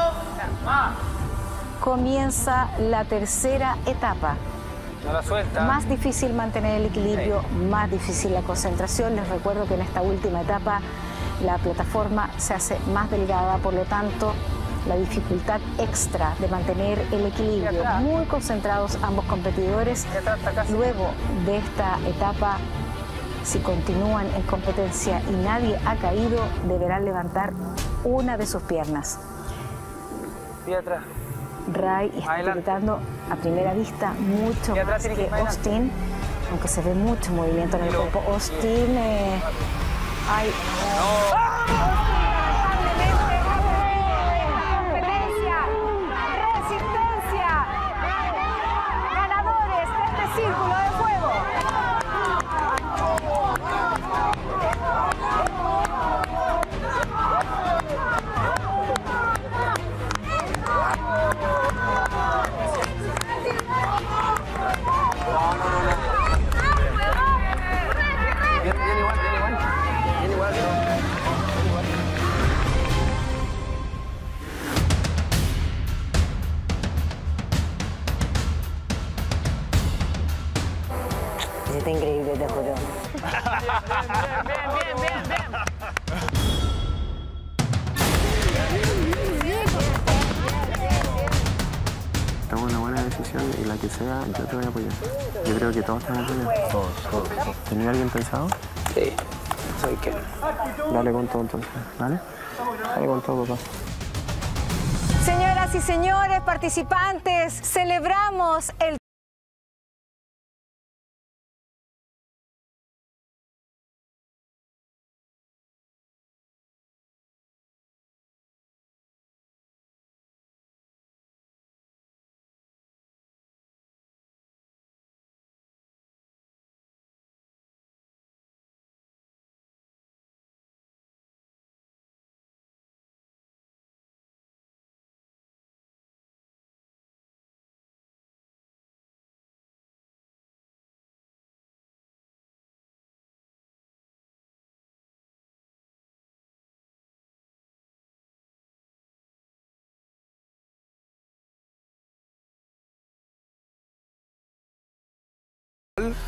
Comienza la tercera etapa. No la suelta. Más difícil mantener el equilibrio, más difícil la concentración. Les recuerdo que en esta última etapa la plataforma se hace más delgada, por lo tanto la dificultad extra de mantener el equilibrio. Muy concentrados ambos competidores. Luego de esta etapa, si continúan en competencia y nadie ha caído, deberán levantar una de sus piernas. Y atrás. Ray está gritando a primera vista mucho más que Austin, aunque se ve mucho movimiento en el cuerpo. Austin, ay. Competencia, resistencia, ganadores de este círculo de fuego. Está increíble, te juro. Toma una buena decisión y la que sea, yo te voy a apoyar. Yo creo que todos te van a apoyar. Todos. ¿Tenía alguien pensado? Sí, soy Ken. Dale con todo entonces, ¿vale? Dale con todo, papá. Señoras y señores participantes, celebramos el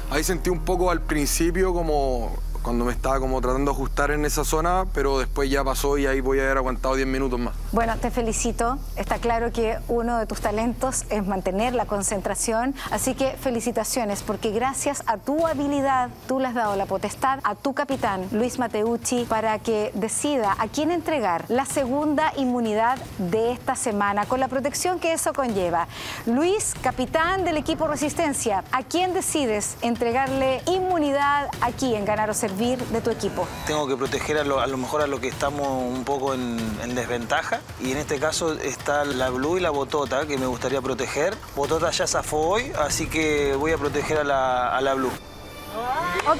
Ahí sentí un poco al principio como cuando me estaba como tratando de ajustar en esa zona, pero después ya pasó y ahí voy a haber aguantado 10 minutos más. Bueno, te felicito. Está claro que uno de tus talentos es mantener la concentración, así que felicitaciones, porque gracias a tu habilidad, tú le has dado la potestad a tu capitán, Luis Mateucci, para que decida a quién entregar la segunda inmunidad de esta semana, con la protección que eso conlleva. Luis, capitán del equipo Resistencia, ¿a quién decides entregarle inmunidad aquí en Ganar o Servir de tu equipo? Tengo que proteger a lo mejor a lo que estamos un poco en desventaja, y en este caso está la Blue y la Botota, que me gustaría proteger. Botota ya zafó hoy, así que voy a proteger a la Blue. Ok.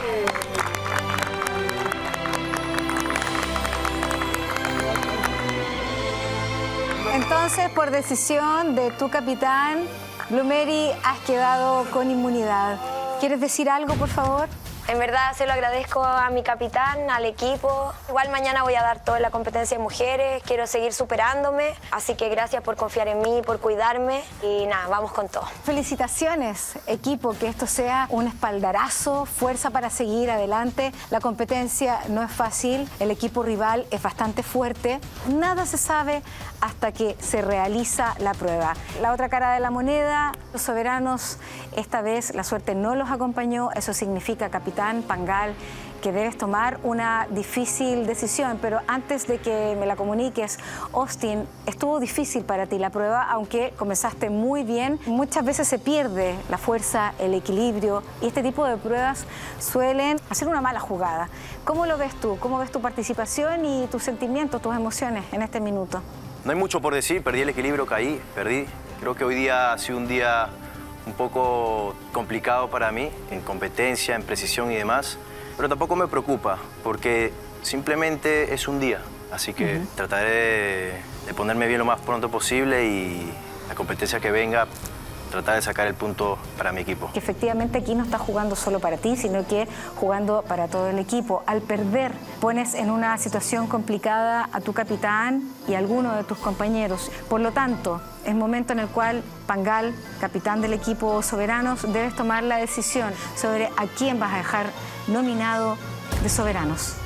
Entonces, por decisión de tu capitán, Blue Mary, has quedado con inmunidad. ¿Quieres decir algo, por favor? En verdad se lo agradezco a mi capitán, al equipo. Igual mañana voy a dar todo en la competencia de mujeres, quiero seguir superándome, así que gracias por confiar en mí, por cuidarme y nada, vamos con todo. Felicitaciones, equipo, que esto sea un espaldarazo, fuerza para seguir adelante. La competencia no es fácil, el equipo rival es bastante fuerte. Nada se sabe hasta que se realiza la prueba. La otra cara de la moneda, los soberanos, esta vez la suerte no los acompañó, eso significa, capitán Pangal, que debes tomar una difícil decisión, pero antes de que me la comuniques, Austin, estuvo difícil para ti la prueba, aunque comenzaste muy bien. Muchas veces se pierde la fuerza, el equilibrio, y este tipo de pruebas suelen hacer una mala jugada. ¿Cómo lo ves tú? ¿Cómo ves tu participación y tus sentimientos, tus emociones en este minuto? No hay mucho por decir, perdí el equilibrio, caí, perdí. Creo que hoy día ha sido un día un poco complicado para mí, en competencia, en precisión y demás, pero tampoco me preocupa, porque simplemente es un día, así que trataré de ponerme bien lo más pronto posible y la competencia que venga, tratar de sacar el punto para mi equipo. Que efectivamente aquí no estás jugando solo para ti, sino que jugando para todo el equipo. Al perder, pones en una situación complicada a tu capitán y a alguno de tus compañeros. Por lo tanto, es momento en el cual Pangal, capitán del equipo Soberanos, debes tomar la decisión sobre a quién vas a dejar nominado de Soberanos.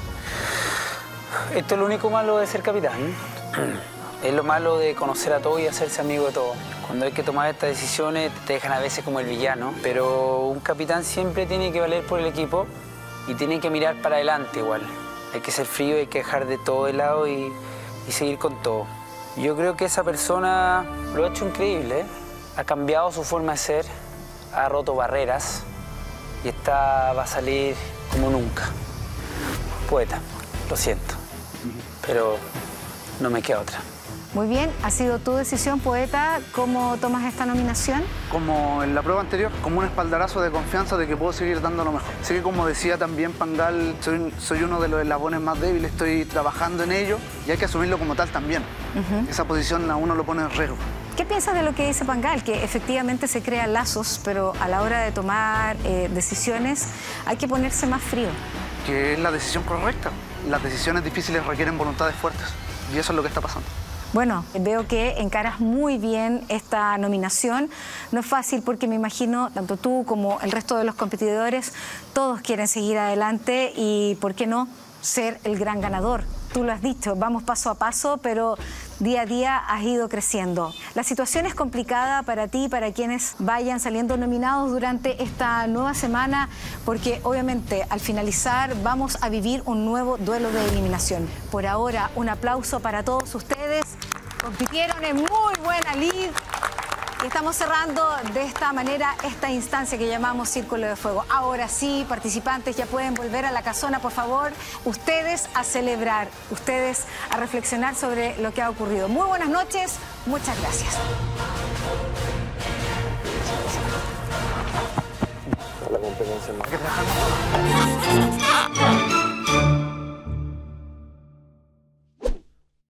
Esto es lo único malo de ser capitán. Es lo malo de conocer a todos y hacerse amigo de todos. Cuando hay que tomar estas decisiones te dejan a veces como el villano, pero un capitán siempre tiene que valer por el equipo y tiene que mirar para adelante igual. Hay que ser frío, hay que dejar de todo de lado y seguir con todo. Yo creo que esa persona lo ha hecho increíble, ¿eh? Ha cambiado su forma de ser, ha roto barreras y va a salir como nunca. Poeta, lo siento, pero no me queda otra. Muy bien, ha sido tu decisión, Poeta. ¿Cómo tomas esta nominación? Como en la prueba anterior, como un espaldarazo de confianza de que puedo seguir dando lo mejor. Así que, como decía también Pangal, soy uno de los eslabones más débiles, estoy trabajando en ello y hay que asumirlo como tal también. Esa posición a uno lo pone en riesgo. ¿Qué piensas de lo que dice Pangal? Que efectivamente se crean lazos, pero a la hora de tomar decisiones hay que ponerse más frío. Que es la decisión correcta. Las decisiones difíciles requieren voluntades fuertes y eso es lo que está pasando. Bueno, veo que encaras muy bien esta nominación. No es fácil porque me imagino, tanto tú como el resto de los competidores, todos quieren seguir adelante y, ¿por qué no?, ser el gran ganador. Tú lo has dicho, vamos paso a paso, pero día a día has ido creciendo. La situación es complicada para ti y para quienes vayan saliendo nominados durante esta nueva semana, porque obviamente al finalizar vamos a vivir un nuevo duelo de eliminación. Por ahora, un aplauso para todos ustedes. Compitieron en muy buena lid. Y estamos cerrando de esta manera esta instancia que llamamos Círculo de Fuego. Ahora sí, participantes ya pueden volver a la casona, por favor. Ustedes a celebrar, ustedes a reflexionar sobre lo que ha ocurrido. Muy buenas noches, muchas gracias. La competencia más.